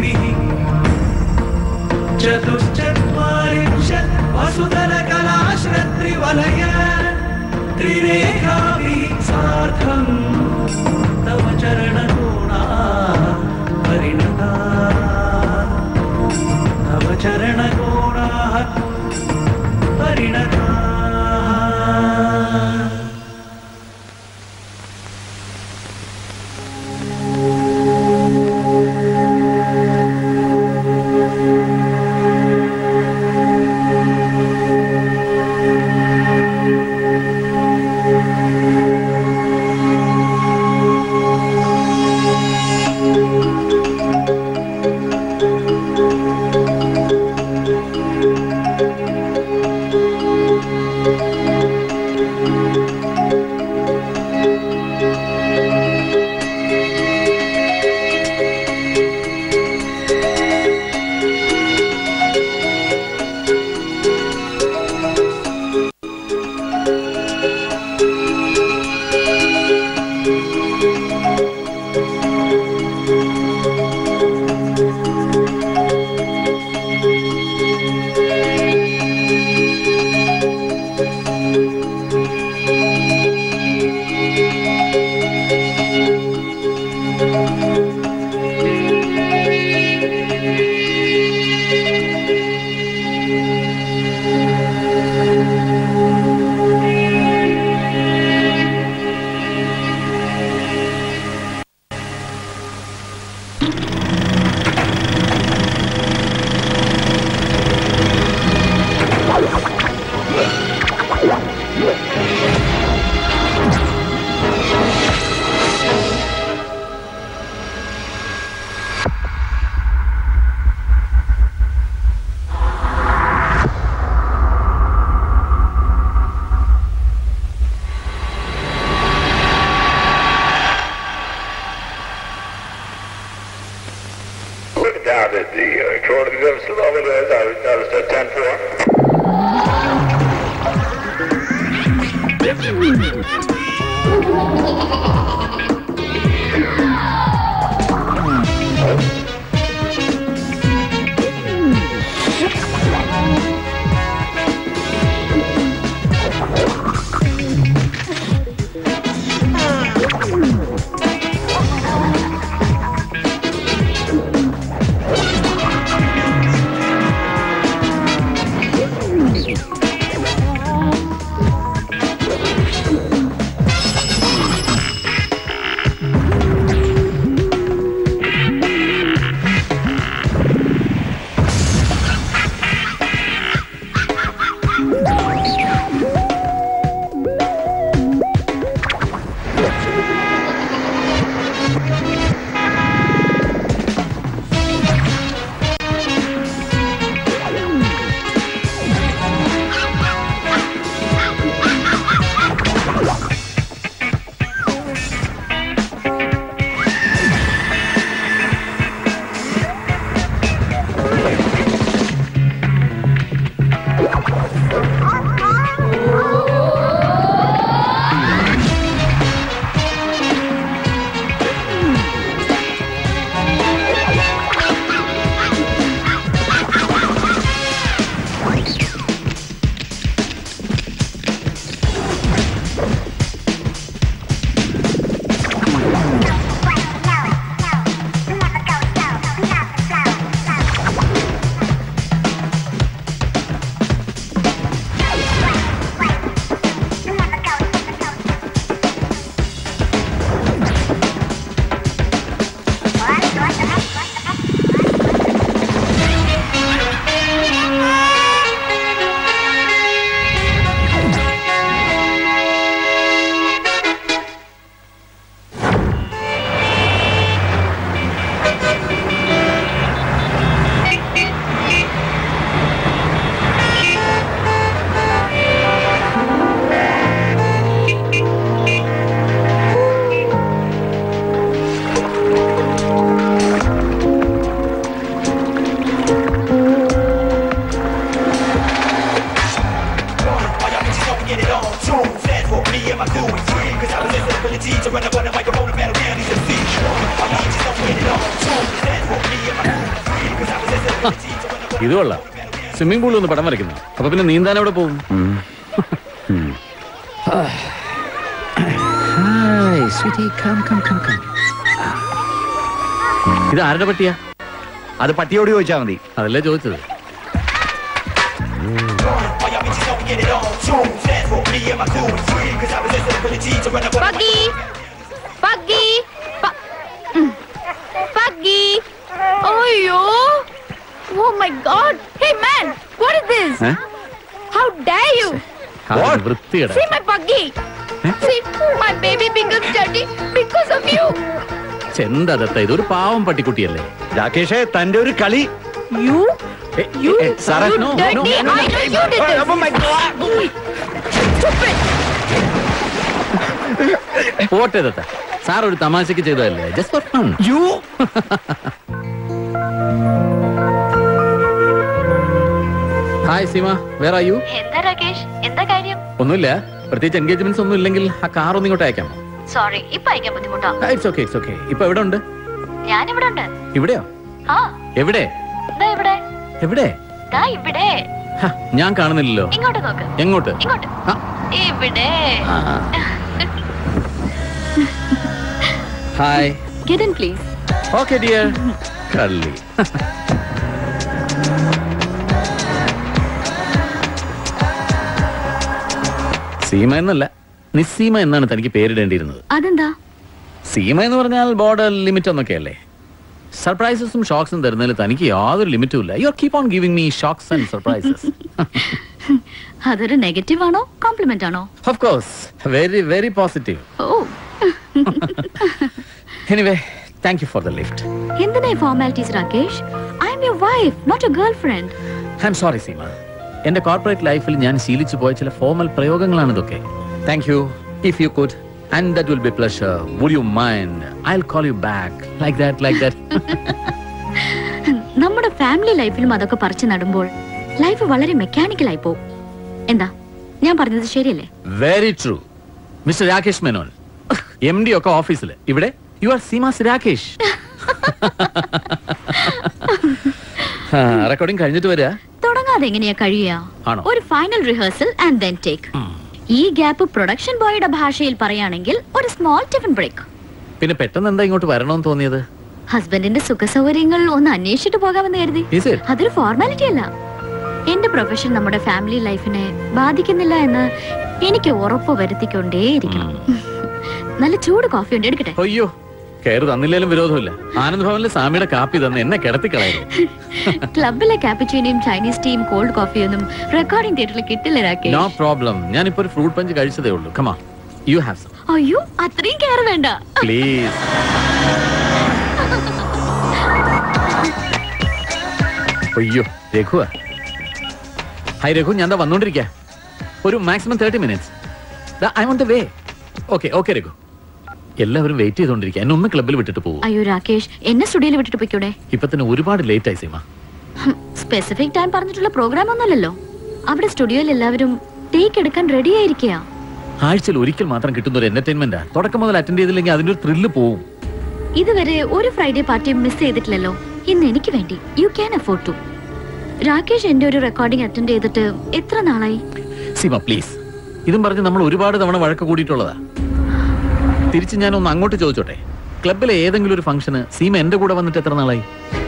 सूरिः चतुश्चत्वारिंशत् वसुधरकलाश्रत्रिवलय त्रिरेखाभिः सार्धम् तव चरणकोणाः परिणताः तव चरणकोणाः परिणताः ഇത് കൊള്ളാം. സ്വിമ്മിംഗ് പൂളിൽ ഒന്ന് പടം വരയ്ക്കുന്നു. അപ്പൊ പിന്നെ നീന്താൻ എവിടെ പോകും? ഇത് ആരുടെ പട്ടിയാ? അത് പട്ടിയോട് ചോദിച്ചാ മതി. അതല്ലേ ചോദിച്ചത്. Oh my God! Hey man, what is this? How dare you? വൃത്തിയുടെ. See my buggy. See my baby becomes dirty because of you. ചെന്താ Datta, ഇതൊരു പാവം പട്ടിക്കുട്ടിയല്ലേ? രാകേഷേ, തന്റെ ഒരു കളി. You? You? Sarah, You no, dirty. no, I know you did this. Oh my God! Stupid. പോട്ടെ Datta, sir ഒരു തമാശക്ക് ചെയ്തതല്ലേ? Just for fun. You? Hi Seema, where are you? എന്താ രാകേഷ്, എന്താ കാര്യം? ഒന്നുമില്ല, പ്രത്യേകിച്ച് എൻഗേജ്മെന്റ്സ് ഒന്നും ഇല്ലെങ്കിൽ ആ കാർ ഒന്ന് ഇങ്ങോട്ട് അയക്കാമോ? സോറി, ഇപ്പൊ അയക്കാൻ ബുദ്ധിമുട്ടാ. It's okay, it's okay. ഇപ്പൊ എവിടെ ഉണ്ട്? ഞാൻ ഇവിടെ ഉണ്ട്. ഇവിടെയോ? ആ, എവിടെ? ദാ ഇവിടെ. എവിടെ? ദാ ഇവിടെ. ഞാൻ കാണുന്നില്ലല്ലോ. ഇങ്ങോട്ട് നോക്ക്. എങ്ങോട്ട്? ഇങ്ങോട്ട്. ഇവിടെ. Hi. Get in please. Okay dear. കള്ളി. സീമ എന്നല്ല, നിസ്സീമ എന്നാണ് തനിക്ക് പേരിടേണ്ടിയിരുന്നത്. അതെന്താ? സീമ എന്ന് പറഞ്ഞാൽ ബോർഡർ ലിമിറ്റ് ഒന്നൊക്കെ അല്ലേ? സർപ്രൈസസും ഷോക്സും തരുന്നതിൽ തനിക്ക് യാതൊരു ലിമിറ്റും ഇല്ല. You are keep on giving me shocks and surprises. അതൊരു നെഗറ്റീവ് ആണോ കോംപ്ലിമെന്റ് ആണോ? Of course, very very positive. Oh. Anyway, thank you for the lift. എന്തിനാ formalities Rakesh? I am your wife, not your girlfriend. I am sorry Seema, എന്റെ corporate ലൈഫിൽ ഞാൻ ശീലിച്ചു പോയ ചില ഫോർമൽ പ്രയോഗങ്ങളാണ് ഇതൊക്കെ. Thank you. If you could, and that will be pleasure, would you mind, I'll call you back, like that. നമ്മുടെ family ലൈഫിലും അതൊക്കെ പറിച്ചു നടുമ്പോൾ ലൈഫ് വളരെ മെക്കാനിക്കൽ ആയി പോകും. എന്താ ഞാൻ പറഞ്ഞത് ശരിയല്ലേ? Very true. Mister Rakesh Menon, MD ഒക്കെ ഓഫീസിൽ, ഇവിടെ you are Seema Rakesh. Recording കഴിഞ്ഞിട്ട് വരിക. തുടങ്ങാതെ എങ്ങനെയാ കഴിയുക? ഒരു final rehearsal and then take. ഈ ഗ്യാപ്പ് പ്രൊഡക്ഷൻ ബോയുടെ ഭാഷയിൽ പറയുകയാണെങ്കിൽ ഒരു സ്മോൾ ടിഫിൻ ബ്രേക്ക്. പിന്നെ പെട്ടെന്ന് എന്താ ഇങ്ങോട്ട് വരണമെന്ന് തോന്നിയത്? ഹസ്ബൻഡിന്റെ സുഖ സൗകര്യങ്ങൾ ഒന്ന് അന്വേഷിച്ചിട്ട് പോകാമെന്ന് കരുതി. അതൊരു ഫോർമാലിറ്റി അല്ല. എന്റെ പ്രൊഫഷൻ നമ്മുടെ ഫാമിലി ലൈഫിനെ ബാധിക്കുന്നില്ല എന്ന് എനിക്ക് ഉറപ്പ് വരുത്തിക്കൊണ്ടേയിരിക്കണം. നല്ല ചൂട് കോഫി ഉണ്ട്, എടുക്കട്ടെ? അയ്യോ, കയറി തന്നില്ലേലും വിരോധമില്ല. ആനന്ദ് ഭവനിലെ സാമിയുടെ കാപ്പി തന്നെ എന്നെ കിടത്തിക്കളയായിരുന്നു. ക്ലബിലെ കാപ്പിച്ചീനിയും ചൈനീസ് ടീയും കോൾഡ് കോഫിയൊന്നും റെക്കോർഡിംഗ് തിയേറ്ററിൽ കിട്ടില്ല രാകേഷ്. നോ പ്രോബ്ലം, ഞാനിപ്പോ ഒരു ഫ്രൂട്ട് പഞ്ച് കഴിച്ചതേ ഉള്ളൂ. Come on, you have some. അയ്യോ, അത്രയും കെയർ വേണ്ട പ്ലീസ്. അയ്യോ, രഘുവാ. ഹായ് രഘു, ഞാൻ വന്നോണ്ടിരിക്കാ. ഒരു maximum 30 minutes. I on the way. Okay Raghu. എല്ലാവരും വെയിറ്റ് ചെയ്തോണ്ടിരിക്കുക. എന്നെ ഒന്ന് ക്ലബ്ബിൽ വിട്ടിട്ട് പോകും. അയ്യോ രാകേഷ്, എന്നെ സ്റ്റുഡിയോയിൽ വിട്ടിട്ട് പോയിക്കൂടെ? ഇപ്പൊ തന്നെ ഒരുപാട് ലേറ്റ് ആയി സീമ. സ്പെസിഫിക് ടൈം പറഞ്ഞിട്ടുള്ള പ്രോഗ്രാം ഒന്നുമല്ലല്ലോ. അവിടെ സ്റ്റുഡിയോയിൽ എല്ലാവരും ടേക്ക് എടുക്കാൻ റെഡി ആയിരിക്കുക. ആഴ്ചയിൽ ഒരിക്കൽ മാത്രം കിട്ടുന്ന ഒരു എന്റർടൈൻമെന്റാ. തുടക്കം മുതൽ അറ്റൻഡ് ചെയ്തില്ലെങ്കിൽ അതിന്റെ ഒരു ത്രില്ല് പോവും. ഇതുവരെ ഒരു ഫ്രൈഡേ പാർട്ടി മിസ് ചെയ്തിട്ടില്ലല്ലോ. ഇന്ന് എനിക്ക് വേണ്ടി you can afford to. Rakesh എന്റെ ഒരു റെക്കോർഡിംഗ് അറ്റൻഡ് ചെയ്തിട്ട് എത്ര നാളായി? സീമ പ്ലീസ്, ഇതും പറഞ്ഞ് നമ്മൾ ഒരുപാട് തവണ വഴക്ക് കൂടിയിട്ടുള്ളതാ. തിരിച്ച് ഞാൻ ഒന്ന് അങ്ങോട്ട് ചോദിച്ചോട്ടെ, ക്ലബിലെ ഏതെങ്കിലും ഒരു ഫംഗ്ഷന് സീമ എന്റെ കൂടെ വന്നിട്ട് എത്ര നാളായി?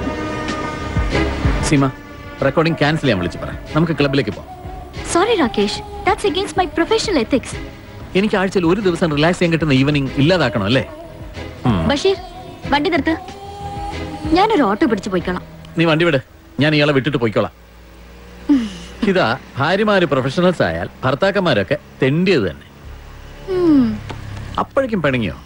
സീമ, റെക്കോർഡിംഗ് ക്യാൻസൽ ചെയ്യാൻ വിളിച്ചു പറ, നമുക്ക് ക്ലബിലേക്ക് പോവാം. Sorry Rakesh, that's against my professional ethics. എനിക്ക് ആഴ്ചയിൽ ഒരു ദിവസം റിലാക്സ് ചെയ്യാൻ കിട്ടുന്ന ഈവനിങ് ഇല്ലാതാക്കണം അല്ലേ? ബഷീർ, വണ്ടി നിർത്ത്. ഞാനൊരു ഓട്ടോ പിടിച്ചു പോയിക്കോളാം. നീ വണ്ടി വിട്, ഞാൻ ഇയാളെ വിട്ടിട്ട് പോയിക്കോളാം. ഇതാ, ഭാര്യമാര് പ്രൊഫഷണൽസ് ആയാൽ ഭർത്താക്കന്മാരൊക്കെ തെണ്ടിയത് തന്നെ. അപ്പോഴേക്കും പിണങ്ങിയോ?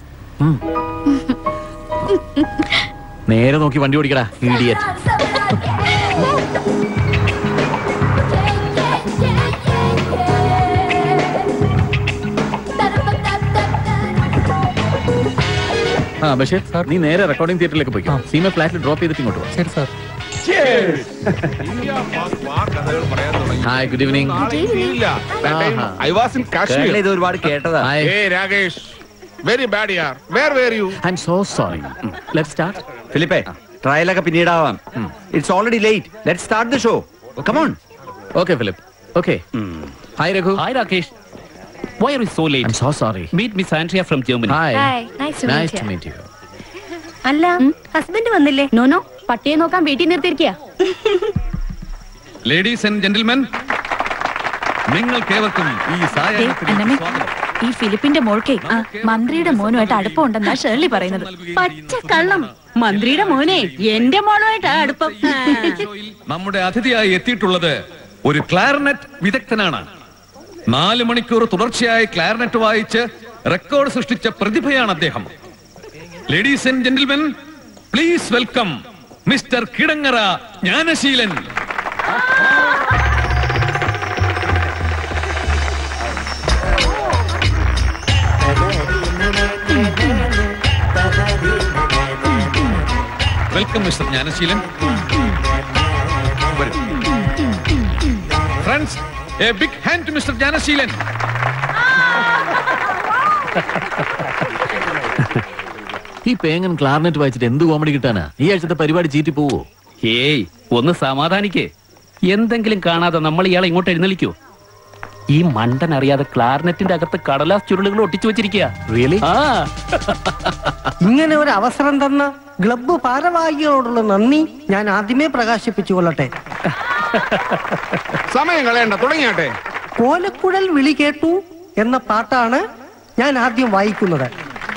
നേരെ നോക്കി വണ്ടി ഓടിക്കടാ, ഇഡിയറ്റ്. ബഷീർ, നീ നേരെ റെക്കോർഡിംഗ് തിയേറ്ററിലേക്ക് പോയിക്കോ. സീമ ഫ്ലാറ്റിൽ ഡ്രോപ്പ് ചെയ്തിട്ട് ഇങ്ങോട്ട് പോ. ശരി sir. Hi, good evening. I was in Kashmir. ഇത് ഒരുപാട് കേട്ടതാ. Hey Rakesh, very bad yaar. Where were you? I'm so sorry. Let's start. ഫിലിപ്പേ, ട്രയലൊക്കെ പിന്നീടാവാം. It's already late. Let's start the show. Come on. Okay, Philip. Okay. Hi, Raghu. Hi, Rakesh. Why are you so late? I'm so sorry. Meet Miss Andrea from Germany. Hi. Nice Nice to meet you. അല്ല husband വന്നില്ലേ? No no പട്ടിയെ നോക്കാൻ വീട്ടിൽ നിർത്തിയിരിക്കുക. Ladies and gentlemen, നിങ്ങൾക്കേവർക്കും ഈ സായാഹ്നത്തിലേക്ക് സ്വാഗതം. ഈ ഫിലിപ്പിന്റെ മോൾക്ക് മന്ത്രിയുടെ മോനുമായിട്ട് അടുപ്പമുണ്ടെന്നാ ഷേർലി പറയുന്നത്. പച്ച കള്ളം. മന്ത്രിയുടെ മോനെ എന്റെ മോളുമായിട്ടാ അടുപ്പം. നമ്മുടെ അതിഥിയായി എത്തിയിട്ടുള്ളത് ഒരു ക്ലാർനെറ്റ് വിദഗ്ധനാണ്. 4 മണിക്കൂർ തുടർച്ചയായി ക്ലാർനെറ്റ് വായിച്ച് റെക്കോർഡ് സൃഷ്ടിച്ച പ്രതിഭയാണ് അദ്ദേഹം. Ladies and gentlemen, please welcome mister Kidangara Jnanaseelan. Welcome mister Jnanaseelan. Friends, a big hand to mister Jnanaseelan. ഈ പേങ്ങൻ ക്ലാർനെറ്റ് വായിച്ചിട്ട് എന്ത് കോമഡി കിട്ടാനാ? ഈ ആഴ്ചത്തെ പരിപാടി ചീറ്റി പോവോ? ഏയ്, ഒന്ന് സമാധാനിക്കേ. എന്തെങ്കിലും കാണാതെ നമ്മൾ ഇയാളെ ഇങ്ങോട്ട് എഴുന്നള്ളിക്കോ? ഈ മണ്ടൻ അറിയാതെ ക്ലാർനെറ്റിന്റെ അകത്ത് കടലാസ് ചുരുളുകൾ ഒട്ടിച്ചു വെച്ചിരിക്കുക. Really? ഇങ്ങനെ ഒരു അവസരം തന്ന ക്ലബ്ബ് ഭാരവാഹികളോടുള്ള നന്ദി ഞാൻ ആദ്യമേ പ്രകാശിപ്പിച്ചു കൊള്ളട്ടെ. സമയം കളയണ്ട, തുടങ്ങിയാട്ടെ. കോലക്കുഴൽ വിളി കേട്ടു എന്ന പാട്ടാണ് ഞാൻ ആദ്യം വായിക്കുന്നത്.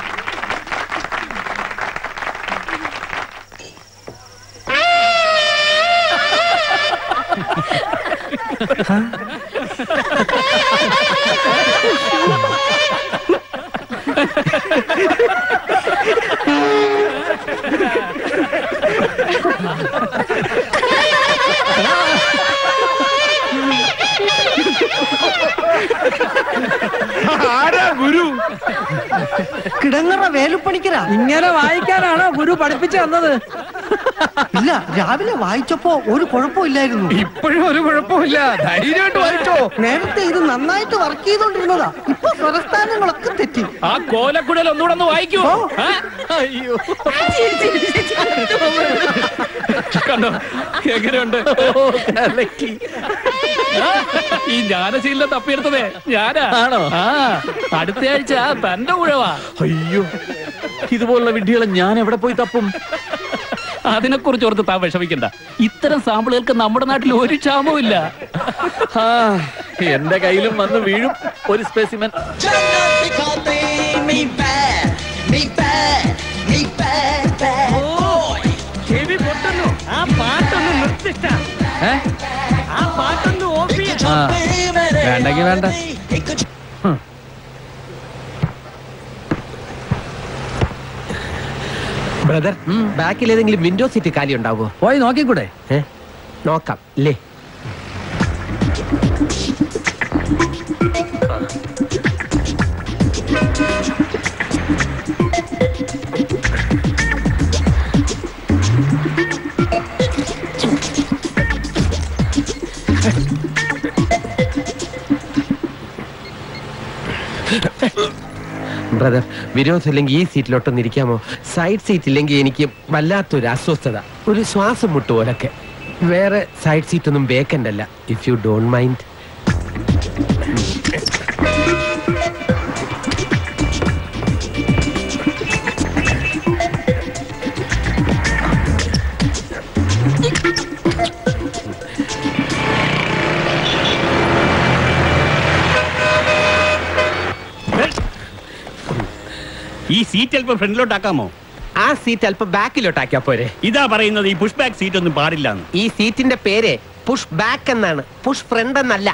ആരാ ഗുരു? കിടങ്ങറ വേലുപ്പണിക്കരാ. ഇങ്ങനെ വായിക്കാനാണോ ഗുരു പഠിപ്പിച്ചു തന്നത്? ഇല്ല, രാവിലെ വായിച്ചപ്പോ ഒരു കുഴപ്പമില്ലായിരുന്നു. ഇപ്പോഴും ഒരു കുഴപ്പമില്ല, ധൈര്യമായിട്ട് വായിച്ചോ. നേരത്തെ ഇത് നന്നായിട്ട് വർക്ക് ചെയ്തോണ്ടിരുന്നതാ. ഇപ്പൊ സ്വരസ്ഥാനങ്ങളൊക്കെ തെറ്റി. ആ കോലക്കുടൽ ഒന്നുകൂടെ ഒന്ന് വായിക്കൂ. അയ്യോ, കണ്ടോ എങ്ങനെയുണ്ട്? ഈ ജ്ഞാനശീലനെ തപ്പിയെടുത്തതേ ഞാനാ. ആണോ? അടുത്ത ആഴ്ച തന്റെ ഉഴവാ. അയ്യോ, ഇതുപോലുള്ള വിഡ്ഢികളെ ഞാൻ എവിടെ പോയി തപ്പും? അതിനെക്കുറിച്ച് ഓർത്ത് താൻ വിഷമിക്കണ്ട. ഇത്തരം സാമ്പിളുകൾക്ക് നമ്മുടെ നാട്ടിൽ ഒരു ക്ഷാമവും ഇല്ല. എന്റെ കയ്യിലും വന്ന് വീഴും ഒരു സ്പെസിമെൻ. ആ പാട്ടൊന്ന് നിർത്തിട്ട. ആ പാട്ടൊന്ന് ഓഫ് വേണ്ടെങ്കി വേണ്ട. ബ്രദർ, ബാക്കിൽ ഏതെങ്കിലും വിൻഡോ സീറ്റ് കാലി ഉണ്ടാവോ? പോയി നോക്കിക്കൂടെ? നോക്കാം അല്ലേ? ബ്രദർ, വിരോധമില്ലെങ്കിൽ ഈ സീറ്റിലോട്ടൊന്ന് ഇരിക്കാമോ? സൈഡ് സീറ്റ് ഇല്ലെങ്കിൽ എനിക്ക് വല്ലാത്തൊരു അസ്വസ്ഥത, ഒരു ശ്വാസം മുട്ടുപോലൊക്കെ. വേറെ സൈഡ് സീറ്റ് ഒന്നും വേക്കൻ്റ് അല്ല, ഇഫ് യു ഡോണ്ട് മൈൻഡ്. ഈ സീറ്റ് അല്പം ഫ്രണ്ടിലോട്ടാക്കാമോ? ആ സീറ്റ് അല്പം ബാക്കിലോട്ടാക്കിയാ പോരെ? ഇതാ പറയുന്നത്, ഈ പുഷ് ബാക്ക് സീറ്റ് ഒന്നും പാടില്ല. ഈ സീറ്റിന്റെ പേര് പുഷ് ബാക്ക് എന്നാണ്, പുഷ് ഫ്രണ്ട് എന്നല്ല.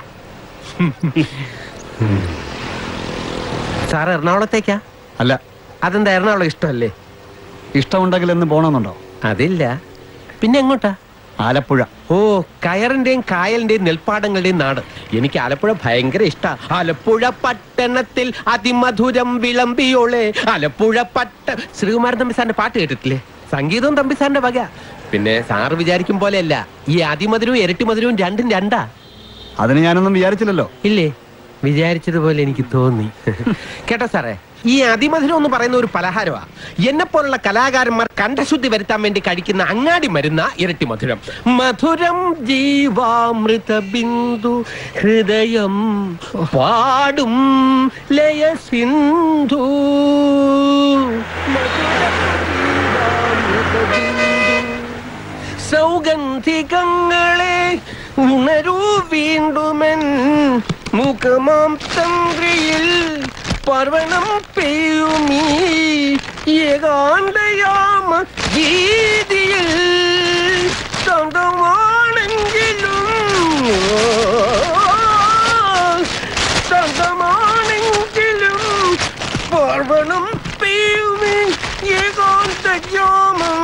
സാർ എറണാകുളത്തേക്കാ? അല്ല. അതെന്താ, എറണാകുളം ഇഷ്ടമല്ലേ? ഇഷ്ടമുണ്ടെങ്കിൽ എന്ന് പോണമെന്നുണ്ടോ? അതില്ല. പിന്നെ എങ്ങോട്ടാ? ആലപ്പുഴ. ഓ, കയറിന്റെയും കായലിന്റെയും നെൽപ്പാടങ്ങളുടെയും നാട്. എനിക്ക് ആലപ്പുഴ ഭയങ്കര ഇഷ്ടാ. ആലപ്പുഴ പട്ടണത്തിൽ അതിമധുരം വിളമ്പിയോളെ ആലപ്പുഴ ശ്രീകുമാരൻ തമ്പി സാറിന്റെ പാട്ട് കേട്ടിട്ടില്ലേ? സംഗീതവും തമ്പി സാറിന്റെ വക. പിന്നെ സാറ് വിചാരിക്കും പോലെയല്ല, ഈ അതിമധുരവും ഇരട്ടി മധുരവും രണ്ടും രണ്ടാ. അതിന് ഞാനൊന്നും വിചാരിച്ചില്ലല്ലോ. ഇല്ലേ? വിചാരിച്ചതുപോലെ എനിക്ക് തോന്നി. കേട്ടോ സാറേ, ഈ അതിമധുരം എന്ന് പറയുന്ന ഒരു പലഹാരമാണ്. എന്നെ പോലുള്ള കലാകാരന്മാർ കണ്ഠശുദ്ധി വരുത്താൻ വേണ്ടി കഴിക്കുന്ന അങ്ങാടി മരുന്ന ഇരട്ടി മധുരം. മധുരം ജീവാമൃത ബിന്ദു ഹൃദയം പാടും ലയ സിന്ധു. സൗഗന്ധികങ്ങളെ ഉണരൂ വീണ്ടുമെൻ മുഖമാം തന്ത്രിയിൽ പർവണം പെയ്യുമീ ഏകാന്തയാമ ഗീതിയിൽ സ്വന്തമാണെങ്കിലും പർവണം പെയ്യുമീ ഏകാന്തയാമം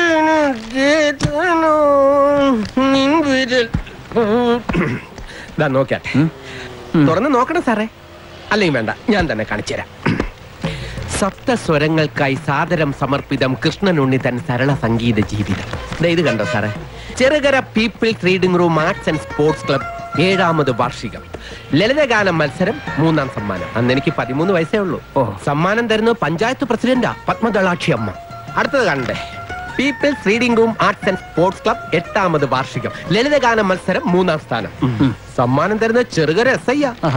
നിൻവിരൽ. നോക്കാം, തുറന്ന് നോക്കണം സാറേ. അല്ലെങ്കിൽ വേണ്ട, ഞാൻ തന്നെ കാണിച്ചു തരാം. സപ്തസ്വരങ്ങൾക്കായി സാദരം സമർപ്പിതം കൃഷ്ണനുണ്ണി തൻ സരള സംഗീത ജീവിതം. ഇത് കണ്ടോ സാറേ? Cherukara people's reading room arts and sports club 7ാമത് വാർഷികം. ലളിതഗാന മത്സരം 3ാം സമ്മാനം. അന്ന് എനിക്ക് 13 വയസ്സേ ഉള്ളൂ. സമ്മാനം തരുന്നത് പഞ്ചായത്ത് പ്രസിഡന്റാ പത്മദളാക്ഷി അമ്മ. അടുത്തത് കണ്ടേ, people's reading room arts and sports club 8ാമത് വാർഷികം. ലളിതഗാന മത്സരം 3ാം സ്ഥാനം. സമ്മാനം തരുന്നത് ചെറുകര SI.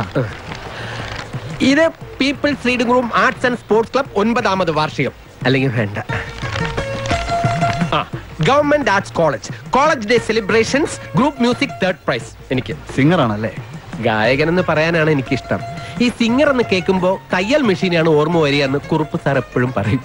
ഇത് people's reading room arts and sports club 9ാമത് വാർഷികം. അല്ലെങ്കിൽ വേണ്ട, government arts college day celebrations group music 3rd prize. എനിക്ക് സിംഗർ ആണല്ലേ? ഗായകൻ എന്ന് പറയാനാണ് എനിക്കിഷ്ടം. ഈ സിംഗർ എന്ന് കേൾക്കുമ്പോ തയ്യൽ മെഷീനാണ് ഓർമ്മ വരിക എന്ന് കുറുപ്പ് സാർ എപ്പോഴും പറയും.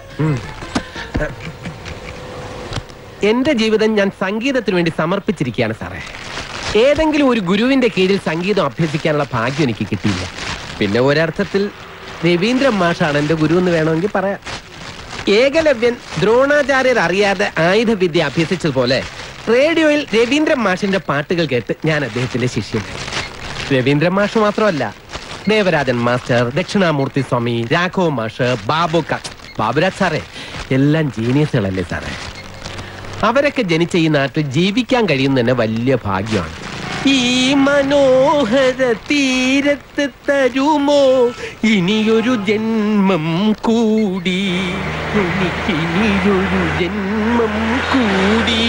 എന്റെ ജീവിതം ഞാൻ സംഗീതത്തിന് വേണ്ടി സമർപ്പിച്ചിരിക്കുകയാണ് സാറേ. ഏതെങ്കിലും ഒരു ഗുരുവിന്റെ കീഴിൽ സംഗീതം അഭ്യസിക്കാനുള്ള ഭാഗ്യം എനിക്ക് കിട്ടിയില്ല. പിന്നെ ഒരർത്ഥത്തിൽ രവീന്ദ്രൻ മാഷാണ് എന്റെ ഗുരു എന്ന് വേണമെങ്കിൽ പറയാം. ഏകലവ്യൻ ദ്രോണാചാര്യർ അറിയാതെ ആയുധവിദ്യ അഭ്യസിച്ചതുപോലെ റേഡിയോയിൽ രവീന്ദ്രൻ മാഷിന്റെ പാട്ടുകൾ കേട്ട് ഞാൻ അദ്ദേഹത്തിന്റെ ശിഷ്യനായി. രവീന്ദ്രൻ മാഷ് മാത്രമല്ല, ദേവരാജൻ മാസ്റ്റർ, ദക്ഷിണാമൂർത്തി സ്വാമി, രാഘവ മാഷ്, ബാബുരാജ് സാറേ, എല്ലാം ജീനിയസുകളല്ലേ സാറേ? അവരൊക്കെ ജനിച്ച ഈ നാട്ടിൽ ജീവിക്കാൻ കഴിയുന്ന തന്നെ വലിയ ഭാഗ്യമാണ്. ഈ മനോഹര തീരത്ത് തരുമോ ഇനിയൊരു ജന്മം കൂടി, എനിക്കിനിയൊരു ജന്മം കൂടി.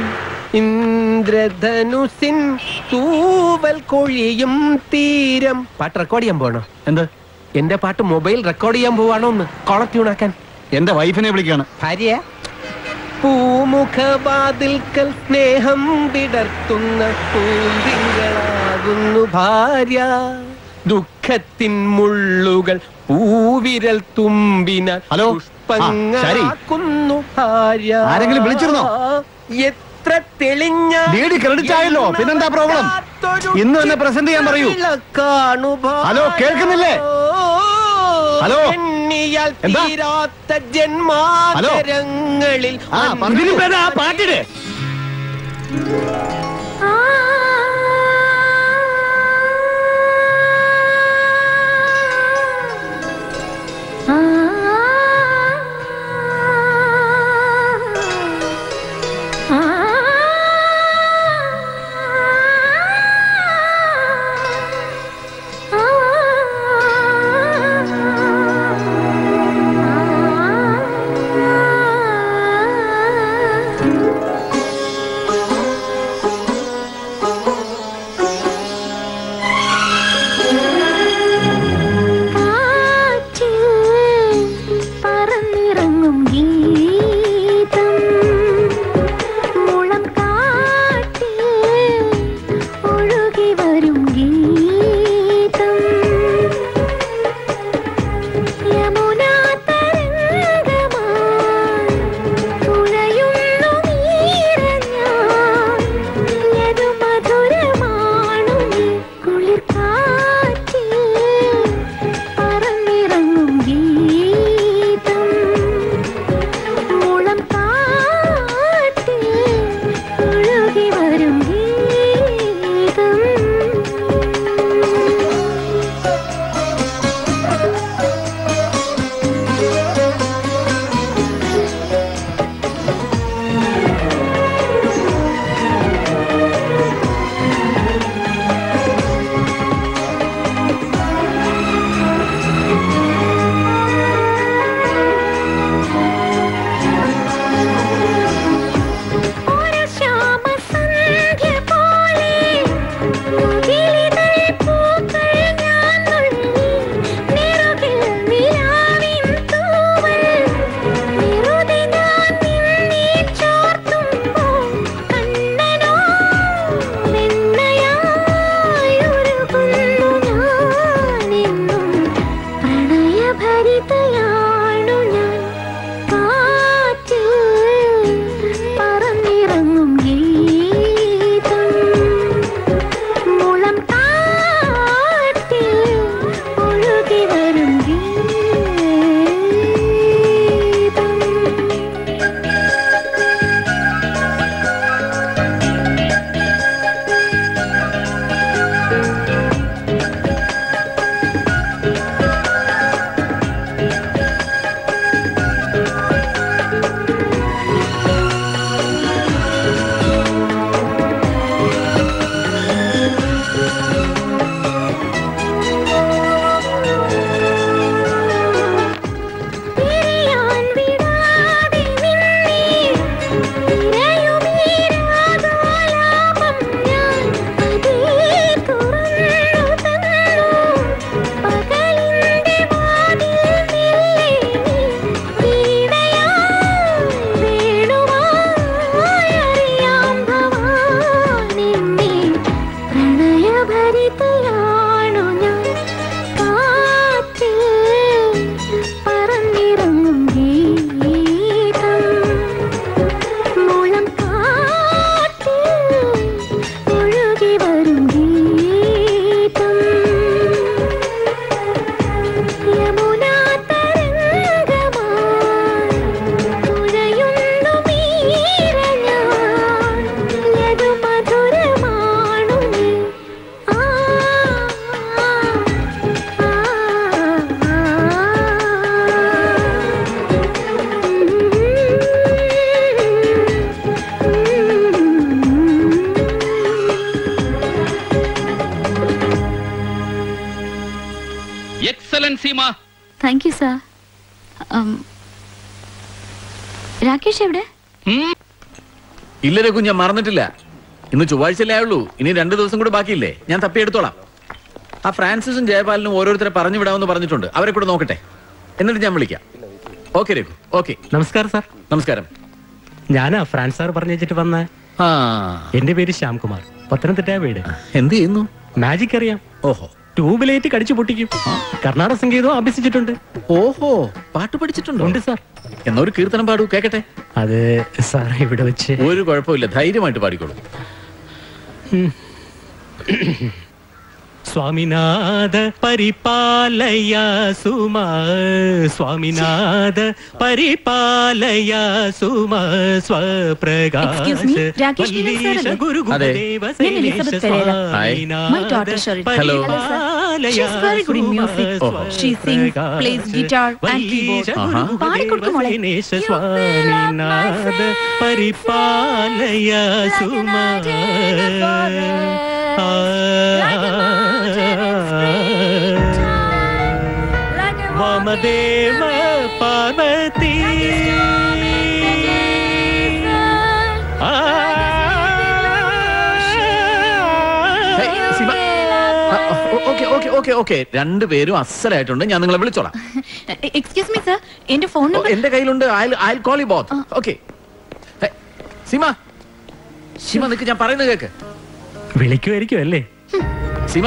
ഇന്ദ്രധനുസിൻ തൂവൽ കൊഴിയും തീരം. പാട്ട് റെക്കോർഡ് ചെയ്യാൻ പോകണോ? എന്ത്? എന്റെ പാട്ട് മൊബൈൽ റെക്കോർഡ് ചെയ്യാൻ പോവാണോ? ഒന്ന് കോളർ ട്യൂണാക്കാൻ. എന്റെ വൈഫിനെ വിളിക്കാണ്. ഭാര്യ? പൂമുഖവാതിൽക്കൽ സ്നേഹം വിടർത്തുന്ന പൂന്തിങ്കളാകുന്നു ഭാര്യ. ദുഃഖത്തിൻ മുള്ളുകൾ പൂവിരൽ തുമ്പിനാൽ പുഷ്പങ്ങളാക്കുന്നു ഭാര്യ. ആരെങ്കിലും വിളിച്ചിരുന്നോ? എത്ര തെളിഞ്ഞ ക്രെഡിറ്റ് ആയല്ലോ, പിന്നെന്താ പ്രോബ്ലം? ഇന്ന് തന്നെ പ്രസന്റ് ചെയ്യാൻ പറയൂ. ഹലോ, കേൾക്കുന്നില്ലേ? ഹലോ, തീരാത്ത ജന്മാന്തരങ്ങളിൽ പാട്ടിട്. Seema. Thank you sir. Rakesh എവിടെ? ഇല്ല രഘു, ഞാൻ മറന്നിട്ടില്ല. ഇന്ന് ചൊവ്വാഴ്ചയല്ലേ ആയുള്ളൂ. ഇനി 2 ദിവസം കൂടെ ബാക്കിയില്ലേ, ഞാൻ തപ്പിയെടുത്തോളാം. ആ ഫ്രാൻസിസും ജയപാലിനും ഓരോരുത്തരെ പറഞ്ഞു വിടാമെന്ന് പറഞ്ഞിട്ടുണ്ട്. അവരെ കൂടെ നോക്കട്ടെ, എന്നിട്ട് ഞാൻ വിളിക്കാം. Okay Raghu, okay. നമസ്കാരം സാർ. നമസ്കാരം. ഞാനാ ഫ്രാൻസ് സാർ പറഞ്ഞു വെച്ചിട്ട് വന്ന. എന്റെ പേര് ശ്യാംകുമാർ, പത്തനംതിട്ട വീട്. എന്ത് ചെയ്യുന്നു? മാജിക് അറിയാം. ഓഹോ. ട്യൂബിലേറ്റ് കടിച്ചു പൊട്ടിക്കും. കർണാടക സംഗീതവും അഭ്യസിച്ചിട്ടുണ്ട്. ഓഹോ, പാട്ട് പഠിച്ചിട്ടുണ്ടോ? ഉണ്ട് സാർ. എന്നാ ഒരു കീർത്തനം പാടൂ, കേക്കട്ടെ. അത് സാർ ഇവിടെ വെച്ച് ഒരു കുഴപ്പമില്ല, ധൈര്യമായിട്ട് പാടിക്കോളൂ. സ്വാമിനാഥ പരിപാലയ സുമ, സ്വാമിനാഥ പരിപാലയ സുമ, സ്വപ്രകാശ ഗുരു ഗുരുദേവ hello. She's very good in music. She sings, plays guitar and keyboard. സ്വാമിനാഥ പരിപാലയ സുമ. വാമദേവ പാർവതി ഓക്കെ, രണ്ടുപേരും അസലായിട്ടുണ്ട്. ഞാൻ നിങ്ങളെ വിളിച്ചോളാം. Excuse me sir, എന്റെ ഫോൺ നമ്പർ എന്റെ കയ്യിലുണ്ട്. I'll call you both. Okay. Seema, Seema നിക്ക്, ഞാൻ പറയുന്നത് കേക്ക്. വിളിക്കുമായിരിക്കും അല്ലേ? സീമ,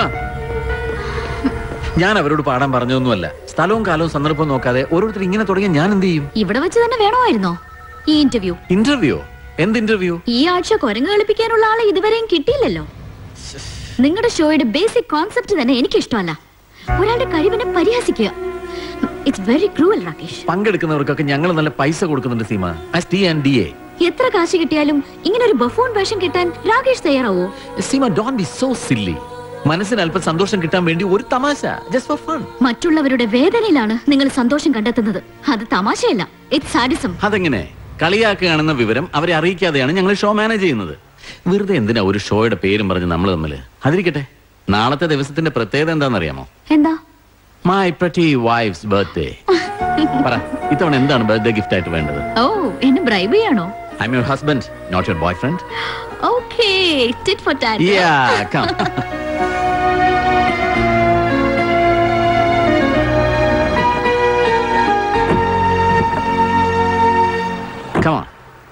ഞാൻ അവരോട് പാടാൻ പറഞ്ഞൊന്നുമല്ല. സ്ഥലവും കാലവും സന്ദർഭവും നോക്കാതെ ഓരോരുത്തർ ഇങ്ങനെ തുടങ്ങി ഞാൻ എന്ത് ചെയ്യും? ഇവിടെ വെച്ച് തന്നെ വേണമായിരുന്നോ ഈ ഇന്റർവ്യൂ? ഇന്റർവ്യൂ? എന്ത് ഇന്റർവ്യൂ? ഈ ആഴ്ച കുരങ്ങ് കളിപ്പിക്കാനുള്ള ആളെ ഇതുവരെയും കിട്ടിയില്ലല്ലോ. നിങ്ങളുടെ ഷോയുടെ ബേസിക് കോൺസെപ്റ്റ് തന്നെ എനിക്ക് ഇഷ്ടമല്ല. ഒരാളുടെ കഴിവിനെ പരിഹസിക്കുക. It's very cruel Rakesh. പങ്കെടുക്കുന്നവർക്കൊക്കെ ഞങ്ങൾ നല്ല പൈസ കൊടുക്കുന്നുണ്ട് സീമ. ST&DA. എത്ര കാശ് കിട്ടിയാലും ഇങ്ങനെ ഒരു ബഫൂൺ വേഷം കിട്ടാൻ രാകേഷ് തയ്യാറാവോ? Seema, don't be so silly. മനസ്സിന് അല്പം സന്തോഷം കിട്ടാൻ വേണ്ടി ഒരു തമാശ, ജസ്റ്റ് ഫോർ ഫൺ. മറ്റുള്ളവരുടെ വേദനയിലാണ് നിങ്ങൾ സന്തോഷം കണ്ടെത്തുന്നത്. അത് തമാശയല്ല, ഇറ്റ്സ് സാഡിസം. അതെങ്ങനെ? കളിയാക്കുകയാണെന്ന വിവരം അവരെ അറിയിക്കാതെയാണ് ഞങ്ങൾ ഷോ മാനേജ് ചെയ്യുന്നത്. വെറുതെ എന്തിനാ ഒരു ഷോയുടെ പേരും പറഞ്ഞ് നമ്മൾ തമ്മില്? അതിരിക്കട്ടെ, നാളത്തെ ദിവസത്തിന്റെ പ്രത്യേകത എന്താണെന്നറിയാമോ? എന്താ? My pretty wife's birthday. പറ, ഇത്തവണ എന്താണ് ബർത്ത്ഡേ ഗിഫ്റ്റ് ആയിട്ട് വേണ്ടത്? ഓ, എന്നെ ബ്രൈബ് ചെയ്യാണോ? I'm your husband, not your boyfriend. Okay, tit for tat. Yeah, come. Come on.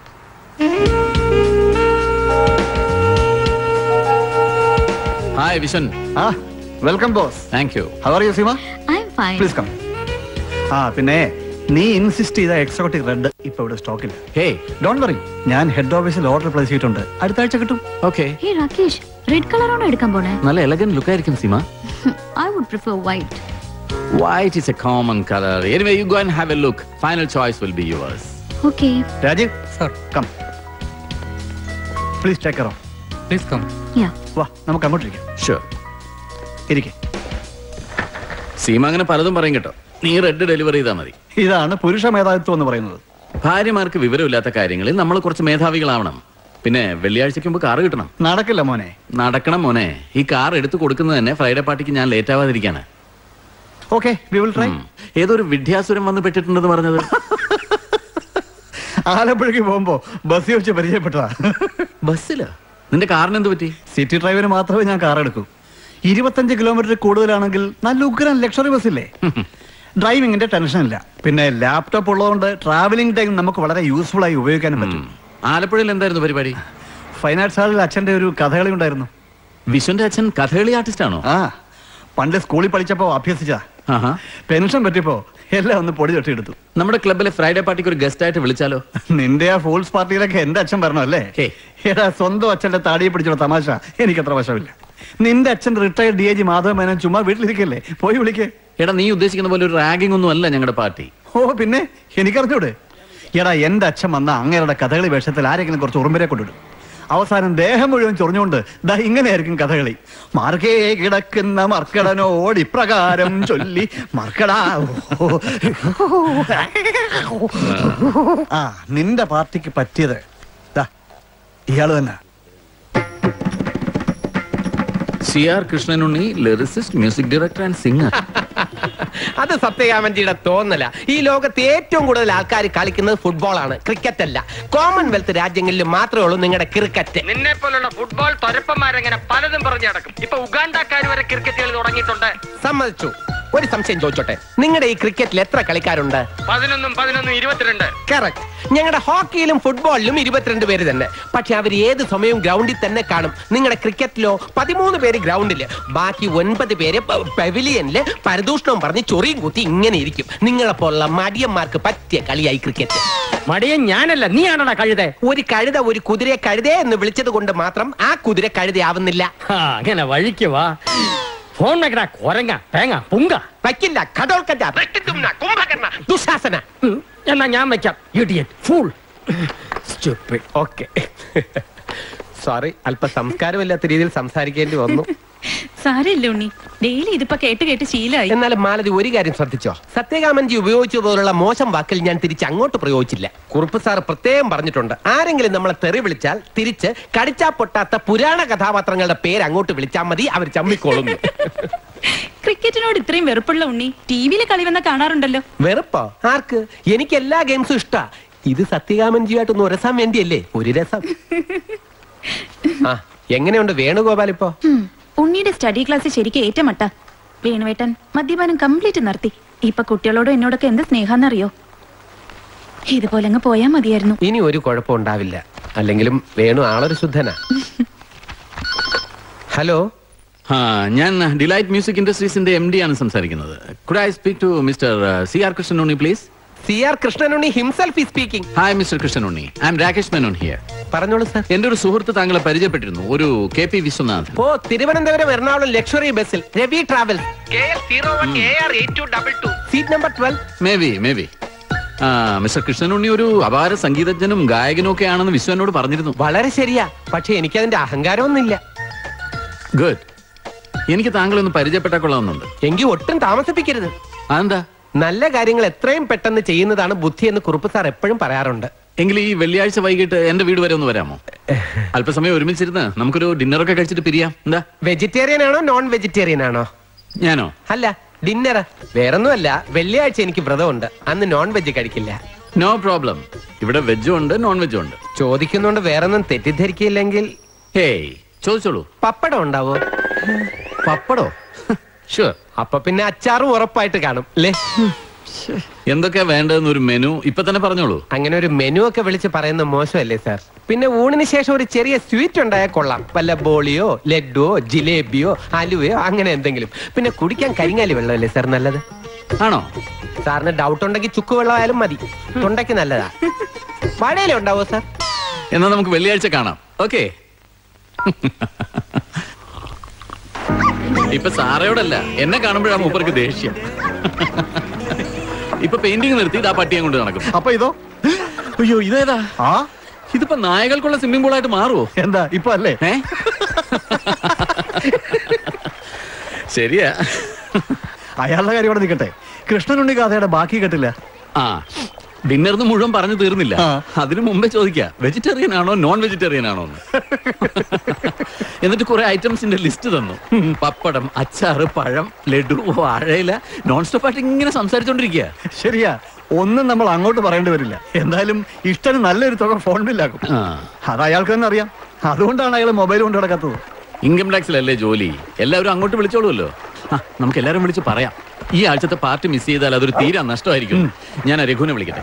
Hi, Vishan. Welcome boss. Thank you. How are you, Seema? I'm fine. Please come. പിന്നെ നീ insist ചെയ്ത exotic red ഇപ്പൊ ഇവിടെ സ്റ്റോക്കില്ല. Hey, don't worry, ഞാൻ head ഓഫീസിൽ order place ചെയ്തിട്ടുണ്ട്. അടുത്ത ആഴ്ച കിട്ടും. Okay. Hey Rakesh, red colour ആണോ എടുക്കാൻ പോണേ? നല്ല എലഗന്റ് ലുക്ക് ആയിരിക്കും Seema. I would prefer white. White is a common color. Anyway, you go and have a look. Final choice will be yours. Okay. Rajeev sir, come. Please take care of. Please come. Yeah. വാ, നമുക്ക് അങ്ങോട്ടിരിക്കാം. Sure. ഇരിക്കെ. സീമ അങ്ങനെ പലതും പറയും കേട്ടോ. നീ red delivery ചെയ്താൽ മതി. ഇതാണ് പുരുഷ മേധാവിത്വം എന്ന് പറയുന്നത്. ഭാര്യമാർക്ക് വിവരമില്ലാത്ത കാര്യങ്ങളിൽ നമ്മൾ കുറച്ച് മേധാവികളാവണം. പിന്നെ വെള്ളിയാഴ്ചക്ക് മുമ്പ് കാർ കിട്ടണം. നടക്കില്ല മോനെ. നടക്കണം മോനെ. ഈ കാർ എടുത്തു കൊടുക്കുന്നത് തന്നെ ഫ്രൈഡേ പാർട്ടിക്ക് ഞാൻ ലേറ്റ് ആവാതിരിക്കാണ്. Okay, we will try. ഏതൊരു വിദ്യാസുരം വന്ന് പെട്ടിട്ടുണ്ടെന്ന് പറഞ്ഞത്? ആലപ്പുഴയ്ക്ക് പോകുമ്പോ ബസ് വെച്ച് പരിചയപ്പെട്ടതാ. ബസ്സില്? നിന്റെ കാറിന് എന്ത് പറ്റി? സിറ്റി ഡ്രൈവിന് മാത്രമേ ഞാൻ കാർ എടുക്കൂ. 25 കിലോമീറ്റർ കൂടുതലാണെങ്കിൽ നല്ല ഉഗ്രൻ ലക്ഷറി ബസ്സില്ലേ. ഡ്രൈവിങ്ങിന്റെ ടെൻഷൻ ഇല്ല. പിന്നെ ലാപ്ടോപ്പ് ഉള്ളതുകൊണ്ട് ട്രാവലിംഗ് ടൈം നമുക്ക് വളരെ യൂസ്ഫുൾ ആയി ഉപയോഗിക്കാനും പറ്റും. ആലപ്പുഴയിൽ എന്തായിരുന്നു പരിപാടി? ഫൈൻ ആർട്സ് ഹാളിൽ അച്ഛന്റെ ഒരു കഥകളി ഉണ്ടായിരുന്നു. വിശ്വന്റെ അച്ഛൻ കഥകളി ആർട്ടിസ്റ്റ് ആണോ? പണ്ട് സ്കൂളിൽ പഠിച്ചപ്പോ അഭ്യസിച്ചാ. പെൻഷൻ പറ്റിയപ്പോ എല്ലാം ഒന്ന് പൊടി തൊട്ടിയെടുത്തു. നമ്മുടെ ക്ലബിലെ ഫ്രൈഡേ പാർട്ടിക്ക് ഒരു ഗസ്റ്റ് ആയിട്ട് വിളിച്ചാലോ? നിന്റെ ആ ഫൂൾസ് പാർട്ടിയിലൊക്കെ എന്റെ അച്ഛൻ വരണം അല്ലേ? എടാ, സ്വന്തം അച്ഛന്റെ താടിയെ പിടിച്ചുള്ള തമാശ എനിക്കത്ര വശമില്ല. നിന്റെ അച്ഛൻ റിട്ടയർഡ് DIG മാധവ മേനോൻ ചുമ്മാ വീട്ടിലിരിക്കല്ലേ, പോയി വിളിക്കേ. എടാ, നീ ഉദ്ദേശിക്കുന്ന പോലെ ഒരു റാഗിംഗ് ഒന്നും അല്ല ഞങ്ങളുടെ പാർട്ടി. ഓ പിന്നെ എനിക്കറിഞ്ഞൂടെ? എടാ, എന്റെ അച്ഛൻ വന്ന അങ്ങേരുടെ കഥകളി വേഷത്തിൽ ആരെങ്കിലും കുറച്ച് ഉറുമ്പരെ കൊണ്ടിടും. അവസാനം ദേഹം മുഴുവൻ ചൊറിഞ്ഞുകൊണ്ട് ദാ ഇങ്ങനെയായിരിക്കും കഥകളി. മാർക്കേ കിടക്കുന്ന മർക്കടനോട് ഇപ്രകാരം ചൊല്ലി മർക്കടാ. നിന്റെ പാർട്ടിക്ക് പറ്റിയത് ഇയാള് തന്നെ. CR കൃഷ്ണനുണ്ണി, lyricist, music director and singer. അത് സത്യകാമൻജിയുടെ തോന്നല. ഈ ലോകത്ത് ഏറ്റവും കൂടുതൽ ആൾക്കാർ കളിക്കുന്നത് ഫുട്ബോളാണ്, ക്രിക്കറ്റ് അല്ല. കോമൺവെൽത്ത് രാജ്യങ്ങളിൽ മാത്രമേ ഉള്ളൂ നിങ്ങളുടെ ക്രിക്കറ്റ്. നിന്നെ പോലുള്ള ഫുട്ബോൾ തൊരപ്പന്മാരെങ്ങനെ പലതും പറഞ്ഞു നടക്കും. ഇപ്പൊ ഉഗാണ്ടക്കാർ വരെ ക്രിക്കറ്റ് കളി തുടങ്ങിയിട്ടുണ്ട്. സമ്മതിച്ചു. ഒരു സംശയം ചോദിച്ചോട്ടെ, നിങ്ങളുടെ ഈ ക്രിക്കറ്റിൽ എത്ര കളിക്കാരുണ്ട്? 11 22. കറക്റ്റ്. ഞങ്ങളുടെ ഹോക്കിയിലും ഫുട്ബോളിലും 22 പേര് തന്നെ. പക്ഷെ അവർ ഏത് സമയവും ഗ്രൗണ്ടിൽ തന്നെ കാണും. നിങ്ങളുടെ ക്രിക്കറ്റിലോ 13 പേര് ഗ്രൗണ്ടില്, ബാക്കി 9 പേര് പെവിലിയനില് പരദൂഷണവും പറഞ്ഞ് ചൊറിയും കുത്തി ഇങ്ങനെ ഇരിക്കും. നിങ്ങളെപ്പോലുള്ള മടിയന്മാർക്ക് പറ്റിയ കളിയായി ക്രിക്കറ്റ്. മടിയൻ ഞാനല്ല, നീയാണോടാ കഴുത. ഒരു കഴുത ഒരു കുതിരയെ കഴുതേ എന്ന് വിളിച്ചത് കൊണ്ട് മാത്രം ആ കുതിര കഴുതയാവുന്നില്ല. അങ്ങനെ വഴിക്ക് വാ. ഫോൺ വെക്കടാ കൊരങ്ങ തേങ്ങ പുങ്ക. വയ്ക്കില്ല. ഖഡോൽക്കജ കുംഭകർണ ദുശാസന. എന്നാ ഞാൻ വെക്കാം. Idiot fool stupid. Okay, sorry, അല്പ സംസ്കാരമില്ലാത്ത രീതിയിൽ സംസാരിക്കേണ്ടി വന്നു. സാരമില്ല ഉണ്ണി, ഡെയിലി ഇതിപ്പോ കേട്ട് കേട്ട് ശീലമായി. എന്നാലും മാലതി ഒരു കാര്യം ശ്രദ്ധിച്ചോ, സത്യകാമൻജി ഉപയോഗിച്ചതുപോലുള്ള മോശം വാക്കിൽ ഞാൻ തിരിച്ച് അങ്ങോട്ട് പ്രയോഗിച്ചില്ല. കുറുപ്പ് സാർ പ്രത്യേകം പറഞ്ഞിട്ടുണ്ട്, ആരെങ്കിലും നമ്മളെ തെറി വിളിച്ചാൽ തിരിച്ച് കടിച്ചാ പൊട്ടാത്ത പുരാണ കഥാപാത്രങ്ങളുടെ പേര് അങ്ങോട്ട് വിളിച്ചാൽ മതി, അവർ ചമ്മിക്കോളും. ക്രിക്കറ്റിനോട് ഇത്രയും വെറുപ്പുള്ള ഉണ്ണി ടിവിയിൽ കളി വന്ന കാണാറുണ്ടല്ലോ. വെറുപ്പോ? ആർക്ക്? എനിക്ക് എല്ലാ ഗെയിംസും ഇഷ്ടാ. ഇത് സത്യകാമൻജിയായിട്ടൊന്ന് ഉരസാൻ വേണ്ടിയല്ലേ ഒരു രസം. ആ, എങ്ങനെയുണ്ട് വേണുഗോപാൽ ഇപ്പോ? ഉണ്ണിയുടെ സ്റ്റഡി ക്ലാസ് ശരിക്കും ഏറ്റമട്ട. വേണുവേട്ടൻ മദ്യപാനം കംപ്ലീറ്റ് നിർത്തി. ഇപ്പൊ കുട്ടികളോടും എന്നോടൊക്കെ എന്ത് സ്നേഹാന്നറിയോ. ഇതുപോലെ അങ്ങ് പോയാ മതിയായിരുന്നു. ഇനി ഒരു കുഴപ്പം ഉണ്ടാവില്ല. അല്ലെങ്കിലും വേണു ആളൊരു ശുദ്ധനാ. ഹലോ, ഞാൻ ഡിലൈറ്റ് മ്യൂസിക് ഇൻഡസ്ട്രീസിന്റെ MD ആണ് സംസാരിക്കുന്നത്. Could I speak to Mr. C.R. Krishnanunni, please? C.R. Krishnanunni himself is speaking. Hi, Mr. Krishnanunni. I'm Rakesh Menon here. പറഞ്ഞോളൂ സർ. എന്റെ ഒരു സുഹൃത്ത് താങ്കളെ പരിചയപ്പെട്ടിരുന്നു, ഒരു KP വിശ്വനാഥ്. ഓ, തിരുവനന്തപുരം എറണാകുളം ലക്ഷറി ബസ്സിൽ Ravi travels KL01AR8222 seat number 12. Maybe. Mister Krishnanunni ഒരു അപാര സംഗീതജ്ഞനും ഗായകനും ഒക്കെ ആണെന്ന് വിശ്വ എന്നോട് പറഞ്ഞിരുന്നു. വളരെ ശരിയാ, പക്ഷെ എനിക്കതിന്റെ അഹങ്കാരമൊന്നുമില്ല. ഗുഡ്. എനിക്ക് താങ്കളെ ഒന്ന് പരിചയപ്പെട്ടാൽ കൊള്ളാമെന്നുണ്ട്. എങ്കിൽ ഒട്ടും താമസിപ്പിക്കരുത്. അതെന്താ? നല്ല കാര്യങ്ങൾ എത്രയും പെട്ടെന്ന് ചെയ്യുന്നതാണ് ബുദ്ധി എന്ന് കുറുപ്പ് സാർ എപ്പോഴും പറയാറുണ്ട്. എങ്കിൽ ഈ വെള്ളിയാഴ്ച വൈകിട്ട് എന്റെ വീട് വരെ ഒന്ന് വരാമോ? അല്പസമയം ഒരുമിച്ചിരുന്ന് നമുക്കൊരു ഡിന്നറൊക്കെ കഴിച്ചിട്ട് പിരിയാം. എന്താ? വെജിറ്റേറിയൻ ആണോ നോൺ വെജിറ്റേറിയൻ ആണോ? ഞാനോ? അല്ല, ഡിന്നർ. വേറൊന്നുമല്ല, വെള്ളിയാഴ്ച എനിക്ക് വ്രതമുണ്ട്, അന്ന് നോൺ വെജ് കഴിക്കില്ല. No problem. ഇവിടെ വെജും ഉണ്ട് നോൺ വെജും ഉണ്ട്. ചോദിക്കുന്നോണ്ട് വേറൊന്നും തെറ്റിദ്ധരിക്കില്ലെങ്കിൽ. ഹേയ്, ചോദിച്ചോളൂ. പപ്പടം ഉണ്ടാവോ? പപ്പടോ? ഷുവർ. അപ്പൊ പിന്നെ അച്ചാറും ഉറപ്പായിട്ട് കാണും അല്ലേ? എന്തൊക്കെയാ വേണ്ടതെന്ന് ഒരു മെനു ഇപ്പൊ തന്നെ പറഞ്ഞോളൂ. അങ്ങനെ ഒരു മെനു ഒക്കെ വിളിച്ച് പറയുന്ന മോശമല്ലേ സാർ? പിന്നെ ഊണിന് ശേഷം ഒരു ചെറിയ സ്വീറ്റ് ഉണ്ടായാൽ കൊള്ളാം. വല്ല ബോളിയോ ലഡുവോ ജിലേബിയോ അലുവയോ അങ്ങനെ എന്തെങ്കിലും. പിന്നെ കുടിക്കാൻ കരിങ്ങാലി വെള്ളമല്ലേ സാർ നല്ലത്? ആണോ? സാറിന് ഡൗട്ട് ഉണ്ടെങ്കിൽ ചുക്ക് വെള്ളമായാലും മതി, തൊണ്ടയ്ക്ക് നല്ലതാ. വാഴയില ഉണ്ടാവോ സാർ? എന്നാ നമുക്ക് വെള്ളിയാഴ്ച കാണാം. ഓക്കെ. ഇപ്പൊ സാറയോടല്ല, എന്നെ കാണുമ്പോഴാണ് മൂപ്പർക്ക് ദേഷ്യം. ഇപ്പൊ പെയിന്റിംഗ് നിർത്തി ആ പട്ടിയെ കൊണ്ട് നടക്കും. അപ്പൊ ഇതോ? അയ്യോ, ഇതേതാ? ഇതിപ്പോ നായകൾക്കുള്ള സ്വിമ്മിംഗ് പൂളായിട്ട് മാറുമോ? എന്താ ഇപ്പൊ അല്ലേ? ശരിയാ. അയാളുടെ കാര്യം ഇവിടെ നിൽക്കട്ടെ. കൃഷ്ണനുണ്ണി കഥയുടെ ബാക്കി കേട്ടില്ല. ഡിന്നറിന് മുഴുവൻ പറഞ്ഞു തീർന്നില്ല. അതിനു മുമ്പേ ചോദിക്കാം, വെജിറ്റേറിയൻ ആണോ നോൺ വെജിറ്റേറിയൻ ആണോ എന്ന്. എന്നിട്ട് കുറെ ഐറ്റംസിന്റെ ലിസ്റ്റ് തന്നു. പപ്പടം, അച്ചാറ്, പഴം, ലഡു, വാഴയില. നോൺ സ്റ്റോപ്പ് ആയിട്ട് ഇങ്ങനെ സംസാരിച്ചോണ്ടിരിക്കുക. ശരിയാ, ഒന്നും നമ്മൾ അങ്ങോട്ട് പറയേണ്ടി വരില്ല. എന്തായാലും ഇഷ്ടന് നല്ലൊരു തുക ഫോൺ ബില്ലാക്കും. അത് അയാൾക്ക് തന്നെ അറിയാം. അതുകൊണ്ടാണ് അയാൾ മൊബൈൽ കൊണ്ട് നടക്കാത്തത്. ഇൻകം ടാക്സിലല്ലേ ജോലി. എല്ലാവരും അങ്ങോട്ട് വിളിച്ചോളൂല്ലോ. നമുക്ക് എല്ലാവരും വിളിച്ച് പറയാം. ഈ ആഴ്ചത്തെ പാർട്ടി മിസ് ചെയ്താൽ അതൊരു തീരാ നഷ്ടമായിരിക്കും. ഞാൻ രഘുവിനെ വിളിക്കട്ടെ.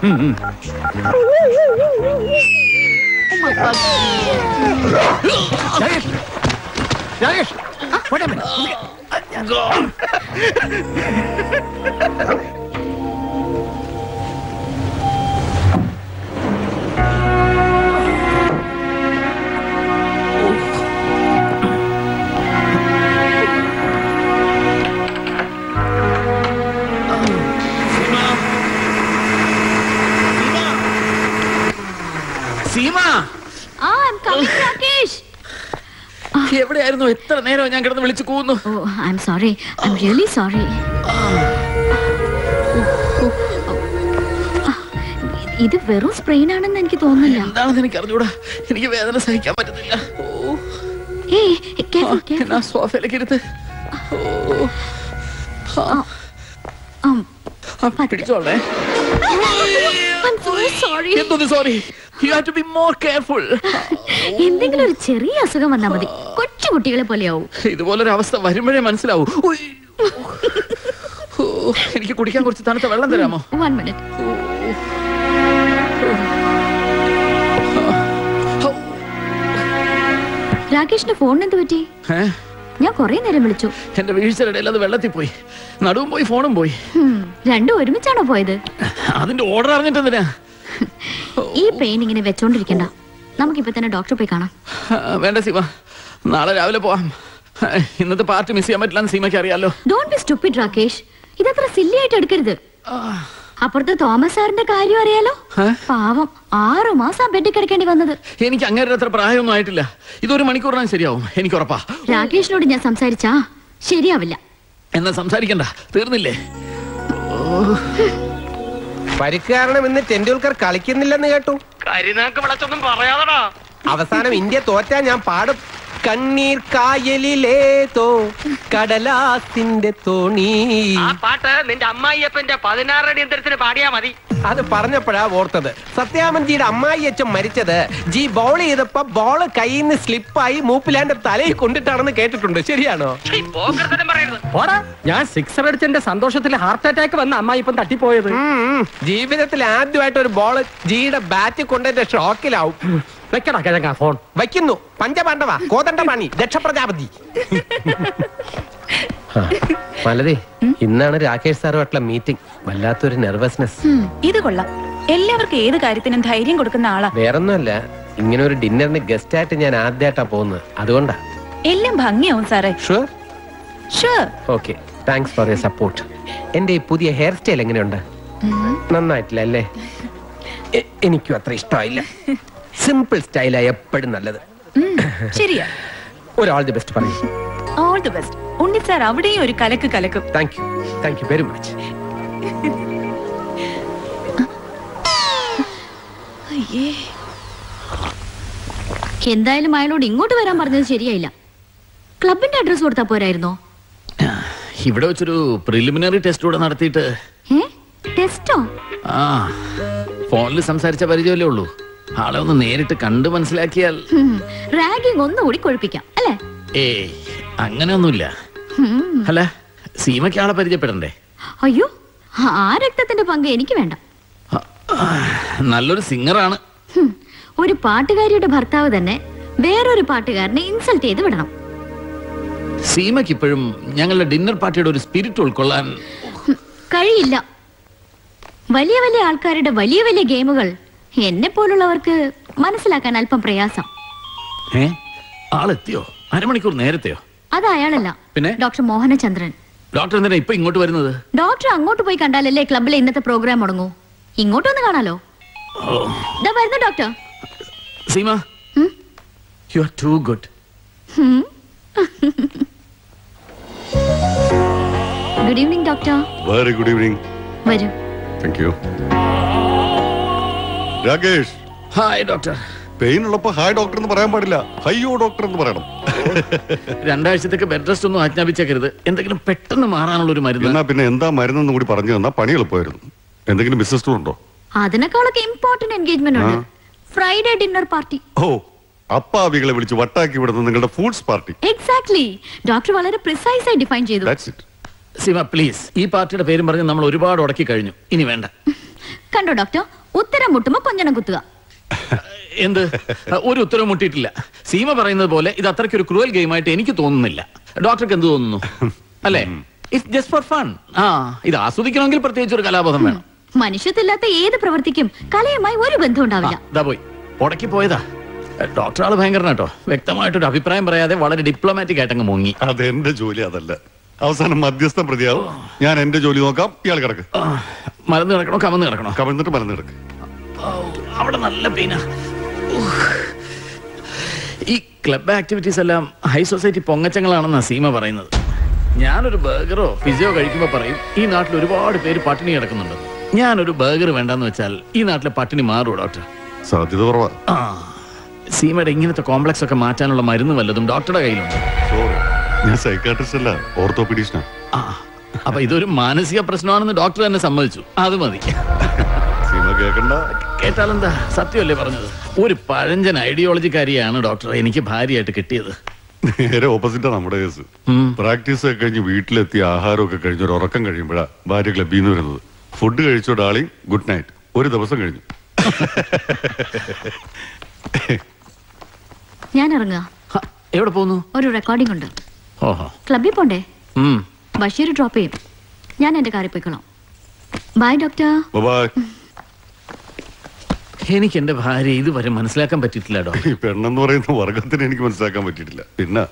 എവിടെയായിരുന്നു? എത്ര നേരം ഞാൻ കിടന്ന് വിളിച്ചു കൂന്നു. ഇത് വെറും സ്പ്രെയിൻ ആണെന്ന് എനിക്ക് തോന്നുന്നില്ല. എന്താണെന്ന് എനിക്ക് അറിഞ്ഞൂടാ. എനിക്ക് വേദന സഹിക്കാൻ പറ്റുന്നില്ല. പിടിച്ചോളേ. എന്തെങ്കിലും ഒരു ചെറിയ അസുഖം വന്നാ മതി, കൊച്ചു കുട്ടികളെ പോലെയാവും. ഇതുപോലൊരു അവസ്ഥ വരുമ്പോഴേ മനസ്സിലാവൂ. എനിക്ക് കുടിക്കാൻ കുറച്ച് തണുത്ത വെള്ളം തരാമോ? 1 minute. രാകേഷിന്റെ ഫോണിന് എന്ത് പറ്റി? ഞാൻ കൊറേ നേരം വിളിച്ചു. എന്റെ വീഴ്ചയുടെ അത് വെള്ളത്തിൽ പോയി, നടുവും പോയി, ഫോണും പോയി. രണ്ടും ഒരുമിച്ചാണോ പോയത്? അതിന്റെ ഓർഡർ അറിഞ്ഞിട്ടെന്തിനാ? ഈ പെയിൻ ഇങ്ങനെ വെച്ചോണ്ടിരിക്കണ്ട, നമുക്കിപ്പോ തന്നെ ഡോക്ടറെ പോയി കാണാം. വേണ്ട സീമ, നാളെ രാവിലെ പോവാം. ഇന്നത്തെ പാർട്ടി മിസ് ചെയ്യാൻ പറ്റില്ലെന്ന് സീമയ്ക്ക് അറിയാലോ. ഡോണ്ട് ബി സ്റ്റുപ്പിഡ് രാകേഷ്, ഇതത്ര സില്ലി ആയിട്ട് എടുക്കരുത്. അപ്പുറത്ത് തോമസ് സാറിന്റെ കാര്യം അറിയാലോ, പാവം 6 മാസം ബെഡിൽ കിടക്കേണ്ടി വന്നത്. എനിക്ക് അങ്ങനെ അത്ര പ്രായമൊന്നും ആയിട്ടില്ല. ഇതൊരു മണിക്കൂറിനാണ് ശരിയാവും, എനിക്ക് ഉറപ്പാ. രാകേഷിനോട് ഞാൻ സംസാരിച്ചാ ശരിയാവില്ല. എന്നാ സംസാരിക്കണ്ട, തീർന്നില്ലേ? പരിക്ക് കാരണം ഇന്ന് ടെണ്ടുൽക്കർ കളിക്കുന്നില്ലെന്ന് കേട്ടു. കരിനാക്ക് വിളച്ചൊന്നും പറയാതടാ. അവസാനം ഇന്ത്യ തോറ്റാ ഞാൻ പാടും. കണ്ണീർ കായലിലേതോ കടലാസിന്റെ തോണി. ആ പാട്ട് നിന്റെ അമ്മായിയപ്പന്റെ 16 അടി യന്ത്രത്തിന് പാടിയാ മതി. അത് പറഞ്ഞപ്പോഴാ ഓർത്തത്, സത്യാമൻജിയുടെ അമ്മായി അച്ഛൻ മരിച്ചത് ജി ബോൾ ചെയ്തപ്പോ ബോള് കയ്യിൽ നിന്ന് സ്ലിപ്പായി മൂപ്പിലാന്റെ തലയിൽ കൊണ്ടിട്ടാണെന്ന് കേട്ടിട്ടുണ്ട്. ശരിയാണോ? ഞാൻ 6 അടിച്ചെന്റെ സന്തോഷത്തിൽ ഹാർട്ട് അറ്റാക്ക് വന്ന അമ്മായി ഇപ്പം തട്ടിപ്പോയത്. ജീവിതത്തിൽ ആദ്യമായിട്ട് ഒരു ബോള് ജിയുടെ ബാറ്റ് കൊണ്ടതിന്റെ ഷോക്കിലാവും. വെക്കടാ കിഴങ്ങാ ഫോൺ. വയ്ക്കുന്നു. പഞ്ചപാണ്ഡവ, കോദണ്ഡപാണി, ദക്ഷപ്രജാപതി. മലതി, ഇന്നാണ് രാകേഷ് സാറുമായിട്ടുള്ള മീറ്റിംഗ്. വല്ലാത്തൊരു നെർവസ്നെസ്. ഇത് കൊള്ളാം. എല്ലാവർക്കും ഏത് കാര്യത്തിനും ധൈര്യം കൊടുക്കുന്ന ആളാ. വേറൊന്നുമല്ല, ഇങ്ങനെ ഒരു ഡിന്നറിന് ഗസ്റ്റ് ആയിട്ട് ഞാൻ ആദ്യമായിട്ടാ പോകുന്നത്, അതുകൊണ്ടാ. എല്ലാം ഭംഗിയാവും സാറേ. Sure? Sure. Okay, thanks for your support. എന്റെ ഈ പുതിയ ഹെയർ സ്റ്റൈൽ എങ്ങനെയുണ്ട്? നന്നായിട്ടില്ല അല്ലേ? എനിക്കും അത്ര ഇഷ്ടമായില്ല. സിമ്പിൾ സ്റ്റൈലായി എപ്പോഴും നല്ലത്. ശരിയാ. ഒരു ഓൾ ദി ബെസ്റ്റ് പറയും. All the best. Unni sir അവിടെയും ഒരു കലക്ക് കലക്കും. Thank you very much. എന്തായാലും അയാളോട് ഇങ്ങോട്ട് വരാൻ പറഞ്ഞത് ശരിയായില്ല. ക്ലബിന്റെ അഡ്രസ് കൊടുത്താ പോരായിരുന്നോ? ഇവിടെ വെച്ചൊരു പ്രിലിമിനറി ടെസ്റ്റ് കൂടെ നടത്തിയിട്ട്. ടെസ്റ്റോ? ആ, ഫോണിൽ സംസാരിച്ച പരിചയമല്ലേ ഉള്ളൂ. ആളെ ഒന്ന് നേരിട്ട് കണ്ട് മനസ്സിലാക്കിയാൽ. റാഗിംഗ് ഒന്നുകൂടി കൊഴിപ്പിക്കാം അല്ലേ? ഏയ്, അങ്ങനെയൊന്നുമില്ല. അല്ല, സീമയ്ക്ക് ആളെ പരിചയപ്പെടണ്ടേ? അയ്യോ, ആ രക്തത്തിന്റെ പങ്ക് എനിക്ക് വേണ്ട. നല്ലൊരു സിംഗറാണ്. ഒരു പാട്ടുകാരിയുടെ ഭർത്താവ് തന്നെ വേറൊരു പാട്ടുകാരനെ ഇൻസൾട്ട് ചെയ്ത് വിടണം. സീമയ്ക്ക് ഇപ്പോഴും ഞങ്ങളുടെ ഡിന്നർ പാർട്ടിയുടെ ഒരു സ്പിരിറ്റ് ഉൾക്കൊള്ളാൻ കഴിയില്ല. വലിയ വലിയ ആൾക്കാരുടെ വലിയ വലിയ ഗെയിമുകൾ എന്നെ പോലുള്ളവർക്ക് മനസ്സിലാക്കാൻ അല്പം പ്രയാസം. ആളെത്തിയോ? അരമണിക്കൂർ നേരത്തെയോ? അത് അയാളല്ല, പിന്നെ ഡോക്ടർ മോഹനചന്ദ്രൻ. ഡോക്ടർ എന്തിനാ ഇപ്പൊ ഇങ്ങോട്ട് വരുന്നത്? ഡോക്ടർ അങ്ങോട്ട് പോയി കണ്ടാലല്ലേ ക്ലബിലെ ഇന്നത്തെ പ്രോഗ്രാം മുടങ്ങൂ. ഇങ്ങോട്ടൊന്ന് കാണാലോ. വരുന്നു doctor. Seema, you are too good. Good evening doctor. Very good evening. വരൂ. Thank you. Rakesh. Hi doctor. Pain ഉള്ളപ്പോ ഹായ് ഡോക്ടർ എന്ന് പറയാൻ പാടില്ല, ഹയ്യോ ഡോക്ടർ എന്ന് പറയണം. 2 ആഴ്ചത്തേക്ക് ബെഡ് റെസ്റ്റ് ഒന്നും ആജ്ഞാപിച്ചേക്കരുത്. എന്തെങ്കിലും പെട്ടെന്ന് മാറാനുള്ള ഒരു മരുന്ന്. എന്നാ പിന്നെ എന്താ മരുന്നെന്ന് കൂടി പറഞ്ഞു തന്നാ പണി എളുപ്പമായിരുന്നു. എന്തെങ്കിലും ബിസിനസ് ടൂർ ഉണ്ടോ? അതിനേക്കാളൊക്കെ ഇമ്പോർട്ടന്റ് എൻഗേജ്മെന്റ് ഉണ്ട്. Friday dinner party. ഓ, അപ്പാവികളെ വിളിച്ച് വട്ടാക്കി വിടുന്ന നിങ്ങളുടെ ഫുഡ്സ് പാർട്ടി. എക്സാക്ട്ലി. ഡോക്ടർ വളരെ പ്രിസൈസ് ആയി ഡിഫൈൻ ചെയ്തു. That's it. സീമ പ്ലീസ്, ഈ പാർട്ടിയുടെ പേരും പറഞ്ഞ് നമ്മൾ ഒരുപാട് ഉടക്കി കഴിഞ്ഞു. ഇനി വേണ്ട. കണ്ടോ ഡോക്ടർ, ഉത്തരം മുട്ടുമ്പോ കൊഞ്ഞണം കുത്തുക. എന്ത്? ഒരു ഉത്തരവും മുട്ടിയിട്ടില്ല. സീമ പറയുന്നത് പോലെ ഇത് അത്രയ്ക്ക് ഒരു ക്രൂവൽ ഗെയിമായിട്ട് എനിക്ക് തോന്നുന്നില്ല. ഡോക്ടർക്ക് എന്ത് തോന്നുന്നു? അല്ലേ? It's just for fun. ആ, ഇത് ആസ്വദിക്കണമെങ്കിൽ പ്രത്യേകിച്ച് ഒരു കലാബോധം വേണം. മനുഷ്യത്തില്ലാത്ത ഏത് പ്രവൃത്തിക്കും കലയുമായി ഒരു ബന്ധം ഉണ്ടാവില്ല. ഇതാ പോയി ഉടക്കി പോയതാ. ഡോക്ടർ ആള് ഭയങ്കരനാട്ടോ. വ്യക്തമായിട്ടൊരു അഭിപ്രായം പറയാതെ വളരെ ഡിപ്ലോമാറ്റിക് ആയിട്ട് അങ്ങ് മുങ്ങി. അതെന്റെ ജോലി അതല്ല. അവസാനം മധ്യസ്ഥം പ്രതിയാവും. ഞാൻ എന്റെ ജോലി നോക്കാം, ഇയാൾ കിടക്ക്. മലന്ന് കിടക്കണോ കമന്ന് കിടക്കണോ? കമന്നിട്ട് മലന്ന് കിടക്ക്. അവിടെ നല്ല പെയിനാ. ഈ ക്ലബ് ആക്ടിവിറ്റീസ് എല്ലാം ഹൈ സൊസൈറ്റി പൊങ്ങച്ചങ്ങളാണെന്നാ സീമ പറയുന്നത്. ഞാനൊരു ബർഗറോ പിസയോ കഴിക്കുമ്പോ പറയും ഈ നാട്ടിൽ ഒരുപാട് പേര് പട്ടിണി കിടക്കുന്നുണ്ട്. ഞാനൊരു ബർഗർ വേണ്ടെന്ന് വെച്ചാൽ ഈ നാട്ടിലെ പട്ടിണി മാറുമോ ഡോക്ടർ? സാധ്യത കുറവാ. സീമയുടെ ഇങ്ങനത്തെ കോംപ്ലക്സ് ഒക്കെ മാറ്റാനുള്ള മരുന്ന് വല്ലതും ഡോക്ടറുടെ കയ്യിലുണ്ട്? ഞാൻ സൈക്കാട്രിസ്റ്റ് അല്ല, ഓർത്തോപീഡീഷ്യനാ. അപ്പൊ ഇതൊരു മാനസിക പ്രശ്നമാണെന്ന് ഡോക്ടർ തന്നെ സമ്മതിച്ചു. അത് മതി. കേട്ടാലെന്താ, സത്യമല്ലേ പറഞ്ഞത്? ഒരു പഴഞ്ചൻ ഐഡിയോളജിക്കാരിയാണ് ഡോക്ടർ എനിക്ക് ഭാര്യയായിട്ട് കിട്ടിയത്. നേരെ ഓപ്പോസിറ്റാ നമ്മുടെ കേസ്. പ്രാക്ടീസ് ഒക്കെ കഴിഞ്ഞ് വീട്ടിലെത്തി ആഹാരമൊക്കെ കഴിഞ്ഞ് ഒരു ഉറക്കം കഴിയുമ്പോഴാ ഭാര്യ ക്ലബിൽ നിന്ന് വരുന്നത്. ഫുഡ് കഴിച്ചോ ഡാർലിംഗ്, ഗുഡ് നൈറ്റ്. ഒരു ദിവസം കഴിഞ്ഞു. ഞാൻ ഇറങ്ങാ. എവിടെ പോകുന്നു? ഒരു റെക്കോർഡിംഗ് ഉണ്ട്. ക്ലബിൽ പോണ്ടേ? ബഷീർ ഡ്രോപ്പ് ചെയ്യും. ഞാൻ എന്റെ കാറിൽ പോയിക്കോളാം. Bye doctor. എനിക്ക് എന്റെ ഭാര്യ ഇതുവരെ മനസ്സിലാക്കാൻ പറ്റിയിട്ടില്ല ഡോക്ടർ. പെണ്ണെന്ന് പറയുന്ന വർഗത്തിന് എനിക്ക് മനസ്സിലാക്കാൻ പറ്റിയിട്ടില്ല. പിന്നെ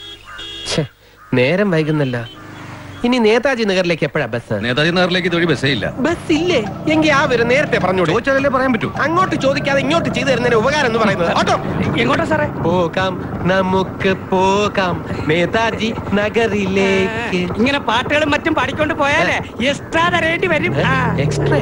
നേരം വൈകുന്നല്ല. ഇനി നേതാജി നഗറിലേക്ക് എപ്പോഴാ ബസ്? നേതാജി നഗറിലേക്ക് ഇതുവഴി ബസ്സേ ഇല്ല. ബസ് ഇല്ലേ? എങ്കിൽ ആ വരും നേരത്തെ പറഞ്ഞോളൂ. ചോദിച്ചാലല്ലേ പറയാൻ പറ്റൂ. അങ്ങോട്ട് ചോദിക്കാതെ ഇങ്ങോട്ട് ചെയ്തു തരുന്നതിന് ഉപകാരം എന്ന് പറയുന്നത്. ഓട്ടോ എങ്ങോട്ടാ സാറേ? പോകാം, നമുക്ക് പോകാം നേതാജി നഗറിലേക്ക്. ഇങ്ങനെ പാട്ടുകളും മറ്റും പാടിക്കൊണ്ട് പോയാലേ എക്സ്ട്രാ തരേണ്ടി വരും. Extra?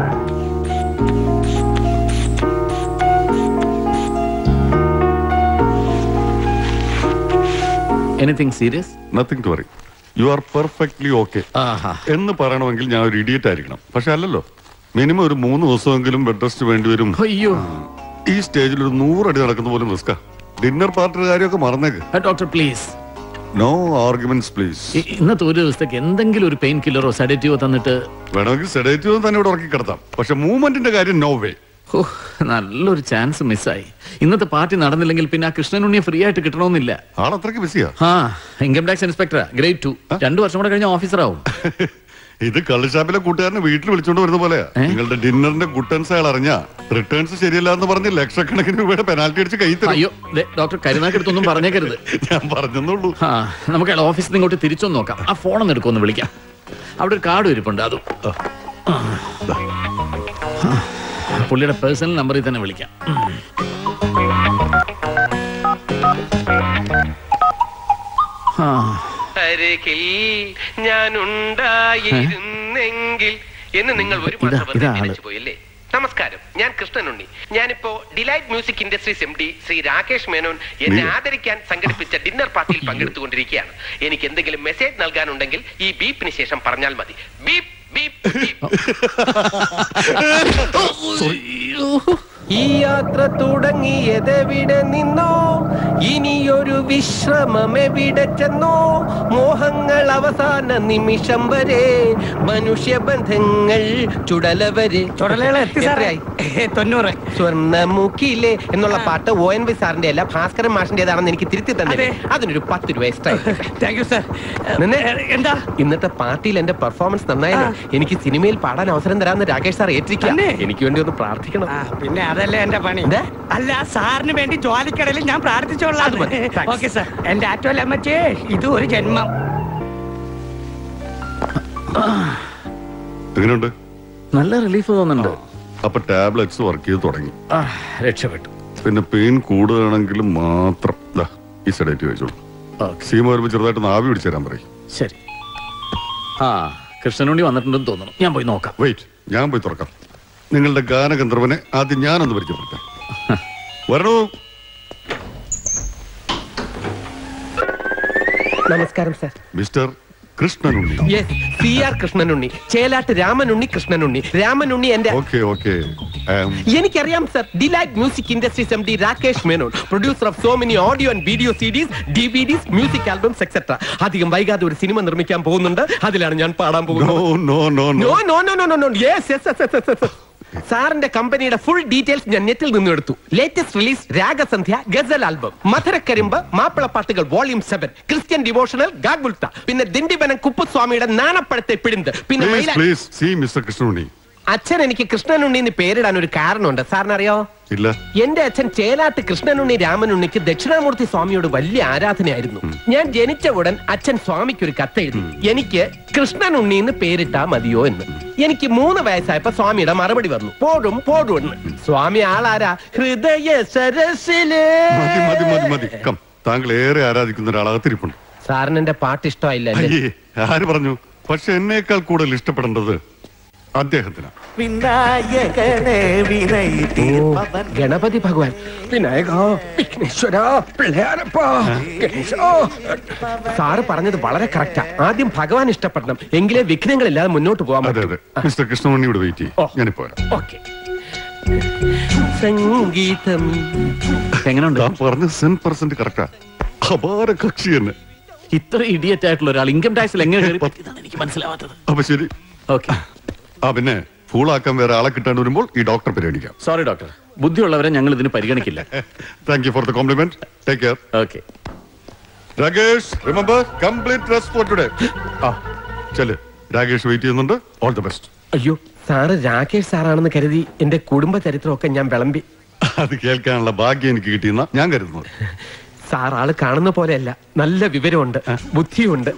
Anything serious? Nothing to worry. You are perfectly okay എന്ന് പറയണമെങ്കിൽ ഞാൻ ഒരു ഇഡിയറ്റ് ആയിരിക്കണം. പക്ഷെ അല്ലല്ലോ. മിനിമം ഒരു 3 ദിവസമെങ്കിലും ബെഡ് റെസ്റ്റ് വേണ്ടി വരും. അയ്യോ, ഈ സ്റ്റേജിൽ ഒരു 100 അടി നടക്കുന്ന പോലും റിസ്കാ. ഡിന്നർ പാർട്ടിയുടെ കാര്യമൊക്കെ മറന്നേക്ക്. Doctor please, no arguments please. ഇന്നത്തെ ഒരു ദിവസത്തേക്ക് എന്തെങ്കിലും ഒരു പെയിൻ കില്ലറോ സെഡേറ്റീവോ തന്നിട്ട്. വേണമെങ്കിൽ സെഡേറ്റീവ് തന്നെ ഇവിടെ ഉറക്കി കിടത്താം. പക്ഷെ മൂവ്മെന്റിന്റെ കാര്യം നോ വേ. നല്ലൊരു ചാൻസ് മിസ്സായി. ഇന്നത്തെ പാർട്ടി നടന്നില്ലെങ്കിൽ പിന്നെ ആ കൃഷ്ണനുണ്ണിയെ ഫ്രീ ആയിട്ട് കിട്ടണമെന്നില്ല. ആളത്രയ്ക്ക് ബിസിയാ. ഇൻകം ടാക്സ് ഇൻസ്പെക്ടറാ, ഗ്രേഡ് 2. 2 വർഷം കൂടെ കഴിഞ്ഞ ഓഫീസറാവും. ഇത് കള്ളുഷാപ്പിലെ കൂട്ടുകാരനെ വീട്ടിൽ വിളിച്ചോണ്ട് വരുന്ന പോലെയാ. നിങ്ങളുടെ ഡിന്നറിന്റെ ഗുട്ടൻസ് അയാൾ അറിഞ്ഞ റിട്ടേൺസ് ശരിയല്ല എന്ന് പറഞ്ഞ് ലക്ഷക്കണക്കിന് രൂപയുടെ പെനാൽറ്റി അടിച്ച് കൈ തരും. അയ്യോ ഡോക്ടർ, കരുനാക്കെടുത്തൊന്നും പറഞ്ഞേക്കരുത്. ഞാൻ പറഞ്ഞെന്നുള്ളൂ. നമുക്ക് അയാൾ ഓഫീസിൽ നിന്ന് ഇങ്ങോട്ട് തിരിച്ചൊന്ന് നോക്കാം. ആ ഫോണൊന്ന് എടുക്കുമെന്ന് വിളിക്കാം. അവിടെ ഒരു കാർഡ് ഇരിപ്പുണ്ട്. അതും പുള്ളിയുടെ പേഴ്സണൽ നമ്പറിൽ തന്നെ വിളിക്കാം. ഞാനുണ്ടായിരുന്നെങ്കിൽ എന്ന് നിങ്ങൾ ഒരു പോയല്ലേ. നമസ്കാരം, ഞാൻ കൃഷ്ണനുണ്ണി. ഞാനിപ്പോ delight music industries MD Shri Rakesh Menon എന്നെ ആദരിക്കാൻ സംഘടിപ്പിച്ച ഡിന്നർ പാർട്ടിയിൽ പങ്കെടുത്തുകൊണ്ടിരിക്കുകയാണ്. എനിക്ക് എന്തെങ്കിലും മെസ്സേജ് നൽകാനുണ്ടെങ്കിൽ ഈ ബീപ്പിന് ശേഷം പറഞ്ഞാൽ മതി. Beep beep. ഈ യാത്ര തുടങ്ങിയതെവിടെ നിന്നോ, ഇനിയൊരു വിശ്രമം എവിടെ ചെന്നോ, മോഹങ്ങൾ അവസാന നിമിഷം വരെ, മനുഷ്യബന്ധങ്ങൾ ചുടലവരെ. സ്വർണ്ണമുഖിലെ എന്നുള്ള പാട്ട് ONV സാറിന്റെ അല്ല, ഭാസ്കരൻ മാഷിന്റേതാണെന്ന് എനിക്ക് തിരുത്തി തന്നെ. അതിനൊരു 10 രൂപ എക്സ്ട്രാ. എന്താ ഇന്നത്തെ പാർട്ടിയിൽ എന്റെ പെർഫോമൻസ് നന്നായില്ലേ? എനിക്ക് സിനിമയിൽ പാടാൻ അവസരം തരാമെന്ന് രാകേഷ് സാർ ഏറ്റിരിക്കുക. എനിക്ക് വേണ്ടി ഒന്ന് പ്രാർത്ഥിക്കണം. പിന്നെ അതല്ലേ എന്റെ പണി. അല്ല, സാറിന് വേണ്ടി ജോലിക്കടയിൽ ഞാൻ പ്രാർത്ഥിച്ചോളാം. Okay sir. എന്റെ ആറ്റോല അമ്മച്ചേ, ഇത് ഒരു ജന്മം. എങ്ങനെയുണ്ട്? നല്ല റിലീഫ് തോന്നുന്നുണ്ട്. അപ്പൊ ടാബ്ലറ്റ്സ് വർക്ക് ചെയ്ത് തുടങ്ങി. രക്ഷപ്പെട്ടു. പിന്നെ പെയിൻ കൂടുതലാണെങ്കിൽ മാത്രം ഈ സെഡേറ്റീവ് വെച്ചോളൂ. സീമ വരുമ്പോ ചെറുതായിട്ട് ആവി പിടിച്ചു തരാൻ പറയും. ശരി. കൃഷ്ണനുണ്ണി വന്നിട്ടുണ്ടെന്ന് തോന്നുന്നു. ഞാൻ പോയി നോക്കാം. വെയിറ്റ്, ഞാൻ പോയി തുറക്കാം. നിങ്ങളുടെ ഗാനഗന്ധർവനെ ആദ്യം ഞാനൊന്ന് പരിചയപ്പെടുത്താം. വരണോ? നമസ്കാരം sir. Mister Krishnanunni. Yes, CR Krishnanunni. Chelatt Ramanunni Krishnanunni. Ramanunni എന്റെ. എനിക്കറിയാം sir. Delight music industries MD Rakesh Menon, producer of so many audio and video CDs, DVDs, music albums etcetera. അധികം വൈകാതെ ഒരു സിനിമ നിർമ്മിക്കാൻ പോകുന്നുണ്ട്. അതിലാണ് ഞാൻ പാടാൻ പോകുന്നത്. സാറിന്റെ കമ്പനിയുടെ ഫുൾ ഡീറ്റെയിൽസ് ഞാൻ നെറ്റിൽ നിന്നും എടുത്തു. Latest release Ragasandhya ghazal album, Madhurakkarimbu മാപ്പിളപ്പാട്ടുകൾ വോളിയം 7, ക്രിസ്ത്യൻ ഡിവോഷണൽ ഗാഗുൽത്ത, പിന്നെ ദിണ്ടിബനം കുപ്പുസ്വാമിയുടെ നാണപ്പഴത്തെ പിടിന്ത്, പിന്നെ അച്ഛൻ എനിക്ക് കൃഷ്ണനുണ്ണി എന്ന് പേരിടാൻ ഒരു കാരണമുണ്ട്. സാറിനറിയോ? ഇല്ല. എന്റെ അച്ഛൻ ചേലാട്ട് കൃഷ്ണനുണ്ണി രാമനുണ്ണിക്ക് ദക്ഷിണാമൂർത്തി സ്വാമിയോട് വലിയ ആരാധനയായിരുന്നു. ഞാൻ ജനിച്ച ഉടൻ അച്ഛൻ സ്വാമിക്ക് ഒരു കത്തെഴുതി, എനിക്ക് കൃഷ്ണനുണ്ണി എന്ന് പേരിട്ടാ മതിയോ എന്ന്. എനിക്ക് 3 വയസ്സായപ്പോ സ്വാമിയുടെ മറുപടി വന്നു, പോടും പോടും എന്ന്. സ്വാമി ആളാരാ? ഹൃദയ സരസിലെ. താങ്കൾ ഏറെ ആരാധിക്കുന്ന ഒരാളകത്തിരിപ്പുണ്ട്. സാറിന് എന്റെ പാട്ട് ഇഷ്ടമായില്ല. ആര് പറഞ്ഞു? പക്ഷെ എന്നേക്കാൾ കൂടുതൽ ഇഷ്ടപ്പെടേണ്ടത് അദ്ദേഹത്തിന്. വിനായകനെ വിനയ തീർപ്പവൻ. ഗണപതി ഭഗവാൻ, വിനായക, വിഘ്നേശ്വര, പിള്ളയാരപ്പ, ഗണേശ. സാറ് പറഞ്ഞത് വളരെ കറക്റ്റാ. ആദ്യം ഭഗവാൻ ഇഷ്ടപ്പെടണം, എങ്കിലേ വിഘ്നങ്ങളില്ലാതെ മുന്നോട്ട് പോകാൻ പറ്റും. മിസ്റ്റർ കൃഷ്ണമണി ഇവിടെ വെയിറ്റ് ചെയ്യും, ഞാനിപ്പോ വരാം. ഓക്കെ. സംഗീതം എങ്ങനെയുണ്ട്? പറഞ്ഞ 100% കറക്റ്റാ. അപാര കക്ഷി തന്നെ. ഇത്ര ഇഡിയറ്റ് ആയിട്ടുള്ള ഒരാൾ ഇൻകം ടാക്സിൽ എങ്ങനെ എനിക്ക് മനസ്സിലാവാത്തത്. അപ്പൊ ശരി, ഓക്കെ. പിന്നെ ഫൂളാക്കാൻ വേറെ ആളെ കിട്ടാൻ വരുമ്പോൾ ഈ ഡോക്ടർ പരിഗണിക്കാം. സോറി ഡോക്ടർ, ബുദ്ധിയുള്ളവരെ ഞങ്ങൾ ഇതിന് പരിഗണിക്കില്ല. Thank you for the compliment. Take care. Okay. Rakesh, remember complete rest for today. ചെല്, രാകേഷ് വെയിറ്റ് ചെയ്യുന്നുണ്ട്. All the best. അയ്യോ, സാറ് രാകേഷ് സാറാണെന്ന് കരുതി എന്റെ കുടുംബ ചരിത്രമൊക്കെ ഞാൻ വിളമ്പി. അത് കേൾക്കാനുള്ള ഭാഗ്യം എനിക്ക് കിട്ടിയെന്ന ഞാൻ കരുതുന്നത്. സാർ ആള് കാണുന്ന പോലെയല്ല, നല്ല വിവരമുണ്ട്, ബുദ്ധിയുണ്ട്.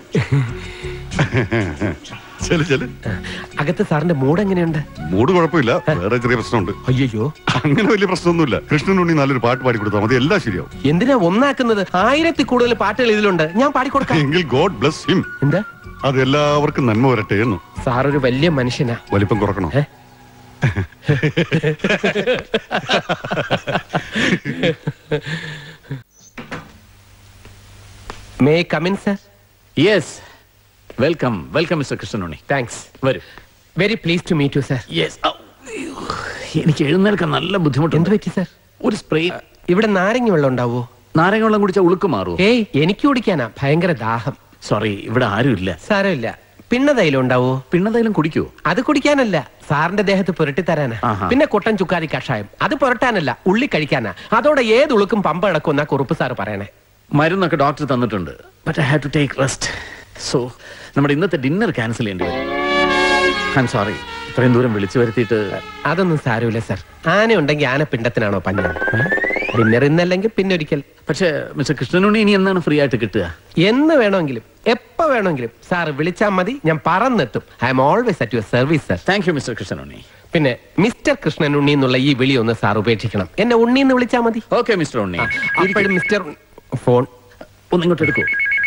അകത്ത് സാറിന്റെ മൂഡ് എങ്ങനെയുണ്ട്? മൂഡ് കുഴപ്പമില്ല, വേറെ ചെറിയ പ്രശ്നമുണ്ട്. അയ്യോ, അങ്ങനെ വലിയ പ്രശ്നമൊന്നുമില്ല. കൃഷ്ണനുണ്ണി നല്ലൊരു പാട്ട് പാടി കൊടുത്താൽ മതി, എല്ലാം ശരിയാവും. എന്തിനാ ഒന്നാക്കുന്നത്? 1000 കൂടുതൽ പാട്ടുകൾ ഇതിലുണ്ട്, ഞാൻ പാടിക്കൊടുക്കാം. എങ്കിൽ ഗോഡ് ബ്ലസ് ഹിം. എന്താ? അത് എല്ലാവർക്കും നന്മ വരട്ടെ എന്ന്. സാർ ഒരു വലിയ മനുഷ്യനാ. വലിപ്പം കുറക്കണം. May come in sir? Yes, welcome. Welcome mister Krishnanunni. Thanks. വരൂ. Very please to meet you sir. Yes. എനിക്ക് എഴുന്നേൽക്കാൻ നല്ല ബുദ്ധിമുട്ട്. എന്ത് പറ്റി സർ? ഒരു സ്പ്രേ. ഇവിടെ നാരങ്ങ വെള്ളം ഉണ്ടാവോ? നാരങ്ങ വെള്ളം കുടിച്ചാൽ ഉളുക്ക് മാറുമോ? ഏയ്, എനിക്ക് കുടിക്കാനാ ഭയങ്കര ദാഹം. സോറി, ഇവിടെ ആരും ഇല്ല. സാരമില്ല. പിണ്ണതൈലം ഉണ്ടാവോ? പിണ്ണതൈലം കുടിക്കൂ? അത് കുടിക്കാനല്ല, സാറിന്റെ ദേഹത്ത് പുരട്ടി തരാനാ. പിന്നെ കൊട്ടൻ ചുക്കാതി കഷായം, അത് പുരട്ടാനല്ല, ഉള്ളി കഴിക്കാനാ. അതോടെ ഏത് ഉളുക്കും പമ്പ കിടക്കുമെന്നാ കുറുപ്പ് സാറ് പറയണേ. മരുന്നൊക്കെ ഡോക്ടർ തന്നിട്ടുണ്ട്. But I have to take rest. So നമ്മുടെ ഇന്നത്തെ ഡിന്നർ ക്യാൻസൽ ചെയ്യേണ്ടി വരും. ഐ എം സോറി, ഇത്രയും ദൂരം വിളിച്ചു വരുത്തിയിട്ട്. അതൊന്നും സാരമില്ല സർ. ആന ഉണ്ടെങ്കിൽ ആന പിണ്ടത്തിനാണോ പഞ്ഞം? ഡിന്നർ ഇന്നല്ലെങ്കിൽ പിന്നെ ഒരിക്കൽ. പക്ഷേ മിസ്റ്റർ കൃഷ്ണനുണ്ണി ഇനി എന്നാണ് ഫ്രീ ആയിട്ട് കിട്ടുക? എന്ന് വേണമെങ്കിലും എപ്പോ വേണമെങ്കിലും സാർ വിളിച്ചാൽ മതി, ഞാൻ പറന്നെത്തും. I am always at your service sir. Thank you mister Krishnanunni. പിന്നെ മിസ്റ്റർ കൃഷ്ണനുണ്ണി എന്നുള്ള ഈ വിളി ഒന്ന് സാർ ഉപേക്ഷിക്കണം. എന്നെ ഉണ്ണി എന്ന് വിളിച്ചാൽ മതി. Okay mister Unni. അപ്പോഴും മിസ്റ്റർ ഫോൺ ഒന്ന് ഇങ്ങോട്ട് എടുക്കൂ.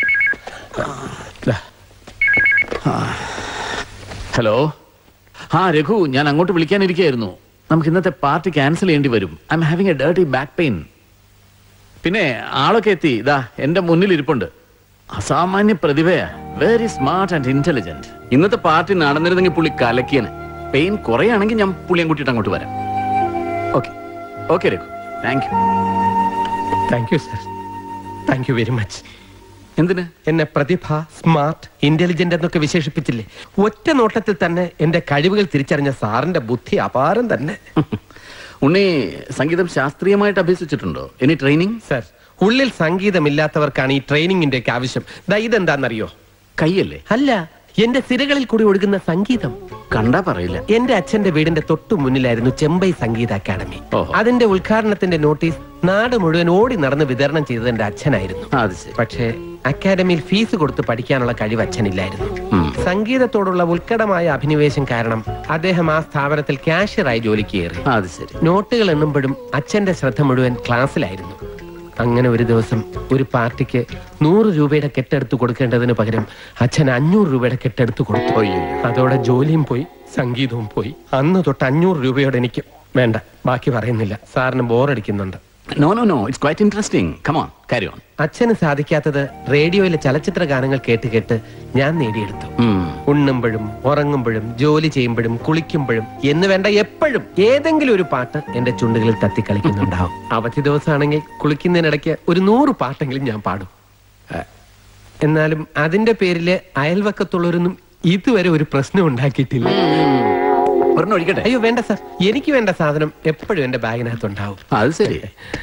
ഹലോ. രഘു, ഞാൻ അങ്ങോട്ട് വിളിക്കാനിരിക്കുകയായിരുന്നു. നമുക്ക് ഇന്നത്തെ പാർട്ടി ക്യാൻസൽ ചെയ്യേണ്ടി വരും. I am having a dirty back pain. പിന്നെ ആളൊക്കെ എത്തി, ഇതാ എന്റെ മുന്നിൽ ഇരിപ്പുണ്ട്. അസാമാന്യ പ്രതിഭയാ, വെരി സ്മാർട്ട് ആൻഡ് ഇന്റലിജന്റ്. ഇന്നത്തെ പാർട്ടി നടന്നിരുന്നെങ്കിൽ പുള്ളി കലക്കിയന്. പെയിൻ കുറയാണെങ്കിൽ ഞാൻ പുള്ളിയും കൂട്ടിയിട്ട് അങ്ങോട്ട് വരാം. Okay okay Raghu, thank you. Thank you sir. Thank you very much. എന്തിന്? എന്നെ പ്രതിഭ, സ്മാർട്ട്, ഇന്റലിജന്റ് എന്നൊക്കെ വിശേഷിപ്പിച്ചില്ലേ? ഒറ്റ നോട്ടത്തിൽ തന്നെ എന്റെ കഴിവുകൾ തിരിച്ചറിഞ്ഞ സാറിന്റെ ബുദ്ധി അപാരം തന്നെ. ഉണ്ണി സംഗീതം ശാസ്ത്രീയമായിട്ട് അഭ്യസിച്ചിട്ടുണ്ടോ? Any training? സർ, ഉള്ളിൽ സംഗീതമില്ലാത്തവർക്കാണ് ഈ ട്രെയിനിങ്ങിന്റെ ഒക്കെ ആവശ്യം. ഇതെന്താണെന്നറിയോ? കൈയല്ലേ? അല്ല, എന്റെ സിരകളിൽ കൂടി ഒഴുകുന്ന സംഗീതം. കണ്ടാ പറയില്ല. എന്റെ അച്ഛന്റെ വീടിന്റെ തൊട്ടു മുന്നിലായിരുന്നു ചെമ്പൈ സംഗീത അക്കാദമി. അതിന്റെ ഉദ്ഘാടനത്തിന്റെ നോട്ടീസ് നാട് മുഴുവൻ ഓടി നടന്ന് വിതരണം ചെയ്തത് എന്റെ അച്ഛനായിരുന്നു. പക്ഷേ അക്കാദമിയിൽ ഫീസ് കൊടുത്ത് പഠിക്കാനുള്ള കഴിവ് അച്ഛനില്ലായിരുന്നു. സംഗീതത്തോടുള്ള ഉത്കടമായ അഭിനിവേശം കാരണം അദ്ദേഹം ആ സ്ഥാപനത്തിൽ കാഷ്യറായി ജോലിക്ക് കയറി. നോട്ടുകൾ എണ്ണുമ്പോഴും അച്ഛന്റെ ശ്രദ്ധ മുഴുവൻ ക്ലാസ്സിലായിരുന്നു. അങ്ങനെ ഒരു ദിവസം ഒരു പാർട്ടിക്ക് 100 രൂപയുടെ കെട്ടെടുത്ത് കൊടുക്കേണ്ടതിന് പകരം അച്ഛൻ 500 രൂപയുടെ കെട്ടെടുത്ത് കൊടുത്തു. അതോടെ ജോലിയും പോയി, സംഗീതവും പോയി. അന്ന് തൊട്ട് 500 രൂപയോടെ എനിക്ക് വേണ്ട. ബാക്കി പറയുന്നില്ല, സാറിന് ബോറടിക്കുന്നുണ്ട്. No, it's quite interesting. Come on, carry on. അച്ഛന് സാധിക്കാത്തത് റേഡിയോയിലെ ചലച്ചിത്ര ഗാനങ്ങൾ കേട്ട് കേട്ട് ഞാൻ നേടിയെടുത്തു. ഉണ്ണുമ്പോഴും ഉറങ്ങുമ്പോഴും ജോലി ചെയ്യുമ്പോഴും കുളിക്കുമ്പോഴും എന്ന് വേണ്ട എപ്പോഴും ഏതെങ്കിലും ഒരു പാട്ട് എന്റെ ചുണ്ടുകളിൽ തത്തിക്കളിക്കുന്നുണ്ടാവും. അവധി ദിവസമാണെങ്കിൽ കുളിക്കുന്നതിനിടയ്ക്ക് ഒരു 100 പാട്ടെങ്കിലും ഞാൻ പാടും. എന്നാലും അതിന്റെ പേരില് അയൽവക്കത്തുള്ളവരൊന്നും ഇതുവരെ ഒരു പ്രശ്നം ഉണ്ടാക്കിയിട്ടില്ല. അയ്യോ വേണ്ട സാർ, എനിക്ക് വേണ്ട സാധനം എപ്പോഴും എന്റെ ബാഗിനകത്തുണ്ടാവും. അത് ശരി.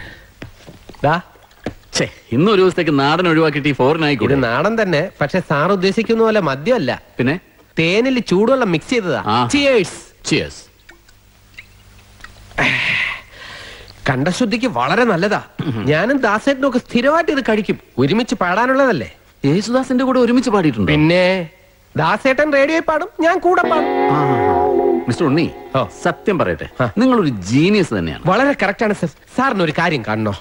ഇന്നൊരു ദിവസത്തേക്ക് നാടൻ ഒഴിവാക്കിയിട്ട് ഫോറിനായി. ഇത് നാടൻ തന്നെ, പക്ഷെ സാർ ഉദ്ദേശിക്കുന്ന പോലെ മദ്യമല്ല. പിന്നെ തേനിൽ ചൂടുവെള്ളം മിക്സ് ചെയ്തതാ. ചിയേഴ്സ്. കണ്ഠശുദ്ധിക്ക് വളരെ നല്ലതാ. ഞാനും ദാസേട്ടനും ഒക്കെ സ്ഥിരമായിട്ട് ഇത് കഴിക്കും. ഒരുമിച്ച് പാടാനുള്ളതല്ലേ? യേശുദാസിന്റെ കൂടെ ഒരുമിച്ച് പാടിയിട്ടുണ്ട്. പിന്നെ ദാസേട്ടൻ റേഡിയോയിൽ പാടും, ഞാൻ കൂടെ പാടും. മിസ്റ്റർ ഉണ്ണി, സത്യം പറയട്ടെ, നിങ്ങളൊരു ജീനിയസ് തന്നെയാണ്. വളരെ കറക്റ്റ് ആണ് സർ. സാറിന് ഒരു കാര്യം കാണണോ?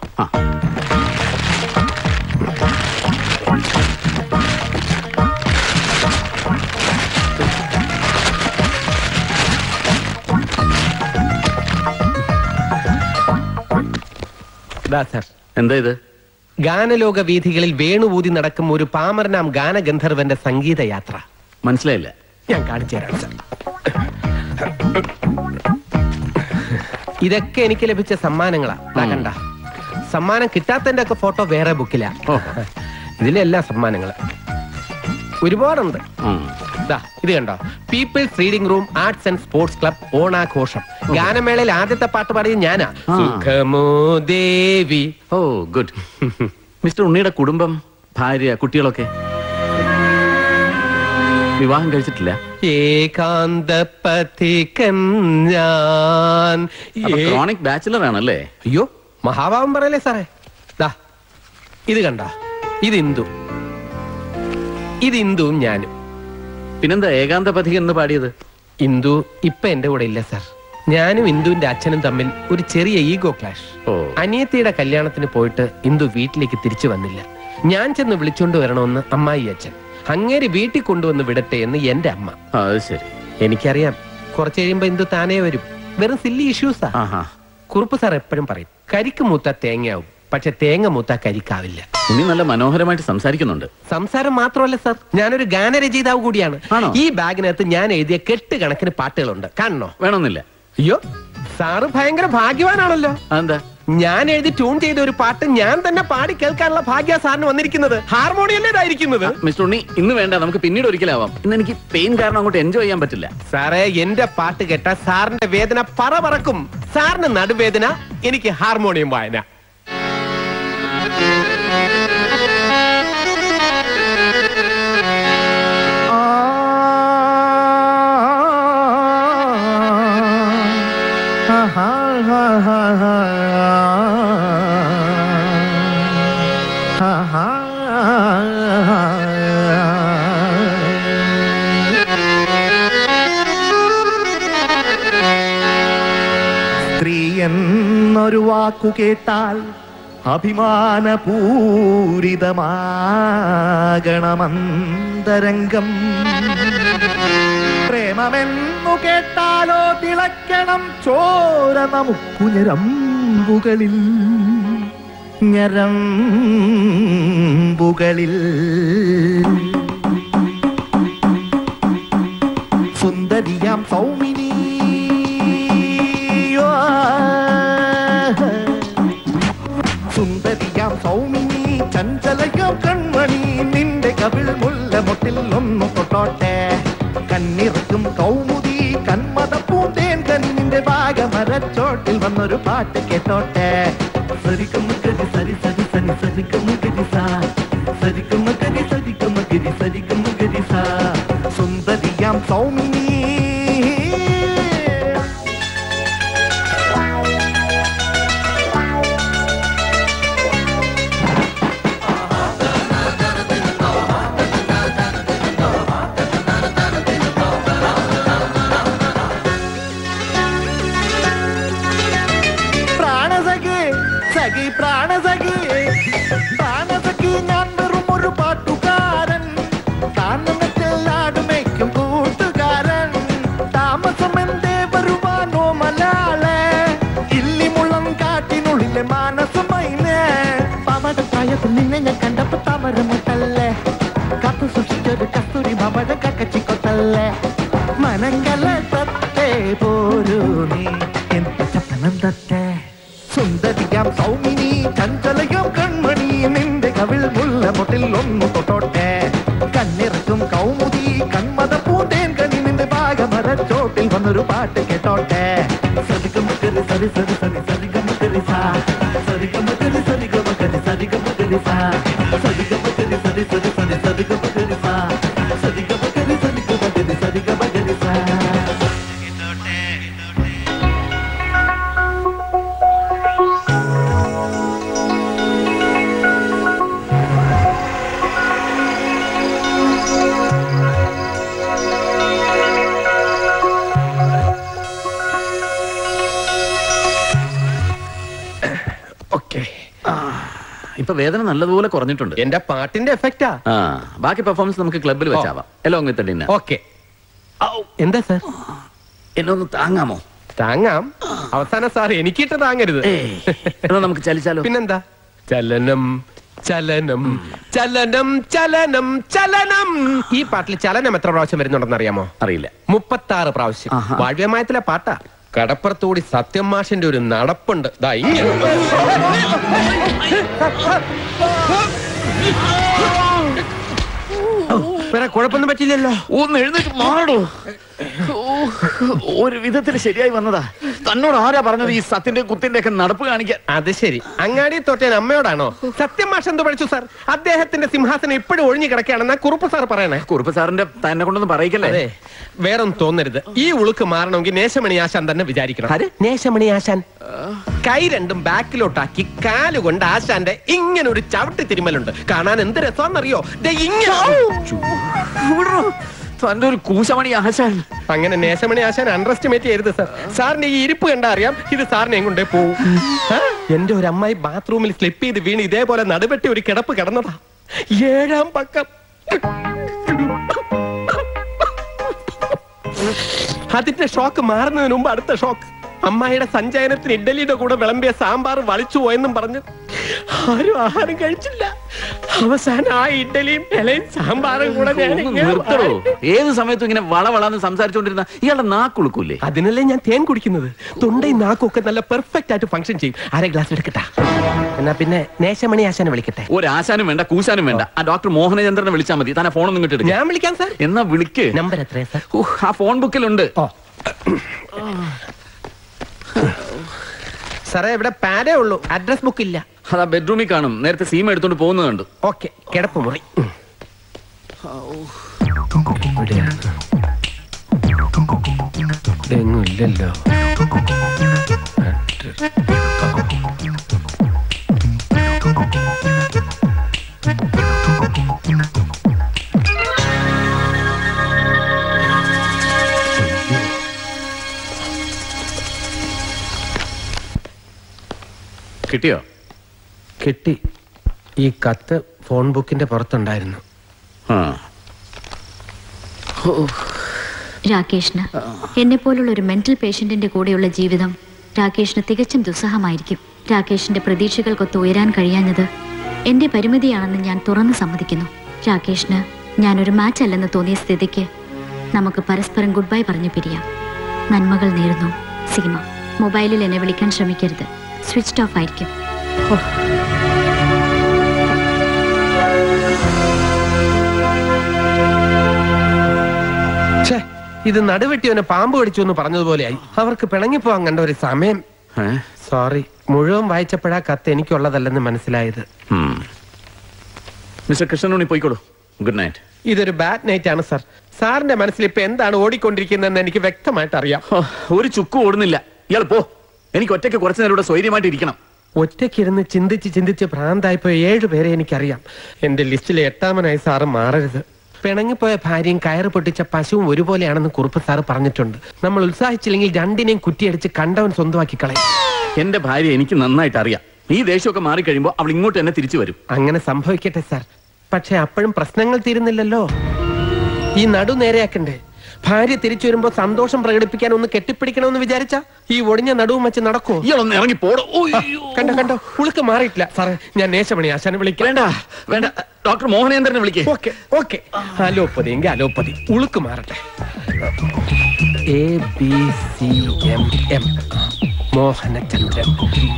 എന്താ ഇത്? ഗാനലോക വീഥികളിൽ വേണുവൂതി നടക്കും ഒരു പാമരനാം ഗാനഗന്ധർവന്റെ സംഗീത യാത്ര. മനസ്സിലായില്ല. ഞാൻ കാണിച്ചു തരാം സർ. ഇതൊക്കെ എനിക്ക് ലഭിച്ച സമ്മാനങ്ങളാ. കണ്ട, സമ്മാനം കിട്ടാത്തതിന്റെ ഒക്കെ ഫോട്ടോ വേറെ ബുക്കിലാ. ഇതിലെല്ലാം സമ്മാനങ്ങള് ഒരുപാടുണ്ട്. ഇത് കണ്ടോ, people's reading room arts and sports club ഓണാഘോഷം. ഗാനമേളയിൽ ആദ്യത്തെ പാട്ട് പാടിയത് ഞാനാ. സുഖമോ ദേവി. ഓ ഗുഡ്. മിസ്റ്റർ ഉണ്ണിയുടെ കുടുംബം, ഭാര്യ, കുട്ടികളൊക്കെ വിവാഹം കഴിച്ചിട്ടില്ല? ഏകാന്തപഥികൻ ഞാൻ. ക്രോണിക് ബാച്ചിലർ ആണല്ലേ? അയ്യോ, മഹാഭാവം പറയല്ലേ സാറേ. ഇത് കണ്ട, ഇത് ഇന്ദു, ഇത് ഇന്ദുവും ഞാനും. പിന്നെന്താ ഏകാന്തപഥികൻ എന്ന് പാടിയത്? ഇന്ദു ഇപ്പൊ എന്റെ കൂടെ ഇല്ല സാർ. ഞാനും ഇന്ദുവിന്റെ അച്ഛനും തമ്മിൽ ഒരു ചെറിയ ഈഗോ ക്ലാഷ്. അനിയത്തിയുടെ കല്യാണത്തിന് പോയിട്ട് ഇന്ദു വീട്ടിലേക്ക് തിരിച്ചു വന്നില്ല. ഞാൻ ചെന്ന് വിളിച്ചോണ്ട് വരണമെന്ന് അമ്മായി അച്ഛൻ. അങ്ങേര് വീട്ടിൽ കൊണ്ടുവന്ന് വിടട്ടെ എന്ന് എന്റെ അമ്മ. ശരി, എനിക്കറിയാം. കുറച്ച് കഴിയുമ്പോ ഇന്ദു താനേ വരും. വെറും സില്ലി ഇഷ്യൂസാ. കുറുപ്പ് സാർ എപ്പോഴും പറയും, കരിക്ക് മൂത്ത തേങ്ങയാവും, പക്ഷെ തേങ്ങ മൂത്ത കരിക്കാവില്ല. ഇനി നല്ല മനോഹരമായിട്ട് സംസാരിക്കുന്നുണ്ട്. സംസാരം മാത്രമല്ല സാർ, ഞാനൊരു ഗാനരചയിതാവ് കൂടിയാണ്. ഈ ബാഗിനകത്ത് ഞാൻ എഴുതിയ കെട്ടുകണക്കിന് പാട്ടുകളുണ്ട്. കാണണോ? വേണമെന്നില്ല. അയ്യോ, സാറ് ഭയങ്കര ഭാഗ്യവാനാണല്ലോ. എന്താ? ഞാൻ എഴുതി ട്യൂൺ ചെയ്ത ഒരു പാട്ട് ഞാൻ തന്നെ പാടി കേൾക്കാനുള്ള ഭാഗ്യ സാറിന് വന്നിരിക്കുന്നത്. ഹാർമോണിയല്ലേ ഇതായിരിക്കുന്നത്. മിസ്റ്റർ ഉണ്ണി, ഇന്ന് വേണ്ട, നമുക്ക് പിന്നീട് ഒരിക്കലാവാം. ഇന്ന് എനിക്ക് പെയിൻ കാരണം അങ്ങോട്ട് എൻജോയ് ചെയ്യാൻ പറ്റില്ല. സാറേ, എന്റെ പാട്ട് കേട്ടാ സാറിന്റെ വേദന പറക്കും. സാറിന് നടുവേദന, എനിക്ക് ഹാർമോണിയം വായന. സ്ത്രീ എന്നൊരു വാക്കു കേട്ടാൽ അഭിമാനപൂരിതമാകണമന്തരംഗം. പ്രേമമെന്നു കേട്ടാലോ തിളക്കണം ചോര നമുക്കു ഞരമ്പുകളിൽ, ഞരമ്പുകളിൽ. സുന്ദരിയാം സൗമിനി, സുന്ദരിയാം സൗമിനി, ചഞ്ചലയാം കൺമണി, നിന്റെ കവിൾ മുല്ല മുട്ടിൽ ഒന്ന് തൊട്ടോട്ടെ. കണ്ണിറക്കും കൗമുദി കന്മത പൂന്തേൻ കനി, നിന്റെ ഭാഗമരച്ചോട്ടിൽ വന്നൊരു പാട്ട് കേട്ടോട്ടെ. സരികമകരി സരി സരി സരി സരികമകരി സാ, സരികമകരി സരികമകരി സരികമകരി സാ. സുന്ദരിയാം സൗമിനി, പ്രാണസഖി, പ്രാണസഖി, ഞാൻ വെറും ഒരു പാട്ടുകാരൻ, കാനനത്തിലാടുമേക്കും കൂട്ടുകാരൻ. താമസം എന്തേ വരുവാനോ മലാളെ, ഇല്ലിമുളം കാട്ടിനുള്ളിലെ മാനസമൈനെ. പവടപ്പായത്തിൽ നിന്നെ ഞാൻ കണ്ടപ്പോ തമരമുട്ടല്ലേ, കത്തു സൂക്ഷിച്ചൊരു കസ്തൂരി പവട കക്കച്ചിക്കൊട്ടല്ലേ. മനങ്കല തത്തേ പോരൂ നീ എന്റെ ചപ്പനം തത്തേ. സുന്ദരിയാം സൗമിനി, ചഞ്ചലയാം കൺമണി, നിന്റെ കവിൾ മുല്ല മുട്ടിൽ ഒന്ന് തൊട്ടോട്ടെ. കണ്ണിറക്കും കൗമുദി കന്മത പൂന്തേൻ കനി, നിന്റെ ഭാഗമരച്ചോട്ടിൽ വന്നൊരു പാട്ട് കേട്ടോട്ടെ. സരിഗമകരി സരി സരി സരി സരിഗമകരി സാ, സരിഗമകരി സരിഗമകരി സരിഗമകരി സാ, സരിഗമകരി സരി സരി സരി സരിഗമകരി സാ, സരിഗമകരി സരിഗമകരി സരിഗമകരി സാ. ഇപ്പൊ വേദന നല്ലതുപോലെ കുറഞ്ഞിട്ടുണ്ട്. എന്റെ പാട്ടിന്റെ എഫക്റ്റാ. ബാക്കി പെർഫോമൻസ് നമുക്ക് ക്ലബ്ബിൽ വെച്ചാവാം. Along with dinner. ഓക്കെ. എന്താ സാർ, എന്നെ ഒന്ന് താങ്ങാമോ? താങ്ങാം. അവസാനം സാർ എനിക്കിട്ട് താങ്ങരുത്. നമുക്ക് ചലിച്ചാലോ? പിന്നെന്താ? ചലനം ചലനം ചലനം ചലനം ചലനം. ഈ പാട്ടിൽ ചലനം എത്ര പ്രാവശ്യം വരുന്നുണ്ടെന്ന് അറിയാമോ? അറിയില്ല. 36 പ്രാവശ്യം. വാഴ്വ്യമായത്തിലെ പാട്ടാ. കടപ്പുറത്തുകൂടി സത്യം മാഷിന്റെ ഒരു നടപ്പുണ്ട്. ദാ ഇങ്ങനെ. വേറെ കുഴപ്പമൊന്നും പറ്റില്ലല്ലോ. ഒന്ന് എഴുന്നേറ്റ് മാറോ. ഒരു വിധത്തിൽ ശരിയായി വന്നതാ. തന്നോട് ആരാ പറഞ്ഞത് ഈ സത്യന്റെ കുത്തിന്റെ ഒക്കെ നടപ്പ് കാണിക്കാൻ? അത് ശരി, അങ്ങാടി തോറ്റേൻ അമ്മയോടാണോ? സത്യം മാഷ് എന്ത് പഠിച്ചു സാർ? അദ്ദേഹത്തിന്റെ സിംഹാസനം ഇപ്പോഴും ഒഴിഞ്ഞു കിടക്കുകയാണെന്നാ കുറുപ്പ് സാർ പറയണേ. കുറുപ്പ് സാറിന്റെ തന്നെ കൊണ്ടൊന്നും പറയിക്കല്ലേ? അതെ, വേറൊന്നും തോന്നരുത്. ഈ ഉളുക്ക് മാറണമെങ്കിൽ നേശമണി ആശാൻ തന്നെ വിചാരിക്കണം. നേശമണി ആശാൻ കൈ രണ്ടും ബാക്കിലോട്ടാക്കി കാലുകൊണ്ട് ആശാന്റെ ഇങ്ങനെ ഒരു ചവിട്ടി തിരുമലുണ്ട്. കാണാൻ എന്ത് രസമാണെന്നറിയോ? തന്റെ ഒരു കൂശമണി ആശാൻ. അങ്ങനെ നേശമണി ആശാൻ അണ്ടർ എസ്റ്റിമേറ്റ് ചെയ്യരുത് സാർ. സാറിന്റെ ഈ ഇരിപ്പ് കണ്ടാ അറിയാം ഇത് സാറിനെ കൊണ്ടേ പോവും. എന്റെ ഒരു അമ്മായി ബാത്റൂമിൽ സ്ലിപ്പ് ചെയ്ത് വീണ് ഇതേപോലെ നടുവെട്ടി ഒരു കിടപ്പ് കിടന്നതാ. 7ാം പക്കം. അതിന്റെ ഷോക്ക് മാറുന്നതിന് മുമ്പ് അടുത്ത ഷോക്ക്. അമ്മായിയുടെ സഞ്ചയനത്തിന് ഇഡ്ഡലിയുടെ കൂടെ വിളമ്പിയ സാമ്പാർ വളിച്ചു പോയെന്നും പറഞ്ഞ് ആരും ആഹാരം കഴിച്ചില്ല. അവസാനം ആ ഇഡ്ഡലിയും ഇലയും സാമ്പാറും കൂടെ നിർത്തണോ? ഏത് സമയത്തും ഇങ്ങനെ വളവളാന്ന് സംസാരിച്ചോണ്ടിരുന്ന ഇയാളുടെ നാക്കുളുക്കൂല്ലേ? അതിനല്ലേ ഞാൻ തേൻ കുടിക്കുന്നത്. തൊണ്ടയും നാക്കൊക്കെ നല്ല പെർഫെക്റ്റ് ആയിട്ട് ഫംഗ്ഷൻ ചെയ്യും. അര ഗ്ലാസ് എടുക്കട്ടാ? എന്നാ പിന്നെ നേശമണി ആശാനെ വിളിക്കട്ടെ. ഒരു ആശാനും വേണ്ട, കൂശാനും വേണ്ട. ആ ഡോക്ടർ മോഹനചന്ദ്രനെ വിളിച്ചാൽ മതി. താൻ ഫോണൊന്നും കിട്ടും. ഞാൻ വിളിക്കാം സാർ. എന്നാ വിളിക്ക്. നമ്പർ എത്രയാ സാർ? ആ ഫോൺ ബുക്കിലുണ്ട്. സാറേ ഇവിടെ പാരേ ഉള്ളൂ, അഡ്രസ് ബുക്ക് ഇല്ല. അതാ ബെഡ്റൂമിൽ കാണും. നേരത്തെ സീമ എടുത്തോണ്ട് പോകുന്നുണ്ട്. ഓക്കെ, കിടപ്പ് മുറി. ഇല്ലല്ലോ. കിട്ടിയോ? കിട്ടി. ഈ കത്ത് ഫോൺ ബുക്കിന്റെ പുറത്തുണ്ടായിരുന്നു. രാകേഷിന് എന്നെ പോലുള്ള ഒരു മെന്റൽ പേഷ്യന്റിന്റെ കൂടെയുള്ള ജീവിതം രാകേഷിന് തികച്ചും ദുസ്സഹമായിരിക്കും. രാകേഷിന്റെ പ്രതീക്ഷകൾക്കൊത്ത് ഉയരാൻ കഴിയാഞ്ഞത് എന്റെ പരിമിതിയാണെന്ന് ഞാൻ തുറന്നു സമ്മതിക്കുന്നു. രാകേഷിന് ഞാനൊരു മാച്ച് അല്ലെന്ന് തോന്നിയ സ്ഥിതിക്ക് നമുക്ക് പരസ്പരം ഗുഡ് ബൈ പറഞ്ഞു പിരിയാം. നന്മകൾ നേരുന്നു, സീമ. മൊബൈലിൽ എന്നെ വിളിക്കാൻ ശ്രമിക്കരുത്. സ്വിച്ച് ഓഫ് ആയിരിക്കും. ഇത് നടുവെട്ടിയോനെ പാമ്പ് കടിച്ചു എന്ന് പറഞ്ഞതുപോലെയായി. അവർക്ക് പിണങ്ങിപ്പോവാൻ കണ്ട ഒരു സമയം. സോറി, മുഴുവൻ വായിച്ചപ്പോഴാ കത്ത് എനിക്കുള്ളതല്ലെന്ന് മനസ്സിലായത്. മിസ്റ്റർ കൃഷ്ണനുണ്ണി പോയിക്കോളൂ. Good night. ഇതൊരു ബാഡ് നൈറ്റ് ആണ് സാർ. സാറിന്റെ മനസ്സിൽ ഇപ്പൊ എന്താണ് ഓടിക്കൊണ്ടിരിക്കുന്നതെന്ന് എനിക്ക് വ്യക്തമായിട്ട് അറിയാം. ഒരു ചുക്കും ഓടുന്നില്ല. ഇയാൾ പോ. എനിക്ക് ഒറ്റയ്ക്ക് കുറച്ചു നേരം ഇവിടെ സ്വൈര്യമായിട്ട് ഇരിക്കണം. ഒറ്റയ്ക്കിരുന്ന് ചിന്തിച്ച് ഭ്രാന്തായിപ്പോയ 7 പേരെ എനിക്കറിയാം. എന്റെ ലിസ്റ്റിലെ 8ാമനായി സാറ് മാറരുത്. പിണങ്ങിപ്പോയ ഭാര്യയും കയറ് പൊട്ടിച്ച പശുവും ഒരുപോലെയാണെന്ന് കുറുപ്പ് സാറ് പറഞ്ഞിട്ടുണ്ട്. നമ്മൾ ഉത്സാഹിച്ചില്ലെങ്കിൽ രണ്ടിനെയും കുറ്റിയടിച്ച് കണ്ടവൻ സ്വന്തമാക്കി കളയും. എന്റെ ഭാര്യ എനിക്ക് നന്നായിട്ട് അറിയാം. ഈ ദേഷ്യമൊക്കെ മാറിക്കഴിയുമ്പോൾ അവൾ ഇങ്ങോട്ട് തന്നെ തിരിച്ചു വരും. അങ്ങനെ സംഭവിക്കട്ടെ സാർ. പക്ഷെ അപ്പോഴും പ്രശ്നങ്ങൾ തീരുന്നില്ലല്ലോ. ഈ നടു നേരെയാക്കണ്ടേ? ഭാര്യ തിരിച്ചു വരുമ്പോ സന്തോഷം പ്രകടിപ്പിക്കാൻ ഒന്ന് കെട്ടിപ്പിടിക്കണമെന്ന് വിചാരിച്ച ഈ ഒടിഞ്ഞ നടുവും വെച്ച് നടക്കുമോ? ഇയാളൊന്ന് ഇറങ്ങി പോടോ. കണ്ടോ ഉളുക്ക് മാറിയിട്ടില്ല സാറേ. ഞാൻ നേശമണി ആശാനെ വിളിക്കാം. വേണ്ട, ഡോക്ടർ മോഹനേന്ദ്രനെ വിളിക്കേ. ഓക്കെ. അലോപ്പതി എങ്കിൽ അലോപ്പതി. ഉളുക്ക് മാറട്ടെ. ABCMM മോഹനചന്ദ്രൻ.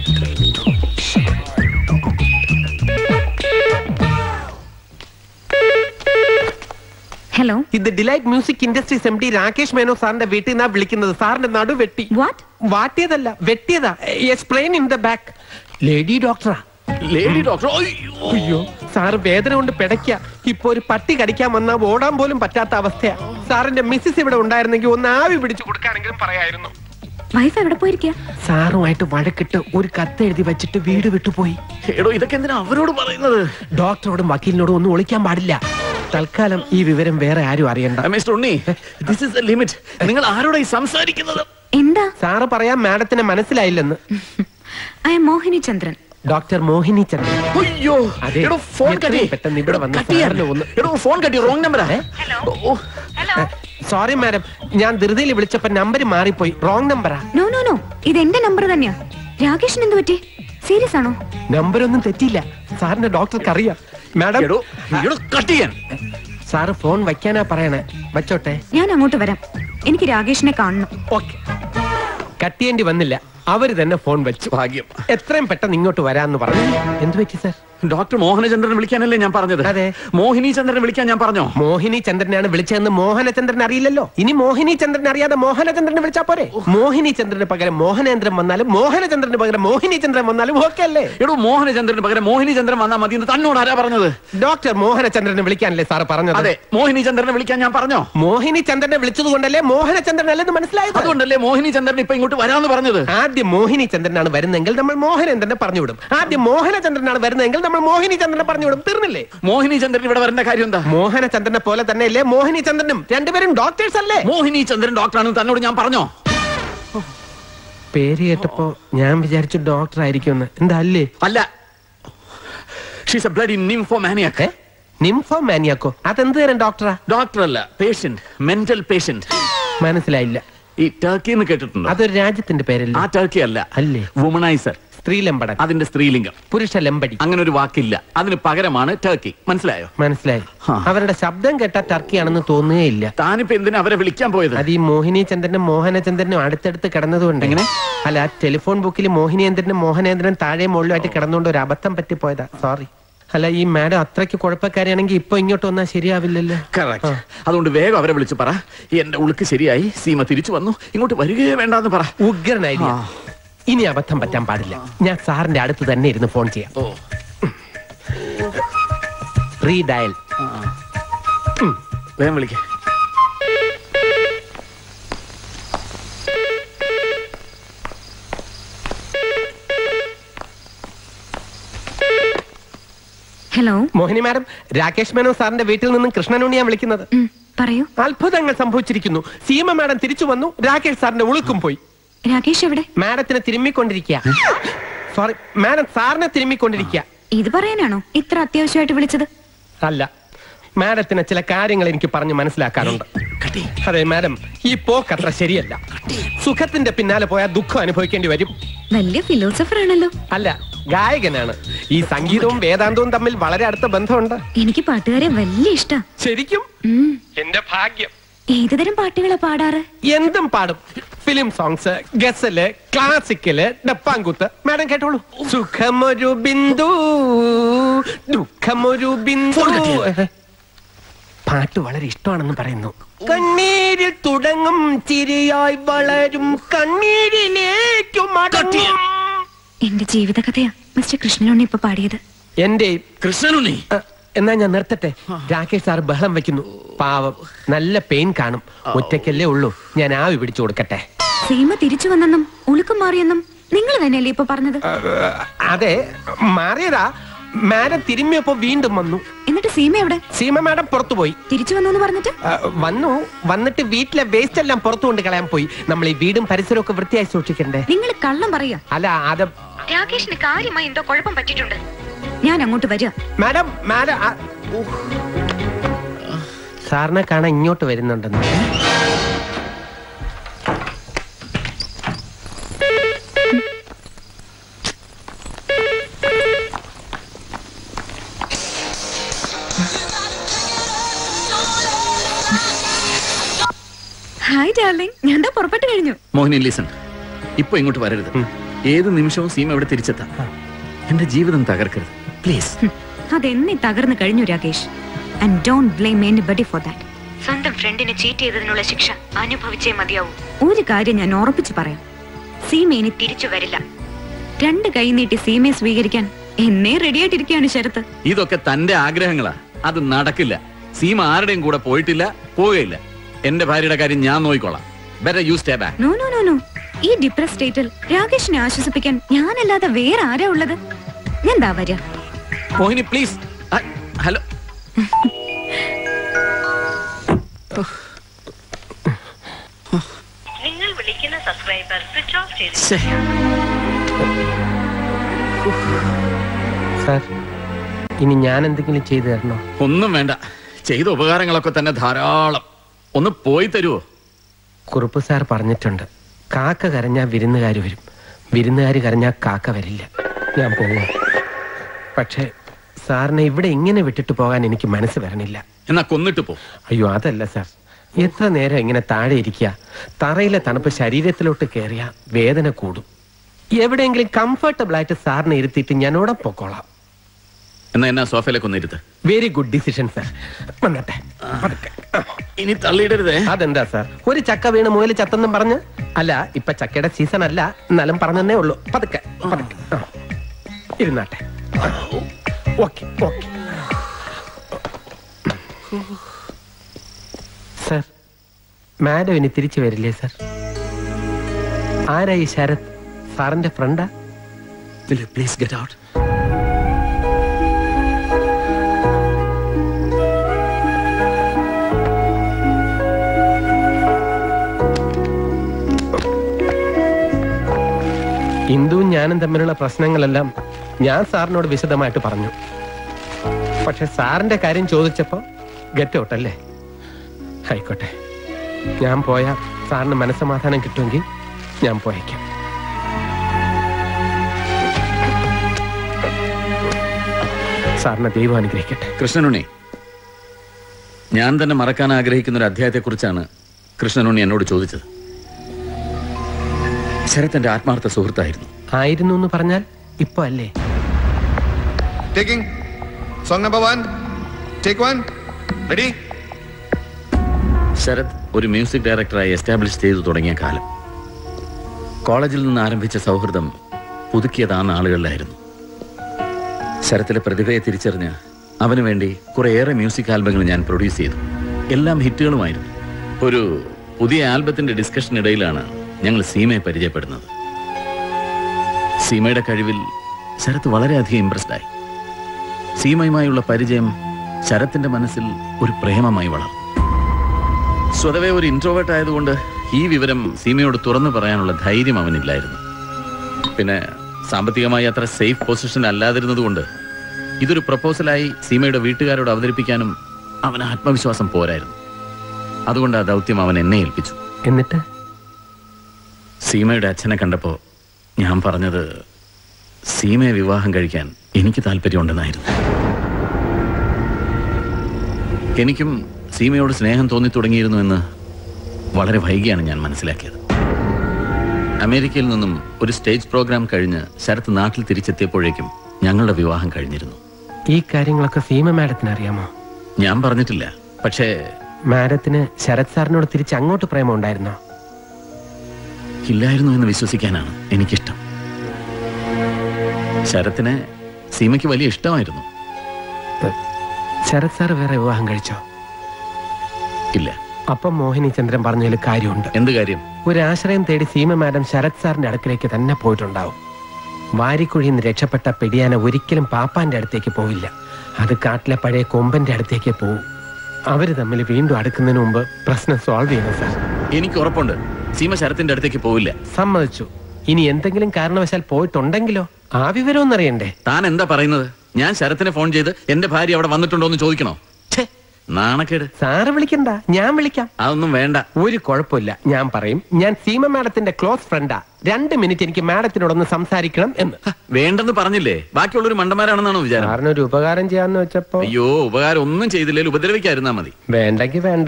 ഹലോ, ഇത് delight music industries MD Rakesh Menon സാറിന്റെ വീട്ടിൽ നിന്നാ വിളിക്കുന്നത്. സാറിന്റെ നടു വെട്ടി. വാട്ടിയതല്ല, വെട്ടിയതാ. Explain in the back. Lady ഡോക്ടറാ. Lady doctor? അയ്യോ, സാറ് വേദന കൊണ്ട് പിടയ്ക്ക. ഇപ്പൊ ഒരു പട്ടി കടിക്കാൻ വന്നാ ഓടാൻ പോലും പറ്റാത്ത അവസ്ഥയാ. സാറിന്റെ മിസ്സിസ് ഇവിടെ ഉണ്ടായിരുന്നെങ്കിൽ ഒന്ന് ആവി പിടിച്ചു കൊടുക്കാനെങ്കിലും പറയായിരുന്നു. വൈഫ് എവിടെ പോയിരിക്കുക? സാറുമായിട്ട് വഴക്കിട്ട് ഒരു കത്ത് എഴുതി വെച്ചിട്ട് വീട് വിട്ടുപോയി. ഇതൊക്കെ എന്തിനാ അവരോട് പറയുന്നത്? ഡോക്ടറോടും വക്കീലിനോടും ഒന്നും ഒളിക്കാൻ പാടില്ല. തൽക്കാലം ഈ വിവരം വേറെ ആരും അറിയണ്ട. Mister Unni, this is the limit. നിങ്ങൾ ആരോടായി സംസാരിക്കുന്നത്? എന്താ? സാറ് പറയാൻ മാഡത്തിന് മനസ്സിലായില്ലെന്ന്. I am Mohini Chandran. Doctor Mohini Chandran. അയ്യോ, ഫോൺ കട്ടി. പെട്ടെന്ന് ഇവിടെ വന്ന് ഫോൺ കട്ടി. റോങ് നമ്പറാ. സോറി മാഡം, ഞാൻ ധൃതിയിൽ വിളിച്ചപ്പോ നമ്പർ മാറിപ്പോയി. റോങ് നമ്പറാ. നോ നോ നോ, ഇത് എന്റെ നമ്പർ തന്നെയാ. രാകേഷിന് എന്ത് പറ്റി? സീരിയസ് ആണോ? നമ്പരൊന്നും തെറ്റിയില്ല. സാറിന്റെ ഡോക്ടർക്ക് അറിയാം. മാഡം സാറ് ഫോൺ വയ്ക്കാനാ പറയണേ. വച്ചോട്ടെ. ഞാൻ അങ്ങോട്ട് വരാം. എനിക്ക് രാകേഷിനെ കാണണം. ഓക്കെ. കട്ട് ചെയ്യേണ്ടി വന്നില്ല. അവര് തന്നെ ഫോൺ വെച്ചു. ഭാഗ്യം. എത്രയും പെട്ടെന്ന് ഇങ്ങോട്ട് വരാന്ന് പറഞ്ഞു. എന്ത് പറ്റി സാർ? ഡോക്ടർ മോഹനചന്ദ്രൻ വിളിക്കാനല്ലേ ഞാൻ പറഞ്ഞത്? അതെ. മോഹിനി ചന്ദ്രൻ വിളിക്കാൻ ഞാൻ പറഞ്ഞോ? മോഹിനി ചന്ദ്രനാണ് വിളിച്ചതെന്ന് മോഹനചന്ദ്രൻ അറിയില്ലല്ലോ. ഇനി മോഹിനി ചന്ദ്രൻ അറിയാതെ മോഹനചന്ദ്രനെ വിളിച്ചാ പോരെ? മോഹിനി ചന്ദ്രന് പകരം മോഹനേന്ദ്രൻ വന്നാലും മോഹനചന്ദ്രന് പകരം മോഹിനി ചന്ദ്രൻ വന്നാലും ഓക്കെ അല്ലേ? എടോ, മോഹനചന്ദ്രന് പകരം മോഹിനി ചന്ദ്രൻ വന്നാൽ മതി എന്ന് തന്നോട് ആരാ പറഞ്ഞത്? ഡോക്ടർ മോഹനചന്ദ്രനെ വിളിക്കാനല്ലേ സാർ പറഞ്ഞത്? അതെ, മോഹിനി ചന്ദ്രനെ വിളിക്കാൻ ഞാൻ പറഞ്ഞോ? മോഹിനി ചന്ദ്രനെ വിളിച്ചത് കൊണ്ടല്ലേ മോഹനചന്ദ്രൻ അല്ലെന്ന് മനസ്സിലായത്? അതുകൊണ്ടല്ലേ മോഹിനി ചന്ദ്രൻ ഇപ്പൊ ഇങ്ങോട്ട് വരാന്ന് പറഞ്ഞത്? ആദ്യം മോഹിനി ചന്ദ്രനാണ് വരുന്നെങ്കിൽ നമ്മൾ മോഹനേന്ദ്രനെ പറഞ്ഞുവിടും. ആദ്യം മോഹനചന്ദ്രനാണ് വരുന്നതെങ്കിൽ നമ്മൾ മോഹിനി ചന്ദ്രനെ പറഞ്ഞുവിടും. തീർന്നില്ലേ? മോഹിനി ചന്ദ്രൻ ഇവിടെ വരേണ്ട കാര്യം എന്താ? മോഹനചന്ദ്രനെ പോലെ തന്നെയല്ലേ മോഹിനി ചന്ദ്രനും? രണ്ടുപേരും ഡോക്ടേഴ്സ് അല്ലേ? മോഹിനി ചന്ദ്രൻ ഡോക്ടറാണെന്ന് തന്നോട് ഞാൻ പറഞ്ഞോ? പേര് കേട്ടപ്പോ ഞാൻ വിചാരിച്ചു ഡോക്ടർ ആയിരിക്കും. എന്താ അല്ലേ? അല്ല, ഷീസ് എ ബ്ലഡി നിംഫോമാനിയാക്ക്. നിംഫോമാനിയാക്കോ? അതെന്ത് തരം ഡോക്ടറാ? ഡോക്ടർ അല്ല, പേഷ്യന്റ്, മെന്റൽ പേഷ്യന്റ്. മനസ്സിലായില്ല. ഈ ടർക്കി എന്ന് കേട്ടിട്ടുണ്ടോ? അതൊരു രാജ്യത്തിന്റെ പേരല്ലേ? ആ ടർക്കി അല്ല. അല്ലേ? വുമണൈസർ, സ്ത്രീലമ്പടൻ. അതിന്റെ സ്ത്രീലിംഗം. പുരുഷ ലമ്പടി. അങ്ങനെ ഒരു വാക്കില്ല. അതിന് പകരമാണ് ടർക്കി. മനസ്സിലായോ? മനസ്സിലായി. അവരുടെ ശബ്ദം കേട്ടാ ടർക്കിയാണെന്ന് തോന്നുകയില്ല. താനിപ്പോ എന്തിനാ അവരെ വിളിക്കാൻ പോയത്? അത് ഈ മോഹിനി ചന്ദ്രനും മോഹനചന്ദ്രനും അടുത്തടുത്ത് കിടന്നതുകൊണ്ട്. എങ്ങനെ? അല്ല, ടെലിഫോൺ ബുക്കിൽ മോഹിനേന്ദ്രനും മോഹനേന്ദ്രൻ താഴെ മുകളിലായിട്ട് കിടന്നുകൊണ്ട് ഒരു അബദ്ധം പറ്റിപ്പോയതാ. സോറി. അല്ല, ഈ മാഡം അത്രയ്ക്ക് കുഴപ്പക്കാരിയാണെങ്കിൽ ഇപ്പൊ ഇങ്ങോട്ട് വന്നാൽ ശരിയാവില്ലല്ലോ. കറക്റ്റ്. അതുകൊണ്ട് വേഗം അവരെ വിളിച്ചു പറ, എന്റെ ഉളുക്ക് ശരിയായി, സീമ തിരിച്ചു വന്നു, ഇങ്ങോട്ട് വരികയേ വേണ്ടെന്ന് പറ. ഉഗ്രനായി. ഇനി അബദ്ധം പറ്റാൻ പാടില്ല. ഞാൻ സാറിന്റെ അടുത്ത് തന്നെ ഇരുന്ന് ഫോൺ ചെയ്യാം. റീഡയൽ. വേഗം വിളിക്ക. ഹലോ മോഹിനി മാഡം, രാകേഷ് മേനോൻ സാറിന്റെ വീട്ടിൽ നിന്നും കൃഷ്ണനുണ്ണി ഞാൻ വിളിക്കുന്നത്. പറയൂ. അത്ഭുതങ്ങൾ സംഭവിച്ചിരിക്കുന്നു. സീമ മാഡം തിരിച്ചു വന്നു. രാകേഷ് സാറിന്റെ ഉളുക്കും പോയി. രാകേഷ് എവിടെ? മാഡത്തിനെ തിരുമ്മിക്കൊണ്ടിരിക്കുക. സോറി മാഡം, സാറിനെ തിരുമ്മിക്കൊണ്ടിരിക്കുക. ഇത് പറയാനാണോ ഇത്ര അത്യാവശ്യമായിട്ട് വിളിച്ചത്? അല്ല, മാഡത്തിന് ചില കാര്യങ്ങൾ എനിക്ക് പറഞ്ഞു മനസ്സിലാക്കാറുണ്ട്. അതെ മാഡം, ഈ പോക്ക് അത്ര ശരിയല്ല. സുഖത്തിന്റെ പിന്നാലെ പോയാൽ ദുഃഖം അനുഭവിക്കേണ്ടി വരും. വലിയ ഫിലോസഫർ ആണല്ലോ. അല്ല, ഗായകനാണ്. ഈ സംഗീതവും വേദാന്തവും തമ്മിൽ വളരെ അടുത്ത ബന്ധമുണ്ട്. എനിക്ക് പാട്ടുകാരെ വലിയ ഇഷ്ടാ. ശരിക്കും? എന്റെ ഭാഗ്യം. ഏതുതരം പാട്ടുകളാ പാടാറ്? എന്തും പാടും. ഫിലിം സോങ്സ്, ഗസല്, ക്ലാസിക്കല്, ഡപ്പാങ്കുത്ത്. മാഡം കേട്ടോളൂ. സുഖമൊരു ബിന്ദു, ദുഃഖമൊരു ബിന്ദു. പാട്ട് വളരെ ഇഷ്ടമാണെന്ന് പറയുന്നു. കണ്ണീരിൽ തുടങ്ങും ചിരിയായി വളരും കണ്ണീരിലേക്കും മടങ്ങും. എന്റെ ജീവിതകഥയാ മിസ്റ്റർ കൃഷ്ണനുണ്ണി ഇപ്പൊ പാടിയത്. എന്റെ കൃഷ്ണനുണ്ണി. എന്നാ ഞാൻ നിർത്തട്ടെ. രാകേഷ് സാർ ബഹളം വെക്കുന്നു. പാവം, നല്ല പെയിൻ കാണും. ഒറ്റയ്ക്കല്ലേ ഉള്ളൂ. ഞാൻ ആവി പിടിച്ചു കൊടുക്കട്ടെ. സീമ തിരിച്ചു വന്നെന്നും ഉളുക്കം മാറിയെന്നും നിങ്ങൾ തന്നെയല്ലേ ഇപ്പൊ പറഞ്ഞത്? അതെ, മാറിയതാ. മാഡം തിരുമ്മിയപ്പോ വീണ്ടും വന്നു. എന്നിട്ട് സീമ എവിടെ? സീമ മാഡം പുറത്തു പോയി. തിരിച്ചു വന്നു പറഞ്ഞിട്ട്? വന്നിട്ട് വീട്ടിലെ വേസ്റ്റ് എല്ലാം പുറത്തു കൊണ്ട് കളയാൻ പോയി. നമ്മൾ ഈ വീടും പരിസരവും ഒക്കെ വൃത്തിയായി സൂക്ഷിക്കണ്ടേ? നിങ്ങൾ കള്ളം പറയാ. അല്ല, അത് രാകേഷിന് കാര്യമായി എന്തോ കുഴപ്പം പറ്റിയിട്ടുണ്ട്. ഞാൻ അങ്ങോട്ട് വരിക. മാഡം, സാറിനെ കാണാൻ ഇങ്ങോട്ട് വരുന്നുണ്ടെന്ന്. ഹായ് ഡാർലിംഗ്, ഞാൻ പുറപ്പെട്ടു കഴിഞ്ഞു. മോഹിനി ലിസൺ, ഇപ്പൊ ഇങ്ങോട്ട് വരരുത്. ഏത് നിമിഷവും സീമ ഇവിടെ തിരിച്ചെത്താം. എന്റെ ജീവിതം തകർക്കരുത് പ്ലീസ്. അതെന്നെ തകർന്നു കഴിഞ്ഞു Rakesh. And don't blame anybody for that. സ്വന്തം ഫ്രണ്ടിനെ ചീറ്റ് ചെയ്തതിനുള്ള ശിക്ഷ അനുഭവിച്ചേ മതിയാവൂ. ഒരു കാര്യം ഞാൻ ഉറപ്പിച്ചു പറയാം, സീമ ഇനി തിരിച്ചു വരില്ല. രണ്ട് കൈ നീട്ടി സീമയെ സ്വീകരിക്കാൻ എന്നെ റെഡിയായിട്ടിരിക്കുകയാണ് ശരത്ത്. ഇതൊക്കെ തന്റെ ആഗ്രഹങ്ങളാ, അത് നടക്കില്ല. സീമ ആരുടെയും കൂടെ പോയിട്ടില്ല, പോവുകയില്ല. എന്റെ ഭാര്യയുടെ കാര്യം ഞാൻ നോക്കിക്കോളാം. Better you stay back. No no no no. ഈ ഡിപ്രസ് സ്റ്റേറ്റിൽ രാകേഷിനെ ആശ്വസിപ്പിക്കാൻ ഞാനല്ലാതെ വേറെ ആരാ ഉള്ളത്? ഞാൻ ദാ വരിക. മോഹിനി പ്ലീസ്. ഹലോ. നിങ്ങൾ വിളിക്കുന്ന സബ്സ്ക്രൈബർ സ്വിച്ച് ഓഫ് ചെയ്തു. സാർ, ഇനി ഞാൻ എന്തെങ്കിലും ചെയ്തു തരണോ? ഒന്നും വേണ്ട. ചെയ്ത ഉപകാരങ്ങളൊക്കെ തന്നെ ധാരാളം. ഒന്ന് പോയി തരുവോ? കുറുപ്പ് സാർ പറഞ്ഞിട്ടുണ്ട്, കാക്ക കരഞ്ഞാൽ വിരുന്നുകാർ വരും, വിരുന്നുകാർ കരഞ്ഞാൽ കാക്ക വരില്ല. ഞാൻ പോകും. പക്ഷേ സാറിനെ ഇവിടെ ഇങ്ങനെ വിട്ടിട്ട് പോകാൻ എനിക്ക് മനസ്സ് വരണില്ല. എന്നാ കൊന്നിട്ട് പോ. അയ്യോ അതല്ല സാർ, എത്ര നേരം ഇങ്ങനെ താഴെ ഇരിക്കുക? തറയിലെ തണുപ്പ് ശരീരത്തിലോട്ട് കയറിയ വേദന കൂടും. എവിടെയെങ്കിലും കംഫർട്ടബിൾ ആയിട്ട് സാറിനെ ഇരുത്തിയിട്ട് ഞാൻ ഉടൻ പൊക്കോളാം. എന്നാ സോഫയിലേക്ക് ഒന്നിരുത്ത്. Very good decision sir. വന്നട്ടെ. ഇനി തള്ളിയിടരുതേ. അതെന്താ സാർ, ഒരു ചക്ക വീണ് മുയൽ ചത്തെന്നും പറഞ്ഞ്? അല്ല, ഇപ്പൊ ചക്കയുടെ സീസൺ അല്ല, എന്നാലും പറഞ്ഞതേ ഉള്ളൂ. പതുക്കെ പതുക്കെ ഇരുന്നാട്ടെ. Okay okay sir. മാഡം ഇനി തിരിച്ചു വരില്ലേ സാർ? ആരാ ഈ ശരത്? സാറിന്റെ ഫ്രണ്ടാ? Please get out. ഇന്ദുവും ഞാനും തമ്മിലുള്ള പ്രശ്നങ്ങളെല്ലാം ഞാൻ സാറിനോട് വിശദമായിട്ട് പറഞ്ഞു. പക്ഷെ സാറിന്റെ കാര്യം ചോദിച്ചപ്പോ ഗെറ്റ് ഔട്ട് അല്ലേ? ആയിക്കോട്ടെ, ഞാൻ പോയാ സാറിന് മനസ്സമാധാനം കിട്ടുമെങ്കിൽ ഞാൻ പോയേക്കാം. സാറിനെ ദൈവം അനുഗ്രഹിക്കട്ടെ. കൃഷ്ണനുണ്ണി, ഞാൻ തന്നെ മറക്കാൻ ആഗ്രഹിക്കുന്ന ഒരു അധ്യായത്തെക്കുറിച്ചാണ് കൃഷ്ണനുണ്ണി എന്നോട് ചോദിച്ചത്. ശരത് എന്റെ ആത്മാർത്ഥ സുഹൃത്തായിരുന്നു. ആയിരുന്നു എന്ന് പറഞ്ഞാൽ ഇപ്പൊ അല്ലേ? Taking song number 1. Take 1. Ready? Sarath ഒരു മ്യൂസിക് ഡയറക്ടറായി എസ്റ്റാബ്ലിഷ് ചെയ്തു തുടങ്ങിയ കാലം, കോളേജിൽ നിന്ന് ആരംഭിച്ച സൗഹൃദം പുതുക്കിയത് ആ നാളുകളിലായിരുന്നു. ശരത്തിലെ പ്രതിഭയെ തിരിച്ചറിഞ്ഞ് അവന് വേണ്ടി കുറേയേറെ മ്യൂസിക് ആൽബങ്ങൾ ഞാൻ പ്രൊഡ്യൂസ് ചെയ്തു. എല്ലാം ഹിറ്റുകളുമായിരുന്നു. ഒരു പുതിയ ആൽബത്തിന്റെ ഡിസ്കഷനിടയിലാണ് ഞങ്ങൾ സീമയെ പരിചയപ്പെടുന്നത്. സീമയുടെ കഴിവിൽ ശരത്ത് വളരെയധികം ഇംപ്രസ്ഡായി. സീമയുമായുള്ള പരിചയം ശരത്തിന്റെ മനസ്സിൽ ഒരു പ്രേമമായി വളർന്നു. സ്വതവേ ഒരു ഇൻട്രോവേർട്ട് ആയതുകൊണ്ട് ഈ വിവരം സീമയോട് തുറന്നു പറയാനുള്ള ധൈര്യം അവനില്ലായിരുന്നു. പിന്നെ സാമ്പത്തികമായി അത്ര സേഫ് പൊസിഷൻ അല്ലാതിരുന്നതുകൊണ്ട് ഇതൊരു പ്രപ്പോസലായി സീമയുടെ വീട്ടുകാരോട് അവതരിപ്പിക്കാനും അവന് ആത്മവിശ്വാസം പോരായിരുന്നു. അതുകൊണ്ട് ആ ദൗത്യം അവൻ എന്നെ ഏൽപ്പിച്ചു. എന്നിട്ട് സീമയുടെ അച്ഛനെ കണ്ടപ്പോൾ ഞാൻ പറഞ്ഞത് സീമയെ വിവാഹം കഴിക്കാൻ എനിക്ക് താല്പര്യമുണ്ടെന്നായിരുന്നു. എനിക്കും സീമയോട് സ്നേഹം തോന്നി തുടങ്ങിയിരുന്നു എന്ന് വളരെ വൈകിയാണ് ഞാൻ മനസ്സിലാക്കിയത്. അമേരിക്കയിൽ നിന്നും ഒരു സ്റ്റേജ് പ്രോഗ്രാം കഴിഞ്ഞ് ശരത്ത് നാട്ടിൽ തിരിച്ചെത്തിയപ്പോഴേക്കും ഞങ്ങളുടെ വിവാഹം കഴിഞ്ഞിരുന്നു. ഈ കാര്യങ്ങളൊക്കെ സീമ മാഡത്തിന് അറിയാമോ? ഞാൻ പറഞ്ഞിട്ടില്ല. പക്ഷേ മാഡത്തിന് ശരത് സാറിനോട് തിരിച്ച് അങ്ങോട്ട് പ്രേമം ഉണ്ടായിരുന്നോ? ഇല്ലായിരുന്നു എന്ന് വിശ്വസിക്കാനാണ് എനിക്കിഷ്ടം. ശരത്തിനെ സീമയ്ക്ക് വലിയ ഇഷ്ടമായിരുന്നു. ശരത് സാർ വേറെ വിവാഹം കഴിച്ചോ? ഇല്ല. അപ്പം മോഹിനി ചന്ദ്രൻ പറഞ്ഞതിൽ കാര്യമുണ്ട്. എന്ത് കാര്യം? ഒരു ആശ്രയം തേടി സീമ മാഡം ശരത് സാറിന്റെ അടുക്കിലേക്ക് തന്നെ പോയിട്ടുണ്ടാവും. വാരിക്കുഴിയിൽ നിന്ന് രക്ഷപ്പെട്ട പെടിയാന ഒരിക്കലും പാപ്പാന്റെ അടുത്തേക്ക് പോവില്ല. അത് കാട്ടിലെ പഴയ കൊമ്പന്റെ അടുത്തേക്ക് പോവും. അവര് തമ്മിൽ വീണ്ടും അടുക്കുന്നതിന് മുമ്പ് പ്രശ്നം സോൾവ് ചെയ്യണം സാർ. എനിക്ക് ഉറപ്പുണ്ട് സീമ ശരത്തിന്റെ അടുത്തേക്ക് പോവില്ല. സമ്മതിച്ചു. ഇനി എന്തെങ്കിലും കാരണവശാൽ പോയിട്ടുണ്ടെങ്കിലോ? ആ വിവരം ഒന്നറിയണ്ടേ? താൻ എന്താ പറയുന്നത്? ഞാൻ ശരത്തിനെ ഫോൺ ചെയ്ത് എന്റെ ഭാര്യ അവിടെ വന്നിട്ടുണ്ടോ എന്ന് ചോദിക്കണോ? നാണക്കേട്. സാറ് വിളിക്കണ്ട, ഞാൻ വിളിക്കാം. അതൊന്നും വേണ്ട. ഒരു കുഴപ്പമില്ല, ഞാൻ പറയും. ഞാൻ സീമ മാഡത്തിന്റെ ക്ലോസ് ഫ്രണ്ടാ. 2 മിനിറ്റ് എനിക്ക് മാഡത്തിനോടൊന്ന് സംസാരിക്കണം എന്ന്. വേണ്ടെന്ന് പറഞ്ഞില്ലേ? ബാക്കിയുള്ളൊരു മണ്ടന്മാരാണെന്നാണോ വിചാരം? സാറിനൊരു ഉപകാരം ചെയ്യാന്ന് വെച്ചപ്പോ. അയ്യോ, ഉപകാരം ഒന്നും ചെയ്തില്ലേലും ഉപദ്രവിക്കാതിരുന്നാ മതി. വേണ്ടെങ്കിൽ വേണ്ട.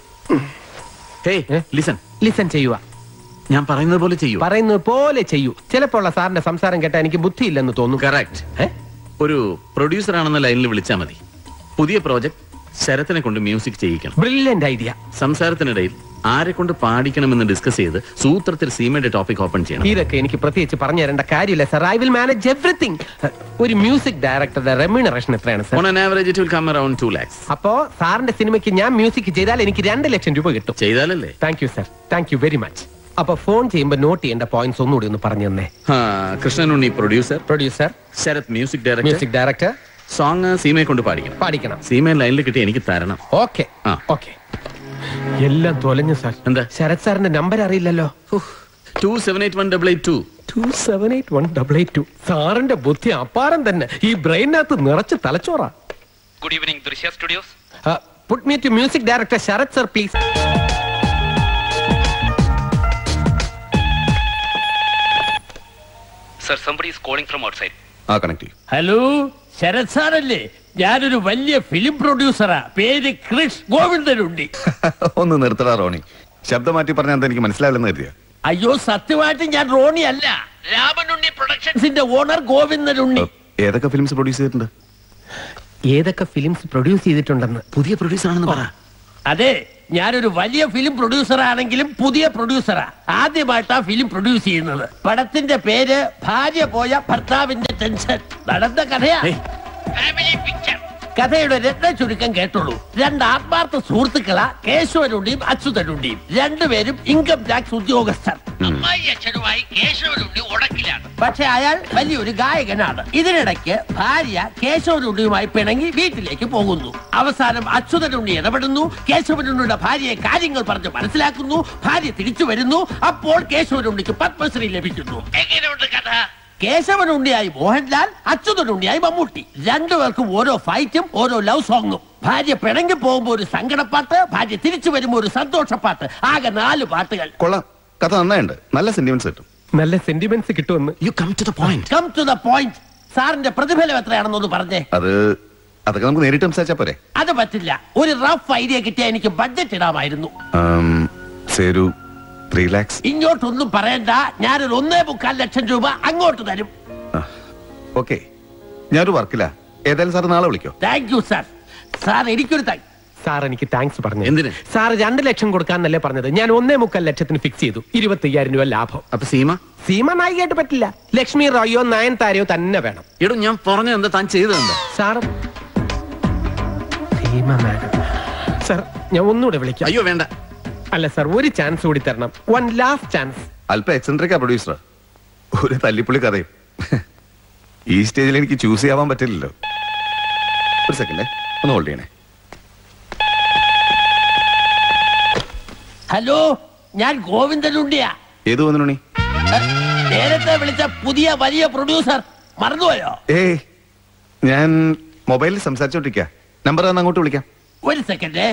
ലിസൺ ചെയ്യുക. ഞാൻ പറയുന്നത് പോലെ ചെയ്യൂ. പറയുന്നത് പോലെ ചെയ്യൂ. ചിലപ്പോൾ സാറിന്റെ സംസാരം കേട്ടാ എനിക്ക് ബുദ്ധിയില്ലെന്ന് തോന്നും. കറക്റ്റ്. ഒരു പ്രൊഡ്യൂസർ ആണെന്ന ലൈനിൽ വിളിച്ചാൽ മതി. പുതിയ പ്രോജക്ട് ശരത്തിനെ കൊണ്ട് മ്യൂസിക് ചെയ്യിക്കണം. Brilliant idea. സംസാരത്തിനിടയിൽ ആരെ കൊണ്ട് പാടിക്കണമെന്ന് ഡിസ്കസ് ചെയ്ത് സൂത്രത്തിൽ സീമയുടെ ടോപ്പിക് ഓപ്പൺ ചെയ്യണം. ഇതൊക്കെ എനിക്ക് പ്രത്യേകിച്ച് പറഞ്ഞു തരേണ്ട കാര്യമില്ല sir. I will manage everything. ഒരു മ്യൂസിക് ഡയറക്ടറുടെ റെമ്യൂണറേഷൻ എത്രയാണ് sir? On an average it will come around 2 lakhs. അപ്പോ സാറിന്റെ സിനിമയ്ക്ക് ഞാൻ മ്യൂസിക് ചെയ്താൽ എനിക്ക് 2 ലക്ഷം രൂപ കിട്ടും. ചെയ്താലല്ലേ? Thank you sir, thank you very much. അപ്പൊ ഫോൺ ചെയ്യുമ്പോൾ നോട്ട് ചെയ്യേണ്ട പോയിന്റ്സ് ഒന്നുകൂടി ഒന്ന് പറഞ്ഞു തന്നെ. Krishnanunni producer, Sarath music director. Song സീമയെ കൊണ്ട് പാടിക്കണം. സീമയെ ലൈനിൽ കിട്ടി എനിക്ക് തരണം. Okay okay. എല്ലാം തൊലഞ്ഞു സാർ. എന്താ? ശരത് സാറിന്റെ നമ്പർ അറിയില്ലല്ലോ. 278188 278188. സാറിന്റെ ബുദ്ധി അപാരം തന്നെ. ഈ ബ്രെയിനകത്ത് നിറച്ച് തലച്ചോറാ. Good evening Drishya studios. Put me to music director Sarath sir please. Sir somebody is calling from outside. Connect ചെയ്യും. ഹലോ, ശരത് സാറല്ലേ? ഞാനൊരു വലിയ ഫിലിം പ്രൊഡ്യൂസറാ. പേര് കൃഷ് ഗോവിന്ദനുണ്ടി. ഒന്ന് നിർത്തടാ റോണി, ശബ്ദം മാറ്റി പറഞ്ഞാൽ എനിക്ക് മനസ്സിലാവില്ലെന്ന് കരുതിയ. അയ്യോ, സത്യമായിട്ട് ഞാൻ റോണി അല്ല, രാമനുണ്ണി പ്രൊഡക്ഷൻസിന്റെ ഓണർ ഗോവിന്ദനുണ്ണി. ഏതൊക്കെ ഫിലിംസ് പ്രൊഡ്യൂസ് ചെയ്തിട്ടുണ്ട്? ഏതൊക്കെ ഫിലിംസ് പ്രൊഡ്യൂസ് ചെയ്തിട്ടുണ്ടെന്ന്. പുതിയ പ്രൊഡ്യൂസർ ആണെന്ന് പറ. അതെ, ഞാനൊരു വലിയ ഫിലിം പ്രൊഡ്യൂസർ ആണെങ്കിലും പുതിയ പ്രൊഡ്യൂസറാ. ആദ്യമായിട്ടാ ഫിലിം പ്രൊഡ്യൂസ് ചെയ്യുന്നത്. പടത്തിന്റെ പേര് ഭാര്യ പോയ ഭർത്താവിന്റെ ടെൻഷൻ. നടന്ന കഥയാ. Family picture. കഥയുടെ രത്ന ചുരുക്കം കേട്ടോളൂ. രണ്ട് ആത്മാർത്ഥ സുഹൃത്തുക്കളാ, കേശവനുണ്ടിയും അച്യുതനുണ്ടിയും. രണ്ടുപേരും ഇൻകം ടാക്സ് ഉദ്യോഗസ്ഥർ. അമ്മായി അച്ഛനുമായി കേശവനുണ്ടി ഉടക്കിലാണ്. പക്ഷെ അയാൾ വലിയൊരു ഗായകനാണ്. ഇതിനിടയ്ക്ക് ഭാര്യ കേശവനുണ്ടിയുമായി പിണങ്ങി വീട്ടിലേക്ക് പോകുന്നു. അവസാനം അച്യുതനുണ്ടി ഇടപെടുന്നു. കേശവനുണ്ടിയുടെ ഭാര്യയെ കാര്യങ്ങൾ പറഞ്ഞ് മനസ്സിലാക്കുന്നു. ഭാര്യ തിരിച്ചു വരുന്നു. അപ്പോൾ കേശവനുണ്ടിക്ക് പത്മശ്രീ ലഭിക്കുന്നു. എങ്ങനെയുണ്ട് കഥ? കേശവനുണ്ടിയായി മോഹൻലാൽ, അച്യുതനുണ്ടിയായി മമ്മൂട്ടി. രണ്ടുപേർക്കും ഓരോ ഫൈറ്റും ഓരോ ലവ് സോങ്ങും. ഭാര്യ പിണങ്ങി പോകുമ്പോ ഒരു സങ്കടപ്പാട്ട്, ഭാര്യ തിരിച്ചു വരുമ്പോ ഒരു സന്തോഷപ്പാട്ട്. ആകെ 4 പാട്ടുകൾ. കൊള്ളാം, കഥ നന്നായിട്ടുണ്ട്. നല്ല സെന്റിമെന്റ്സ് കിട്ടും. നല്ല സെന്റിമെന്റ്സ് കിട്ടുമെന്ന്. You come to the point. Come to the point. സാറിന്റെ പ്രതിഫലം എത്രയാണെന്നൊന്ന് പറഞ്ഞേ. അതൊക്കെ നമുക്ക് നേരിട്ട് സംസാരിച്ചാ പോരെ? അത് പറ്റില്ല. ഒരു റഫ് ഐഡിയ കിട്ടിയാൽ എനിക്ക് ബഡ്ജറ്റ് ഇടാമായിരുന്നു. 3 lakhs. ഇങ്ങോട്ടൊന്നും പറയണ്ട, ഞാനൊരു 1.25 ലക്ഷം രൂപ അങ്ങോട്ട് തരും. ഓക്കെ, ഞാനൊരു വർക്കില്ല. ഏതായാലും സാർ നാളെ വിളിക്കോ? Thank you sir. സാർ എനിക്കൊരു സാർ എനിക്ക് താങ്ക്സ് പറഞ്ഞു. എന്തിന്? സാർ 2 ലക്ഷം കൊടുക്കാന്നല്ലേ പറഞ്ഞത്? ഞാൻ 1.25 ലക്ഷത്തിന് ഫിക്സ് ചെയ്തു. 25,000 രൂപ ലാഭം. അപ്പൊ സീമ നായികയായിട്ട് പറ്റില്ല. ലക്ഷ്മി റോയോ നയൻതാരയോ തന്നെ വേണം. എടോ, ഞാൻ പറഞ്ഞ എന്താ താൻ ചെയ്തെന്താ? Sir Seema madam. സാർ ഞാൻ ഒന്നുകൂടെ വിളിക്കാം. അയ്യോ വേണ്ട. അല്ല സാർ, ഒരു ചാൻസ് കൂടി തരണം. 1 ലാസ്റ്റ് ചാൻസ്. അല്പ എക്സെൻട്രിക്കാ പ്രൊഡ്യൂസർ. ഒരു തല്ലിപ്പുള്ളി കഥയും. ഈ സ്റ്റേജിൽ എനിക്ക് ചൂസ് ചെയ്യാൻ പറ്റില്ലല്ലോ. ഒരു സെക്കൻഡ്, ഒന്ന് ഹോൾഡ് ചെയ്യണേ. ഹലോ, ഞാൻ ഗോവിന്ദനുണ്ടിയാ. ഏത് ഗോവിന്ദനുണ്ണി? നേരത്തെ വിളിച്ച പുതിയ വലിയ പ്രൊഡ്യൂസർ. മറന്നുപോയോ? ഞാൻ മൊബൈലിൽ സംസാരിച്ചോണ്ടിരിക്കുക. നമ്പർ തന്നെ അങ്ങോട്ട് വിളിക്കാം. ഒരു സെക്കൻഡ്.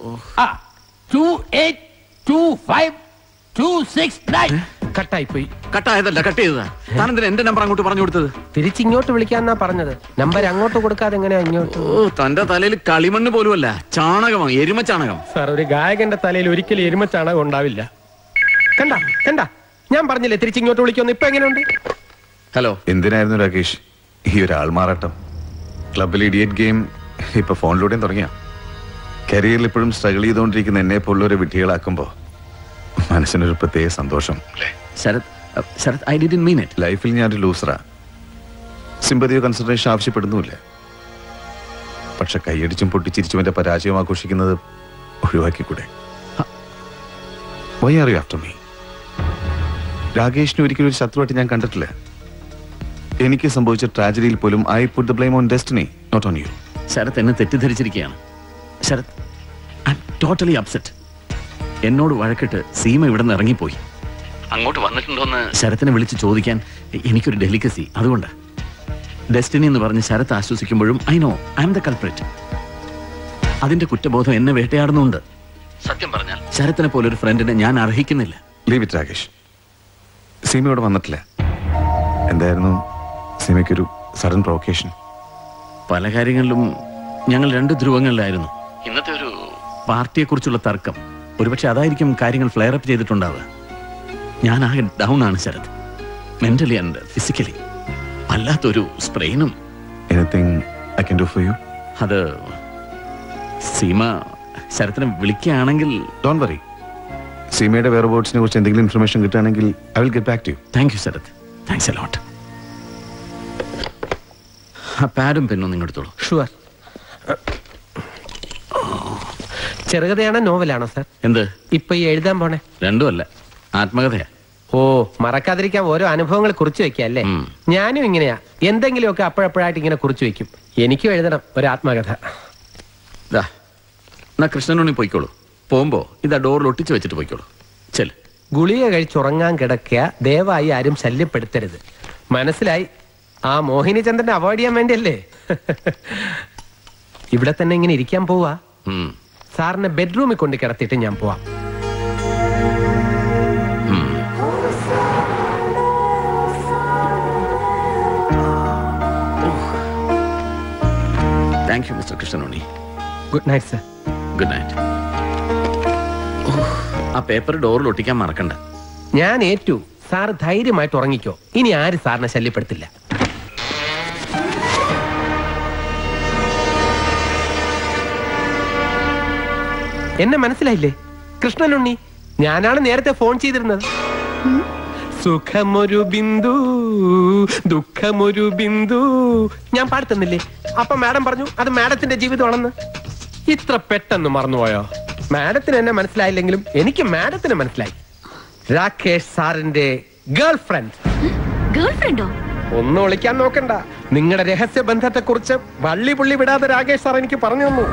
282526 കട്ടായി പോയി. കട്ടായതല്ല, കട്ട് ചെയ്തതാ. താനെന്തിനാ എന്റെ നമ്പർ അങ്ങോട്ട് പറഞ്ഞു കൊടുത്തത്? തിരിച്ചിങ്ങോട്ട് വിളിക്കാന്നാ പറഞ്ഞത്. നമ്പർ അങ്ങോട്ട് കൊടുക്കാതെ എങ്ങനെയാ ഇങ്ങോട്ട്? തന്റെ തലയിൽ കളിമണ്ണ് പോലുമല്ല, ചാണകമാണ്, എരുമ ചാണകം. സാർ, ഒരു ഗായകന്റെ തലയിൽ ഒരിക്കലും എരുമ ചാണകം ഉണ്ടാവില്ല. കണ്ട ഞാൻ പറഞ്ഞില്ലേ തിരിച്ചിങ്ങോട്ട് വിളിക്കുമെന്ന്. ഇപ്പൊ എങ്ങനെയുണ്ട്? ഹലോ. എന്തിനായിരുന്നു രാകേഷ് ഈ ഒരു ആൾമാറാട്ടം? ക്ലബിൽ ഇഡിയറ്റ് ഗെയിം ഇപ്പൊ ഫോണിലൂടെയും തുടങ്ങിയ. കരിയറിൽ ഇപ്പോഴും സ്ട്രഗിൾ ചെയ്തുകൊണ്ടിരിക്കുന്ന എന്നെ പോലുള്ളവരെ വിഡ്ഢികളാക്കുമ്പോ മനസ്സിനൊരു പ്രത്യേക സന്തോഷം. ലൈഫിൽ ഞാനൊരു ലൂസറാ. സിമ്പതിയോ കൺസിഡറേഷൻ ആവശ്യപ്പെടുന്നുമില്ല. പക്ഷെ കൈയടിച്ചും പൊട്ടിച്ചിരിച്ചും എന്റെ പരാജയം ആഘോഷിക്കുന്നത് ഒഴിവാക്കിക്കൂടെ? Why are you after me? രാകേഷിനെ ഒരിക്കലും ഒരു ശത്രുവായിട്ട് ഞാൻ കണ്ടിട്ടില്ല. എനിക്ക് സംഭവിച്ച ട്രാജഡിയിൽ പോലും I put the blame on destiny, not on you. Sarath എന്നെ തെറ്റിദ്ധരിച്ചിരിക്കുകയാണ്. Sarath, I am totally upset. എന്നോട് വഴക്കിട്ട് സീമ ഇവിടെ നിന്ന് ഇറങ്ങിപ്പോയി. അങ്ങോട്ട് വന്നിട്ടുണ്ടോന്ന് ശരത്തിനെ വിളിച്ച് ചോദിക്കാൻ എനിക്കൊരു ഡെലിക്കസി. അതുകൊണ്ട് ഡെസ്റ്റിനി എന്ന് പറഞ്ഞ് ശരത്ത് ആശ്വസിക്കുമ്പോഴും I know I am the culprit. അതിന്റെ കുറ്റബോധം എന്നെ വേട്ടയാടുന്നുണ്ട്. സത്യം പറഞ്ഞാൽ ശരത്തിനെ പോലെ ഒരു ഫ്രണ്ടിനെ ഞാൻ അർഹിക്കുന്നില്ല. Leave it Rakesh. സീമ ഇവിടെ വന്നിട്ടില്ല. എന്തായിരുന്നു സീമയ്ക്കൊരു സഡൻ പ്രൊവക്കേഷൻ? പല കാര്യങ്ങളിലും ഞങ്ങൾ 2 ധ്രുവങ്ങളിലായിരുന്നു. ഇന്നത്തെ ഒരു പാർട്ടിയെക്കുറിച്ചുള്ള തർക്കം, ഒരുപക്ഷെ അതായിരിക്കും കാര്യങ്ങൾ ഫ്ലെയർ അപ്പ് ചെയ്തിട്ടുണ്ടാവുക. ഞാൻ ആകെ ഡൗൺ ആണ് ശരത്, മെന്റലി ആൻഡ് ഫിസിക്കലി. വല്ലാത്തൊരു സ്പ്രെയിനും. അത് സീമ ശരത്തിനെ വിളിക്കുകയാണെങ്കിൽ. Don't worry. സീമയുടെ വെയർഅബൌട്ട്സിനെ കുറിച്ച് എന്തെങ്കിലും ഇൻഫർമേഷൻ കിട്ടുകയാണെങ്കിൽ I will get back to you. Thank you Sarath, thanks a lot. ആ പാഡും പെന്നും നിങ്ങൾ എടുത്തോളൂ. ഷുവർ. ചെറുകഥയാണോ നോവലാണോ സാർ? എന്ത് ഇപ്പൊ ഈ എഴുതാൻ പോണേ? രണ്ടും അല്ല, ആത്മകഥയാ. ഓ, മറക്കാതിരിക്കാൻ ഓരോ അനുഭവങ്ങൾ കുറിച്ച് വെക്കല്ലേ? ഞാനും ഇങ്ങനെയാ, എന്തെങ്കിലുമൊക്കെ അപ്പോഴപ്പോഴായിട്ട് ഇങ്ങനെ കുറിച്ച് വെക്കും. എനിക്കും എഴുതണം ഒരു ആത്മകഥ. എന്നാ കൃഷ്ണനുണ്ണി പോയിക്കോളൂ. പോകുമ്പോ ഇതാ ഡോറിൽ ഒട്ടിച്ച് വെച്ചിട്ട് പോയിക്കോളൂ. ചെല്. ഗുളിക കഴിച്ചുറങ്ങാൻ കിടക്കുക, ദയവായി ആരും ശല്യപ്പെടുത്തരുത്. മനസ്സിലായി? ആ മോഹിനി ചന്ദ്രനെ അവോയ്ഡ് ചെയ്യാൻ വേണ്ടിയല്ലേ? ഇവിടെ തന്നെ ഇങ്ങനെ ഇരിക്കാൻ പോവാ. സാറിനെ ബെഡ്റൂമിൽ കൊണ്ട് കിടത്തിയിട്ട് ഞാൻ പോവാം. Thank you mister Krishnanunni. Good night sir. Good night. ആ പേപ്പർ ഡോറിൽ ഒട്ടിക്കാൻ മറക്കണ്ട. ഞാൻ ഏറ്റു. സാർ ധൈര്യമായിട്ട് ഉറങ്ങിക്കോ. ഇനി ആര് സാറിനെ ശല്യപ്പെടുത്തില്ല. എന്നെ മനസ്സിലായില്ലേ? കൃഷ്ണനുണ്ണി. ഞാനാണ് നേരത്തെ ഫോൺ ചെയ്തിരുന്നത്. സുഖമൊരു ബിന്ദു ദുഃഖമൊരു ബിന്ദു ഞാൻ പാടുത്തുന്നില്ലേ? അപ്പൊ മാഡം പറഞ്ഞു അത് മാഡത്തിന്റെ ജീവിതമാണെന്ന്. ഇത്ര പെട്ടെന്ന് മറന്നുപോയോ? മാഡത്തിന് എന്നെ മനസ്സിലായില്ലെങ്കിലും എനിക്ക് മാഡത്തിന് മനസ്സിലായി. രാകേഷ് സാറിന്റെ ഗേൾ ഫ്രണ്ട്. ഒന്നും ഒളിക്കാൻ നോക്കണ്ട. നിങ്ങളുടെ രഹസ്യ ബന്ധത്തെ കുറിച്ച് വള്ളി പുള്ളി വിടാതെ രാകേഷ് സാർ എനിക്ക് പറഞ്ഞു തന്നു.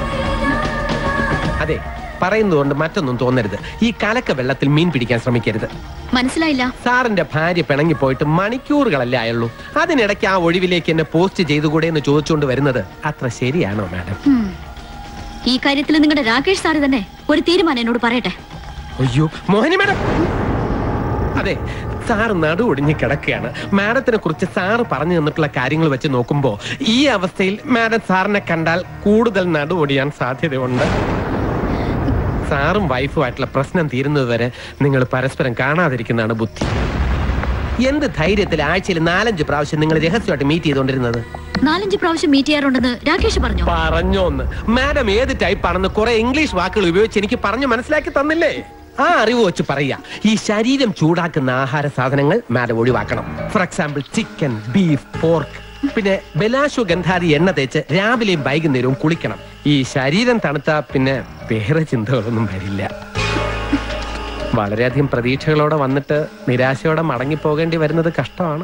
അതെ, പറയുന്നതുകൊണ്ട് മറ്റൊന്നും തോന്നരുത്. ഈ കലക്ക വെള്ളത്തിൽ മീൻ പിടിക്കാൻ ശ്രമിക്കരുത്. മനസ്സിലായില്ല. സാറിന്റെ ഭാര്യ പിണങ്ങി പോയിട്ട് മണിക്കൂറുകളല്ലേ ആയുള്ളൂ. അതിനിടയ്ക്ക് ആ ഒഴിവിലേക്ക് എന്നെ പോസ്റ്റ് ചെയ്തുകൂടെ എന്ന് ചോദിച്ചുകൊണ്ട് വരുന്നത് അത്ര ശരിയാണോ മാഡം? ഈ കാര്യത്തിൽ നിങ്ങളുടെ രാകേഷ് സാറ് തന്നെ ഒരു തീരുമാനം എന്നോട് പറയട്ടെ. അയ്യോ മോഹിനി മാഡം. അതെ, സാറ് നടു ഒടിഞ്ഞ് കിടക്കുകയാണ്. മാഡത്തിനെ കുറിച്ച് സാറ് പറഞ്ഞു തന്നിട്ടുള്ള കാര്യങ്ങൾ വെച്ച് നോക്കുമ്പോ ഈ അവസ്ഥയിൽ മാഡം സാറിനെ കണ്ടാൽ കൂടുതൽ നടു ഒടിയാൻ സാധ്യതയുണ്ട്. സാറും വൈഫുമായിട്ടുള്ള പ്രശ്നം തീരുന്നത് വരെ നിങ്ങൾ പരസ്പരം കാണാതിരിക്കുന്നതാണ് ബുദ്ധി. എന്ത് ധൈര്യത്തിൽ ആഴ്ചയിൽ 4-5 പ്രാവശ്യം നിങ്ങൾ രഹസ്യമായിട്ട് മീറ്റ് ചെയ്തുകൊണ്ടിരുന്നത്? 4-5 പ്രാവശ്യം മീറ്റ് ചെയ്യാറുണ്ടെന്ന് രാകേഷ് പറഞ്ഞു. പറഞ്ഞോന്ന് മാഡം ഏത് ടൈപ്പ് ആണെന്ന് കുറെ ഇംഗ്ലീഷ് വാക്കുകൾ ഉപയോഗിച്ച് എനിക്ക് പറഞ്ഞു മനസ്സിലാക്കി തന്നില്ലേ? ആ അറിവ് വെച്ച് പറയാ. ഈ ശരീരം ചൂടാക്കുന്ന ആഹാര സാധനങ്ങൾ മാഡം ഒഴിവാക്കണം. For example chicken, beef, pork. പിന്നെ ബലാശ്വഗന്ധാദി എണ്ണ തേച്ച് രാവിലെയും വൈകുന്നേരവും കുളിക്കണം. ഈ ശരീരം തണുത്താ പിന്നെ വേറെ ചിന്തകളൊന്നും വരില്ല. വളരെയധികം പ്രതീക്ഷകളോടെ വന്നിട്ട് നിരാശയോടെ മടങ്ങിപ്പോകേണ്ടി വരുന്നത് കഷ്ടമാണ്.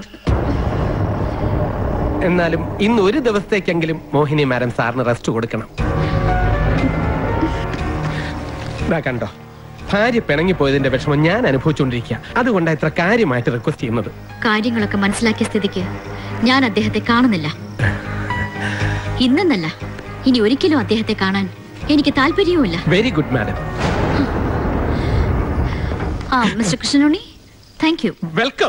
എന്നാലും ഇന്ന് ഒരു ദിവസത്തേക്കെങ്കിലും മോഹിനി മാഡം സാറിന് റെസ്റ്റ് കൊടുക്കണം. കണ്ടോ, ഭാര്യ പിണങ്ങിപ്പോയതിന്റെ വിഷമം ഞാൻ അനുഭവിച്ചുകൊണ്ടിരിക്കുക. അതുകൊണ്ടാണ് ഇത്ര കാര്യമായിട്ട് റിക്വസ്റ്റ് ചെയ്യുന്നത്. കാര്യങ്ങളൊക്കെ മനസ്സിലാക്കിയ സ്ഥിതിക്ക് ഞാൻ അദ്ദേഹത്തെ കാണുന്നില്ല. ഇന്നെന്നല്ല, ഇനി ഒരിക്കലും അദ്ദേഹത്തെ കാണാൻ എനിക്ക് താല്പര്യവുമില്ല. Very good madam. Mister Krishnanunni, thank you. Welcome.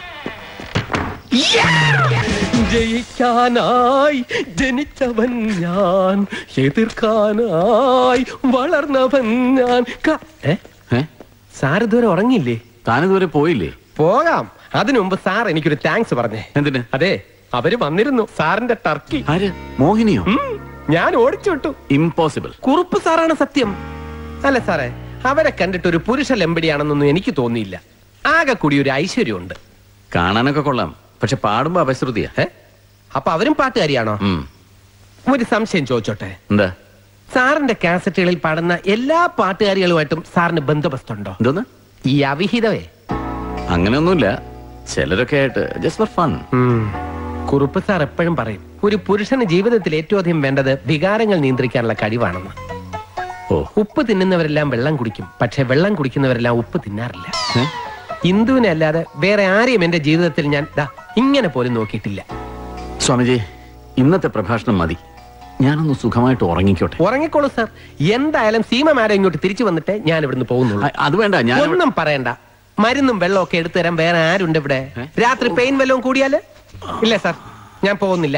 ജയിക്കാനായി ജനിച്ചവൻ ഞാൻ, എതിർക്കാനായി വളർന്നവൻ ഞാൻ. സാർ ഇതുവരെ ഉറങ്ങിയില്ലേ? താനിതുവരെ പോയില്ലേ? പോകാം. അതിനു മുമ്പ് സാർ എനിക്കൊരു താങ്ക്സ് പറഞ്ഞേ. എന്തിന്? അതെ, അവര് വന്നിരുന്നു. സാറിന്റെ ടർക്കി. മോഹിനിയോ? ഞാൻ ഓടിച്ചു വിട്ടു. ഇംപോസിബിൾ. കുറുപ്പ് സാറാണ് സത്യം. അല്ല സാറേ, അവരെ കണ്ടിട്ട് ഒരു പുരുഷ ലെമ്പടിയാണെന്നൊന്നും എനിക്ക് തോന്നിയില്ല. ആകെ കൂടി ഒരു ഐശ്വര്യമുണ്ട്. കാണാനൊക്കെ കൊള്ളാം, പക്ഷെ പാടുമ്പോ അപശ്രുതിയാ. അപ്പൊ അവരും പാട്ടുകാരിയാണോ? ഒരു സംശയം ചോദിച്ചോട്ടെ. എന്താ? സാറിന്റെ കാസറ്റുകളിൽ പാടുന്ന എല്ലാ പാട്ടുകാരികളുമായിട്ടും സാറിന് ബന്ധുബസ്തുണ്ടോ? എന്തോന്ന്? ഈ അവിഹിതവേ? അങ്ങനെയൊന്നുമില്ല, ചിലരൊക്കെ ആയിട്ട് just for fun. Kurup sir എപ്പോഴും പറയും ഒരു പുരുഷന് ജീവിതത്തിൽ ഏറ്റവും അധികം വേണ്ടത് വികാരങ്ങൾ നിയന്ത്രിക്കാനുള്ള കഴിവാണെന്ന്. ഉപ്പ് തിന്നുന്നവരെല്ലാം വെള്ളം കുടിക്കും, പക്ഷെ വെള്ളം കുടിക്കുന്നവരെല്ലാം ഉപ്പ് തിന്നാറില്ല. ഹിന്ദുവിനെ അല്ലാതെ വേറെ ആരെയും എന്റെ ജീവിതത്തിൽ ഞാൻ ഇങ്ങനെ പോലും നോക്കിയിട്ടില്ല. സ്വാമിജി, ഇന്നത്തെ പ്രഭാഷണം മതി. ഞാനൊന്ന് സുഖമായിട്ട് ഉറങ്ങിക്കോട്ടെ. ഉറങ്ങിക്കോളൂ സാർ. എന്തായാലും സീമ മാഡം ഇങ്ങോട്ട് തിരിച്ചു വന്നിട്ട് ഞാൻ ഇവിടുന്ന് പോകുന്നുള്ളൂ. അത് വേണ്ട, ഞാൻ ഒന്നും പറയണ്ട. മരുന്നും വെള്ളമൊക്കെ എടുത്തു തരാൻ വേറെ ആരുണ്ട് ഇവിടെ? രാത്രി പെയിൻ വല്ലതും കൂടിയാല്? ഇല്ല സാർ, ഞാൻ പോകുന്നില്ല.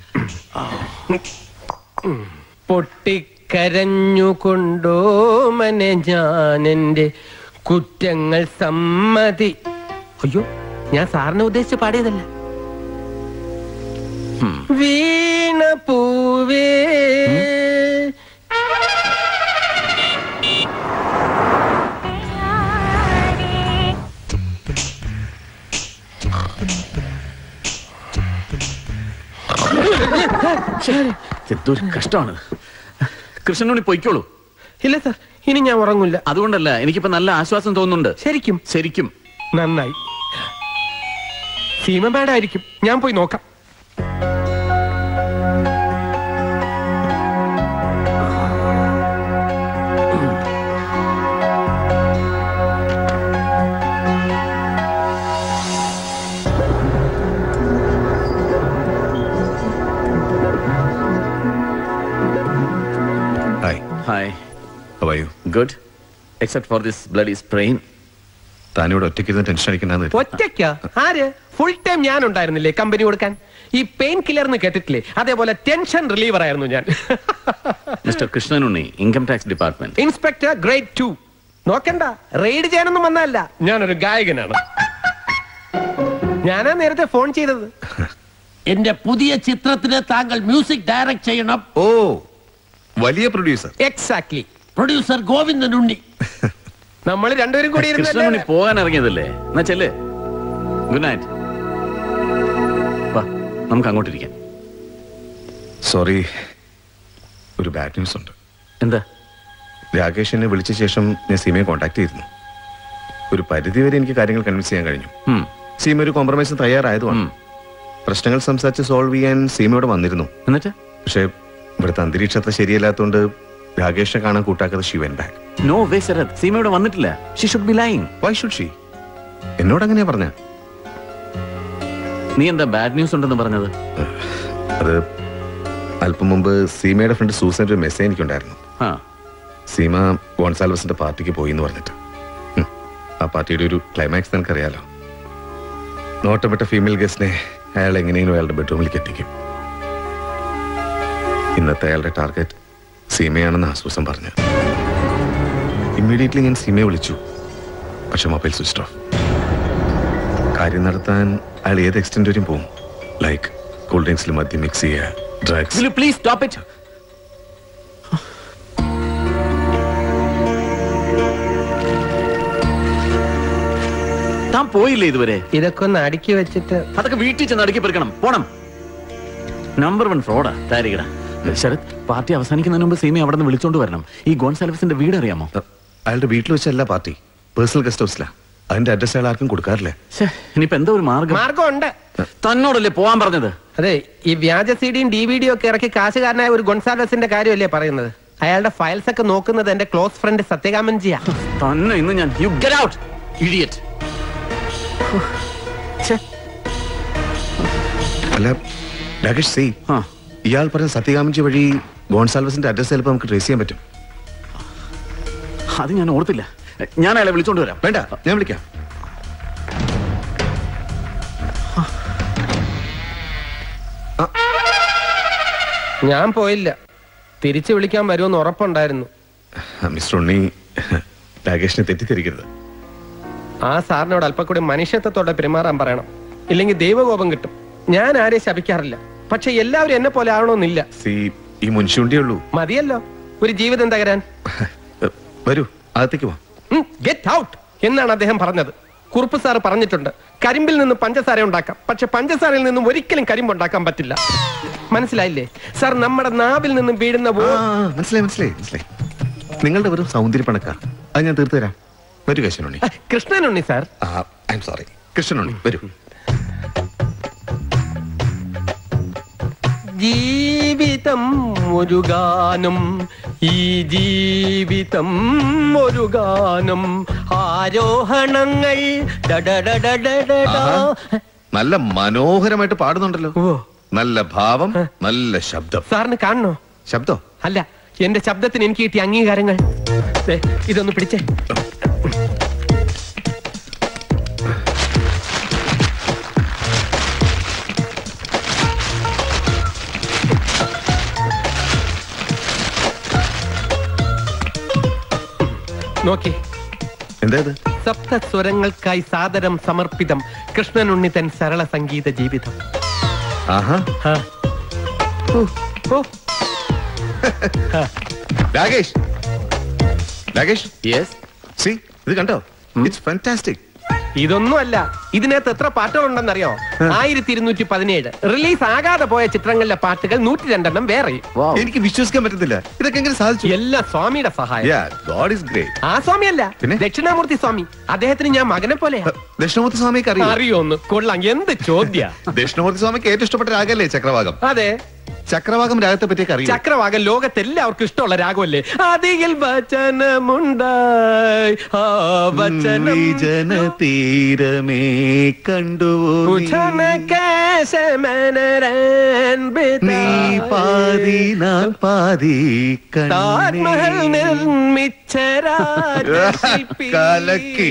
പൊട്ടിക്കരഞ്ഞുകൊണ്ടോ മനെ ഞാൻ എന്റെ കുറ്റങ്ങൾ സമ്മതി. അയ്യോ, ഞാൻ സാറിനെ ഉദ്ദേശിച്ച് പാടിയതല്ല. വീണ പൂവേ എന്തൊരു കഷ്ടമാണ്. കൃഷ്ണനുണ്ണി പൊയ്ക്കോളൂ. ഇല്ല സാർ, ഇനി ഞാൻ ഉറങ്ങില്ല. അതുകൊണ്ടല്ല, എനിക്കിപ്പോ നല്ല ആശ്വാസം തോന്നുന്നുണ്ട്. ശരിക്കും? ശരിക്കും. നന്നായി. സീമ മാഡം ആയിരിക്കും. ഞാൻ പോയി നോക്കാം. Hi. How are you? Good. Except for this bloody sprain. താനിവിടെ ഒറ്റയ്ക്കിരുന്ന് ടെൻഷൻ അടിക്കണ്ടെന്ന് ഒറ്റയ്ക്കാ? ആര്? ഫുൾ ടൈം ഞാൻ ഉണ്ടായിരുന്നില്ലേ കമ്പനി കൊടുക്കാൻ? ഈ പെയിൻ കില്ലർ എന്ന് കേട്ടിട്ടില്ലേ? അതേപോലെ ടെൻഷൻ റിലീവർ ആയിരുന്നു ഞാൻ. Mister Krishnanunni, income tax department. Inspector grade 2. നോക്കണ്ട, റെയ്ഡ് ചെയ്യാനൊന്നും വന്നതല്ല, ഞാനൊരു ഗായകനാണ്. ഞാനാ നേരത്തെ ഫോൺ ചെയ്തത്. എന്റെ പുതിയ ചിത്രത്തിന് താങ്കൾ മ്യൂസിക് ഡയറക്ട് ചെയ്യണം. ഓ, വലിയ producer. Exactly, producer Govindan Unni. നമ്മൾ രണ്ടുപേരും കൂടി കൃഷ്ണനുണ്ണി പോകാൻ ഇറങ്ങിയതല്ലേ? എന്നാ ചെല്ല്. Good night. വാ, നമുക്ക് അങ്ങോട്ടിരിക്കാം. സോറി, ഒരു ബാഡ് ന്യൂസ് ഉണ്ട്. എന്താ? രാകേഷ് എന്നെ വിളിച്ച ശേഷം ഞാൻ സീമയെ കോൺടാക്ട് ചെയ്തിരുന്നു. ഒരു പരിധി വരെ എനിക്ക് കാര്യങ്ങൾ കൺവിൻസ് ചെയ്യാൻ കഴിഞ്ഞു. സീമ ഒരു കോംപ്രമൈസിന് തയ്യാറായതുമാണ്. പ്രശ്നങ്ങൾ സംസാരിച്ച് സോൾവ് ചെയ്യാൻ സീമയോടെ വന്നിരുന്നു. എന്നിട്ട് പക്ഷേ ഇവിടുത്തെ അന്തരീക്ഷത്തെ ശരിയല്ലാത്തതുകൊണ്ട് രാകേഷിനെ കാണാൻ കൂട്ടാക്കാതെ she went back. No way Sarath, സീമയോടെ വന്നിട്ടില്ല. She should be lying. Why should she? എന്നോട് അങ്ങനെയാ പറഞ്ഞ. നീ എന്താ ബാഡ് ന്യൂസ് ഉണ്ടെന്ന് പറഞ്ഞത്? അത് അല്പം മുമ്പ് സീമയുടെ ഫ്രണ്ട് സൂസന്റെ ഒരു മെസ്സേജ് എനിക്കുണ്ടായിരുന്നു. സീമ ഗോൺസാൽവസിന്റെ പാർട്ടിക്ക് പോയി എന്ന് പറഞ്ഞിട്ട്. ആ പാർട്ടിയുടെ ഒരു ക്ലൈമാക്സ് നിനക്കറിയാലോ. നോട്ടപ്പെട്ട ഫീമെയിൽ ഗസ്റ്റിനെ അയാൾ എങ്ങനെയെങ്കിലും അയാളുടെ ബെഡ്റൂമിലേക്ക് എത്തിക്കും. ഇന്നത്തെ അയാളുടെ ടാർഗറ്റ് സീമയാണെന്ന് ആശ്വാസം പറഞ്ഞു. ഇമ്മീഡിയറ്റ്ലി ഞാൻ സീമയെ വിളിച്ചു, പക്ഷെ മൊബൈൽ സ്വിച്ച് ഓഫ്. കാര്യം നടത്താൻ അയാൾ ഏത് എക്സ്റ്റെൻഡ് വരെയും പോകും. ലൈക്ക് കൂൾ ഡ്രിങ്ക്സിൽ മദ്യം മിക്സ് ചെയ്യുക, drugs. Will you please stop it? താൻ പോയില്ലേ ഇതുവരെ? ഇതൊക്കെ ഒന്ന് അടുക്കി വെച്ചിട്ട്. അതൊക്കെ വീട്ടിൽ ചെന്ന് അടുക്കി പെറുക്കണം. പോണം. നമ്പർ 1 ഫ്രോഡാ താരികട. ശരത്, പാർട്ടി അവസാനിക്കുന്നതിന് മുമ്പ് സീമയെ അവിടെ നിന്ന് വിളിച്ചോണ്ട് വരണം. ഈ ഗോൺസാൽവസിന്റെ വീട് അറിയാമോ? അയാളുടെ വീട്ടിൽ വെച്ചല്ല പാർട്ടി, പേഴ്സണൽ ഗസ്റ്റ് ഹൗസിലാ. അതിന്റെ അഡ്രസ് അയാൾ ആർക്കും കൊടുക്കാറില്ല. ഇനിയിപ്പോ എന്താ ഒരു മാർഗമുണ്ട്. തന്നോടല്ലേ പോവാൻ പറഞ്ഞത്? അതെ, ഈ വ്യാജ സിഡിയും DVD ഒക്കെ ഇറക്കി കാശുകാരനായ ഒരു ഗോൺസാൽവസിന്റെ കാര്യമല്ലേ പറയുന്നത്? അയാളുടെ ഫയൽസ് ഒക്കെ നോക്കുന്നത് എന്റെ ക്ലോസ് ഫ്രണ്ട് സത്യകാമൻജിയാ. തന്നെ ഇന്ന് ഞാൻ. You get out idiot. അല്ല രാകേഷ്, സി ഇയാൾ പറഞ്ഞ സത്യകാമൻജി വഴി ഗോൺസാൽവസിന്റെ അഡ്രസ് ചിലപ്പോൾ നമുക്ക് ട്രേസ് ചെയ്യാൻ പറ്റും. അത് ഞാൻ ഓർത്തില്ല. ഞാൻ അയാളെ വിളിച്ചോണ്ട് വരാം. വേണ്ട, ഞാൻ വിളിക്കാം. ഞാൻ പോയില്ല, തിരിച്ചു വിളിക്കാൻ വരുമെന്ന് ഉറപ്പുണ്ടായിരുന്നു. മിസ്റ്റർ ഉണ്ണി, രാകേഷിനെ തെറ്റിദ്ധരിക്കരുത്. ആ സാറിനോട് അല്പം കൂടി മനുഷ്യത്വത്തോടെ പെരുമാറാൻ പറയണം, ഇല്ലെങ്കിൽ ദൈവകോപം കിട്ടും. ഞാൻ ആരെയും ശപിക്കാറില്ല, പക്ഷെ എല്ലാവരും എന്നെ പോലെ ആവണമെന്നില്ല. ഈ മുൻഷുണ്ടേ ഉള്ളൂ. മതിയല്ലോ ഒരു ജീവിതം തകരാൻ. വരൂ, അകത്തേക്ക് വാ. ഗെറ്റ് ഔട്ട് എന്നാണ് അദ്ദേഹം പറഞ്ഞത്. കുറുപ്പ് സാർ പറഞ്ഞിട്ടുണ്ട്, കരിമ്പിൽ നിന്ന് പഞ്ചസാര ഉണ്ടാക്കാം, പക്ഷെ പഞ്ചസാരയിൽ നിന്നും ഒരിക്കലും കരിമ്പ് ഉണ്ടാക്കാൻ പറ്റില്ല. മനസ്സിലായില്ലേ സാർ? നമ്മുടെ നാവിൽ നിന്നും വീഴുന്ന മനസ്സിലായി. നിങ്ങളുടെ വെറും സൗന്ദര്യ പണക്കാർ, അത് ഞാൻ തീർത്തു തരാം. വരൂ Krishnanunni. Krishnanunni sir. I am sorry, Krishnanunni വരൂ. ജീവിതം ഒരു ഗാനം, ഈ ജീവിതം ഒരു ഗാനം, ആരോഹണങ്ങൾ. നല്ല മനോഹരമായിട്ട് പാടുന്നുണ്ടല്ലോ. നല്ല ഭാവം, നല്ല ശബ്ദം. സാറിന് കാണണോ? ശബ്ദം അല്ല, എന്റെ ശബ്ദത്തിന് എനിക്ക് കിട്ടിയ അംഗീകാരങ്ങൾ. ഇതൊന്ന് പിടിച്ചേ. നോക്കി. എന്താ? സപ്തസ്വരങ്ങൾക്കായി സാദരം സമർപ്പിതം, കൃഷ്ണനുണ്ണി തൻ സരള സംഗീത ജീവിതം. രാകേഷ്, യെസ്, സീ ഇത് കണ്ടോ? It's fantastic. ഇതൊന്നുമല്ല, ഇതിനകത്ത് എത്ര പാട്ടുകളുണ്ടെന്നറിയോ? 1217 റിലീസ് ആകാതെ പോയ ചിത്രങ്ങളിലെ പാട്ടുകൾ 102 വേറെ. എനിക്ക് വിശ്വസിക്കാൻ പറ്റുന്നില്ല. ഇതൊക്കെ എങ്ങനെ സാധിച്ചു? എല്ലാം സ്വാമിയുടെ സഹായം. God is great. ആ സ്വാമി അല്ല, ദക്ഷിണാമൂർത്തി സ്വാമി. അദ്ദേഹത്തിന് ഞാൻ മകനെ പോലെ. ദക്ഷിണാമൂർത്തി സ്വാമിക്ക് അറിയോന്ന്? കൊള്ളാം, എന്ത് ചോദ്യ. ദക്ഷിണാമൂർത്തി സ്വാമിക്ക് ഏറ്റവും ഇഷ്ടപ്പെട്ട രാഗല്ലേ ചക്രവാകം? അതെ. ചക്രവാകം രാഗത്തെ പറ്റിയൊക്കെ അറിയാം. ചക്രവാകം ലോകത്ത് എല്ലാവർക്കും ഇഷ്ടമുള്ള രാഗമല്ലേ? അതിൽ വചനമുണ്ടായി ആ വചനം ജനതീരമേ കണ്ടു നീ പാതി നാൻ പാതി താജ്മഹൽ നിർമ്മിച്ച കലക്കി.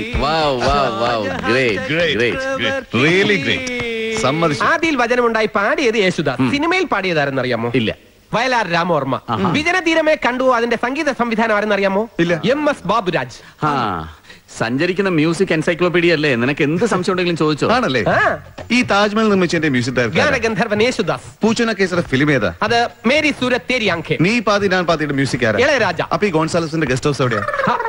ആദിയിൽ വചനമുണ്ടായി പാടിയത് യേശുദാസ്. സിനിമയിൽ പാടിയതാരെന്നറിയാമോ? ഇല്ല. വയലാർ രാമവർമ്മ. വിജനതീരമേ കണ്ടു അതിന്റെ സംഗീത സംവിധാനം ആരെന്നറിയാമോ? ഇല്ല. MS ബാബുരാജ്. സഞ്ചരിക്കുന്ന മ്യൂസിക് എൻസൈക്ലോപീഡിയ അല്ലേ? നിനക്ക് എന്ത് സംശയം ഉണ്ടെങ്കിലും ചോദിച്ചോ. ആണല്ലേ? ഈ താജ്മഹൽ നിർമ്മിച്ചതിന്റെ മ്യൂസിക് ഗാനഗന്ധർവൻ യേശുദാസ്. പൂച്ചന കേസയുടെ ഫിലിം ഏതാ? അത് മേരി സൂരത് തേരി ആംഖേ. നീ പാതി ഞാൻ പാതിയുടെ മ്യൂസിക് ആരാ? ഇളയരാജ. അപ്പൊ ഈ ഗോൺസാലസിന്റെ ഗസ്റ്റ് ഹൗസ് എവിടെയാ?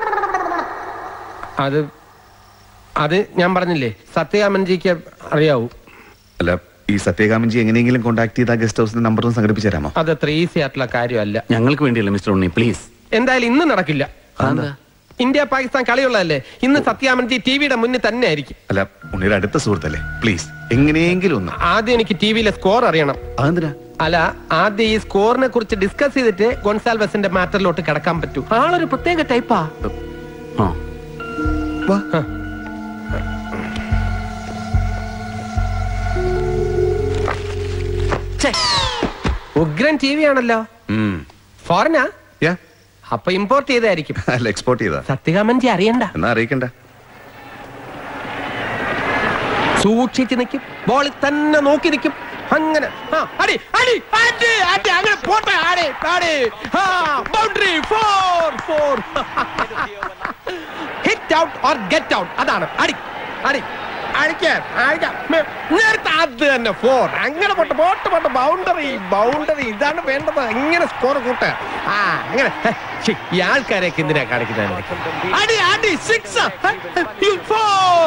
അത് ഞാൻ പറഞ്ഞില്ലേ, സത്യകാമൻജിക്ക് അറിയാവൂ. അല്ല, ഈ സത്യകാമൻജി എങ്ങനെയെങ്കിലും കോൺടാക്ട് ചെയ്ത ഗസ്റ്റ് ഹൗസിന്റെ നമ്പർ ഒന്ന് സംഘടിപ്പിച്ചു തരാമോ? അത് അത്ര ഈസി ആയിട്ടുള്ള കാര്യമല്ല. ഞങ്ങൾക്ക് വേണ്ടിയല്ല മിസ്റ്റർ ഉണ്ണി, പ്ലീസ്. എന്തായാലും ഇന്ന് നടക്കില്ല. ഇന്ത്യ പാകിസ്ഥാൻ കളിയുള്ളതല്ലേ? ഇന്ന് സത്യാമൻജി ടിവിയുടെ മുന്നിൽ തന്നെ ആയിരിക്കും. അല്ല, ഉണ്ണിയുടെ അടുത്ത സുഹൃത്തല്ലേ, പ്ലീസ് എങ്ങനെയെങ്കിലും ഒന്ന്. ആദ്യം എനിക്ക് ടിവിയിലെ സ്കോർ അറിയണം. അതെന്തിനാ? അല്ല, ആദ്യം ഈ സ്കോറിനെ കുറിച്ച് ഡിസ്കസ് ചെയ്തിട്ട് ഗോൺസാൽവസിന്റെ മാറ്ററിലോട്ട് കിടക്കാൻ പറ്റൂ. ആളൊരു പ്രത്യേക ടൈപ്പാ. ഉഗ്രൻ ടി വി ആണല്ലോ. ഫോറിനാ? അപ്പൊ ഇമ്പോർട്ട് ചെയ്തായിരിക്കും. അല്ല, എക്സ്പോർട്ട് ചെയ്താ. സത്യകാമൻജി അറിയണ്ട. എന്നാ അറിയിക്കണ്ട. സൂക്ഷിച്ച് നിൽക്കും, ബോളിൽ തന്നെ നോക്കി നിൽക്കും. അങ്ങനെ അടി അടി അടി അടി അങ്ങനെ പോട്ടെ. ആടെ ആടെ boundary 4 hit out or get out. അതാണ് അടി അടി അടിക്കാൻ നേരത്തെ അത് തന്നെ 4. അങ്ങനെ പോട്ടെ പോട്ടെ പോട്ടെ. ബൗണ്ടറി ബൗണ്ടറി ഇതാണ് വേണ്ടത്. എങ്ങനെ സ്കോർ കൂട്ടുക? അങ്ങനെ ഈ ആൾക്കാരെയൊക്കെ എന്തിനാ കാണിക്കുന്നത്? അടി അടി 6 4.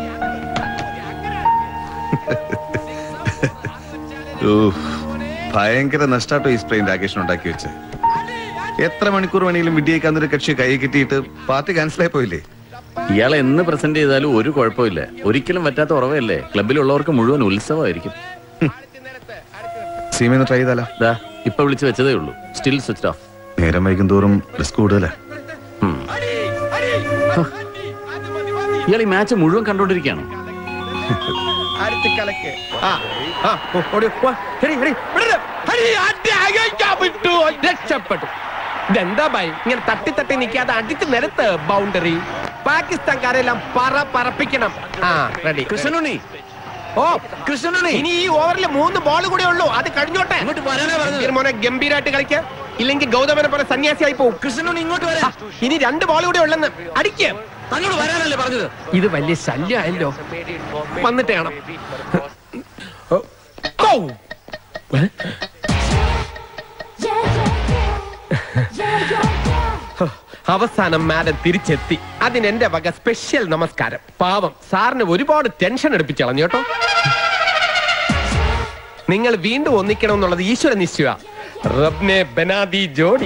ഭയങ്കര നഷ്ടാട്ടോ ഈ സ്പ്രെയിൻ രാകേഷിന് ഉണ്ടാക്കി വെച്ച്. എത്ര മണിക്കൂർ വേണമെങ്കിലും വിഡിയേക്കാന്നൊരു കക്ഷി കൈ കിട്ടിയിട്ട് പാർട്ടി ക്യാൻസൽ ആയി പോയില്ലേ? ഇയാളെ എന്ന് പ്രസന്റ് ചെയ്താലും ഒരു കുഴപ്പമില്ല. ഒരിക്കലും പറ്റാത്ത ഉറവല്ലേ? ക്ലബിലുള്ളവർക്ക് മുഴുവൻ ഉത്സവമായിരിക്കും. സീമന്ന് ട്രൈ ചെയ്താലോ? ഇപ്പൊ വിളിച്ചു വെച്ചതേ ഉള്ളൂ. Still switch off. നേരം വൈകും തോറും റിസ്ക് കൂടുതലേ. ഇയാൾ ഈ മാച്ച് മുഴുവൻ കണ്ടോണ്ടിരിക്കുകയാണോ? രക്ഷപ്പെട്ടു. ഇതെന്താ ഭയ ഇങ്ങനെ തട്ടി തട്ടി നിൽക്കാതെ അടിച്ച് നിരത്ത് ബൗണ്ടറി. പാകിസ്ഥാൻകാരെല്ലാം പറപ്പിക്കണം. റെഡി കൃഷ്ണനുണ്ണി. ഓ കൃഷ്ണനുണ്ണി, ഇനി ഈ ഓവറിൽ 3 ബോൾ കൂടെ ഉള്ളൂ. അത് കഴിഞ്ഞോട്ടെ. മോനെ ഗംഭീരായിട്ട് കളിക്ക, ഇല്ലെങ്കിൽ ഗൗതമനെ പോലെ സന്യാസിയായി പോകും. കൃഷ്ണനുണ്ണി ഇങ്ങോട്ട് വരാം. ഇനി 2 ബോൾ കൂടെ ഉള്ളെന്ന്. അടിക്ക്. തന്നോട് വരാനല്ലേ പറഞ്ഞത്? ഇത് വലിയ ശല്യമായല്ലോ. വന്നിട്ട് കാണാം. അവസാനം മാഡം തിരിച്ചെത്തി. അതിന് എന്റെ വക സ്പെഷ്യൽ നമസ്കാരം. പാവം സാറിന് ഒരുപാട് ടെൻഷൻ എടുപ്പിച്ചളഞ്ഞു കേട്ടോ. നിങ്ങൾ വീണ്ടും ഒന്നിക്കണം എന്നുള്ളത് ഈശ്വര നിശ്ചയ. റബ്നെ ബനാദി ജോഡി.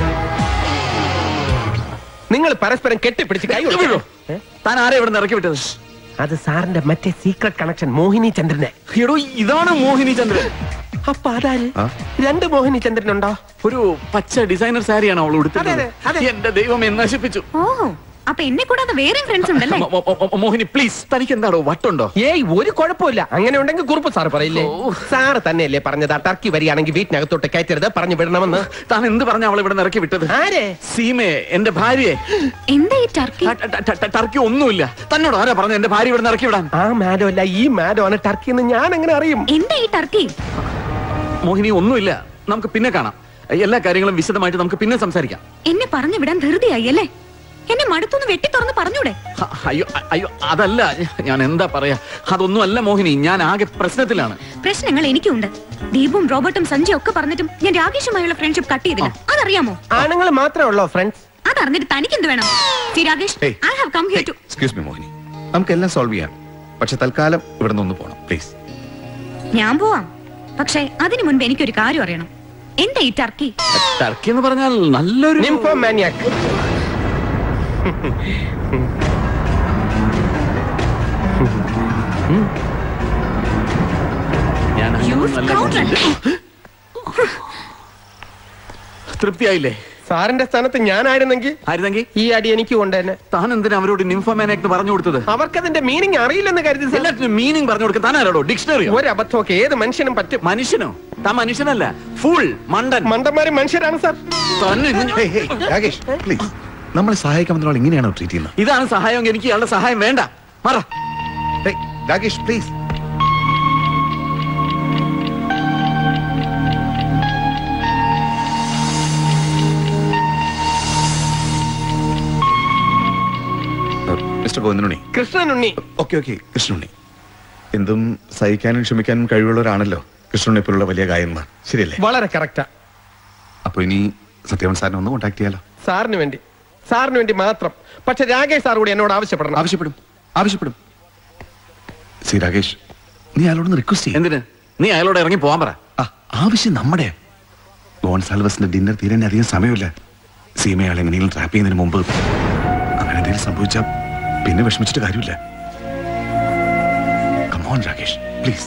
നിങ്ങൾ പരസ്പരം കെട്ടിപ്പിടിച്ച് കൈ കൊടുക്കോ. താൻ ആരെ ഇവിടെ ഇറക്കി വിട്ടത്? അത് സാറിന്റെ മറ്റേ സീക്രട്ട് കണക്ഷൻ മോഹിനി ചന്ദ്രനെ. ഇതാണ് മോഹിനി ചന്ദ്രൻ. അപ്പൊ അതാര്? 2 മോഹിനി ചന്ദ്രൻ ഉണ്ടോ? ഒരു പച്ച ഡിസൈനർ സാരിയാണ് അവൾ ഉടുത്തത്. എന്റെ ദൈവം നശിപ്പിച്ചു. അപ്പൊ എന്നെ കൂടാതെ വേറെ ഫ്രണ്ട്സ് ഉണ്ടല്ലേ? മോഹിനി പ്ലീസ്, തനിക്ക് എന്താണോ വട്ടുണ്ടോ? ഏയ് ഒരു കുഴപ്പമില്ല. അങ്ങനെ ഉണ്ടെങ്കിൽ കുറുപ്പ് സാർ പറയില്ലേ? സാറ് തന്നെയല്ലേ പറഞ്ഞത് ടർക്കി വരികയാണെങ്കിൽ വീട്ടിനകത്തോട്ട് കയറ്റരുത്, പറഞ്ഞു വിടണമെന്ന്. താൻ എന്ത് പറഞ്ഞ അവളെ ഇവിടെ ഇറക്കി വിട്ടത്? ആരെ? സീമയെ, എന്റെ ഭാര്യയെ. എന്താ ഈ ടർക്കി? ടർക്കി ഒന്നുമില്ല. തന്നോട് ആരാ പറഞ്ഞു എന്റെ ഭാര്യ ഇവിടെ ഇറക്കി വിടാൻ? ആ മാഡം അല്ല, ഈ മാഡം ആണ് ടർക്കി എന്ന് ഞാൻ എങ്ങനെ അറിയും? എന്താ ഈ ടർക്കി? മോഹിനി ഒന്നുമില്ല, നമുക്ക് പിന്നെ കാണാം. എല്ലാ കാര്യങ്ങളും വിശദമായിട്ട് നമുക്ക് പിന്നെ സംസാരിക്കാം. എന്നെ പറഞ്ഞു വിടാൻ ധൃതിയായി അല്ലേ? എന്നെ മടുത്തൊന്ന് വെട്ടി തുറന്ന് പറഞ്ഞൂടെ? അയ്യോ അയ്യോ, അതല്ല ഞാൻ എന്താ പറയാ. അതൊന്നും അല്ല മോഹിനി, ഞാൻ ആകെ പ്രശ്നത്തിലാണ്. പ്രശ്നങ്ങൾ എനിക്കുണ്ട്. ദീപും റോബർട്ടും സഞ്ജയും ഒക്കെ പറഞ്ഞിട്ടും ഞാൻ രാകേഷുമായുള്ള ഫ്രണ്ട്ഷിപ്പ് കട്ട് ചെയ്തില്ല. അതറിയാമോ? ആണുങ്ങൾ മാത്രമേ ഉള്ളോ ഫ്രണ്ട്സ്? അതറിഞ്ഞിട്ട് തനിക്ക് എന്ത് വേണം? Rakesh, I have come here too. Excuse me Mohini, നമുക്ക് എല്ലാം സോൾവ് ചെയ്യാം. പക്ഷെ തൽക്കാലം ഇവിടെ നിന്ന് പോണം പ്ലീസ്. ഞാൻ പോവാം, പക്ഷെ അതിനു മുൻപ് എനിക്കൊരു കാര്യം അറിയണം. എന്താ ഈ ടർക്കി? ടർക്കി എന്ന് പറഞ്ഞാൽ നല്ലൊരു നിംഫോമാനിയാക്. തൃപ്തിയായില്ലേ? സാറിന്റെ സ്ഥാനത്ത് ഞാനായിരുന്നെങ്കിൽ ഈ അടി എനിക്ക് കൊണ്ടുതന്നെ. താൻ എന്തിനാ അവരോട് നിംഫോമാനിക് പറഞ്ഞു കൊടുത്തത്? അവർക്കതിന്റെ മീനിങ് അറിയില്ലെന്ന് കരുതി. എല്ലാത്തിനും മീനിങ് പറഞ്ഞു കൊടുക്കാൻ താൻ ആരോടോ? ഡിക്ഷണറി? ഒരു അബദ്ധമൊക്കെ ഏത് മനുഷ്യനും പറ്റും. മനുഷ്യനോ? താൻ മനുഷ്യനല്ല, ഫുൾ മണ്ടൻ. മണ്ടന്മാര് മനുഷ്യരാണ് സാർ. രാകേഷ് പ്ലീസ്, നമ്മളെ സഹായിക്കാൻ വന്ന ഇങ്ങനെയാണോ ട്രീറ്റ് ചെയ്യുന്നത്? ഇതാണ് സഹായം. എനിക്ക് ഇയാളുടെ സഹായം വേണ്ട. മാറ Rakesh please. Mister Govindanunni. Krishnanunni. Okay okay, Krishnanunni. എന്തും സഹിക്കാനും ക്ഷമിക്കാനും കഴിവുള്ളവരാണല്ലോ കൃഷ്ണനെ പോലുള്ള വലിയ ഗായകന്മാർ, ശരിയല്ലേ? വളരെ കറക്റ്റാ. അപ്പൊ ഇനി സത്യവൻ സാറിനെ ഒന്ന് കോൺടാക്ട് ചെയ്യാലോ? സാറിന് വേണ്ടി മാത്രം. പക്ഷെ രാകേഷ് സാർ കൂടി എന്നോട് ആവശ്യപ്പെടും. സി രാകേഷ്, നീ അയാളോട് റിക്വസ്റ്റ് ചെയ്യും. എന്തിന്? നീ അയാളോട് ഇറങ്ങി പോകാൻ പറ. ആവശ്യം നമ്മുടെ ഗോൺസാൽവസിന്റെ ഡിന്നർ തീരാൻ അധികം സമയമില്ല. സീമയാൾ എങ്ങനെയെങ്കിലും ട്രാപ്പ് ചെയ്യുന്നതിന് മുമ്പ് അങ്ങനെ എന്തെങ്കിലും സംഭവിച്ചാൽ പിന്നെ വിഷമിച്ചിട്ട് കാര്യമില്ല. Come on Rakesh please.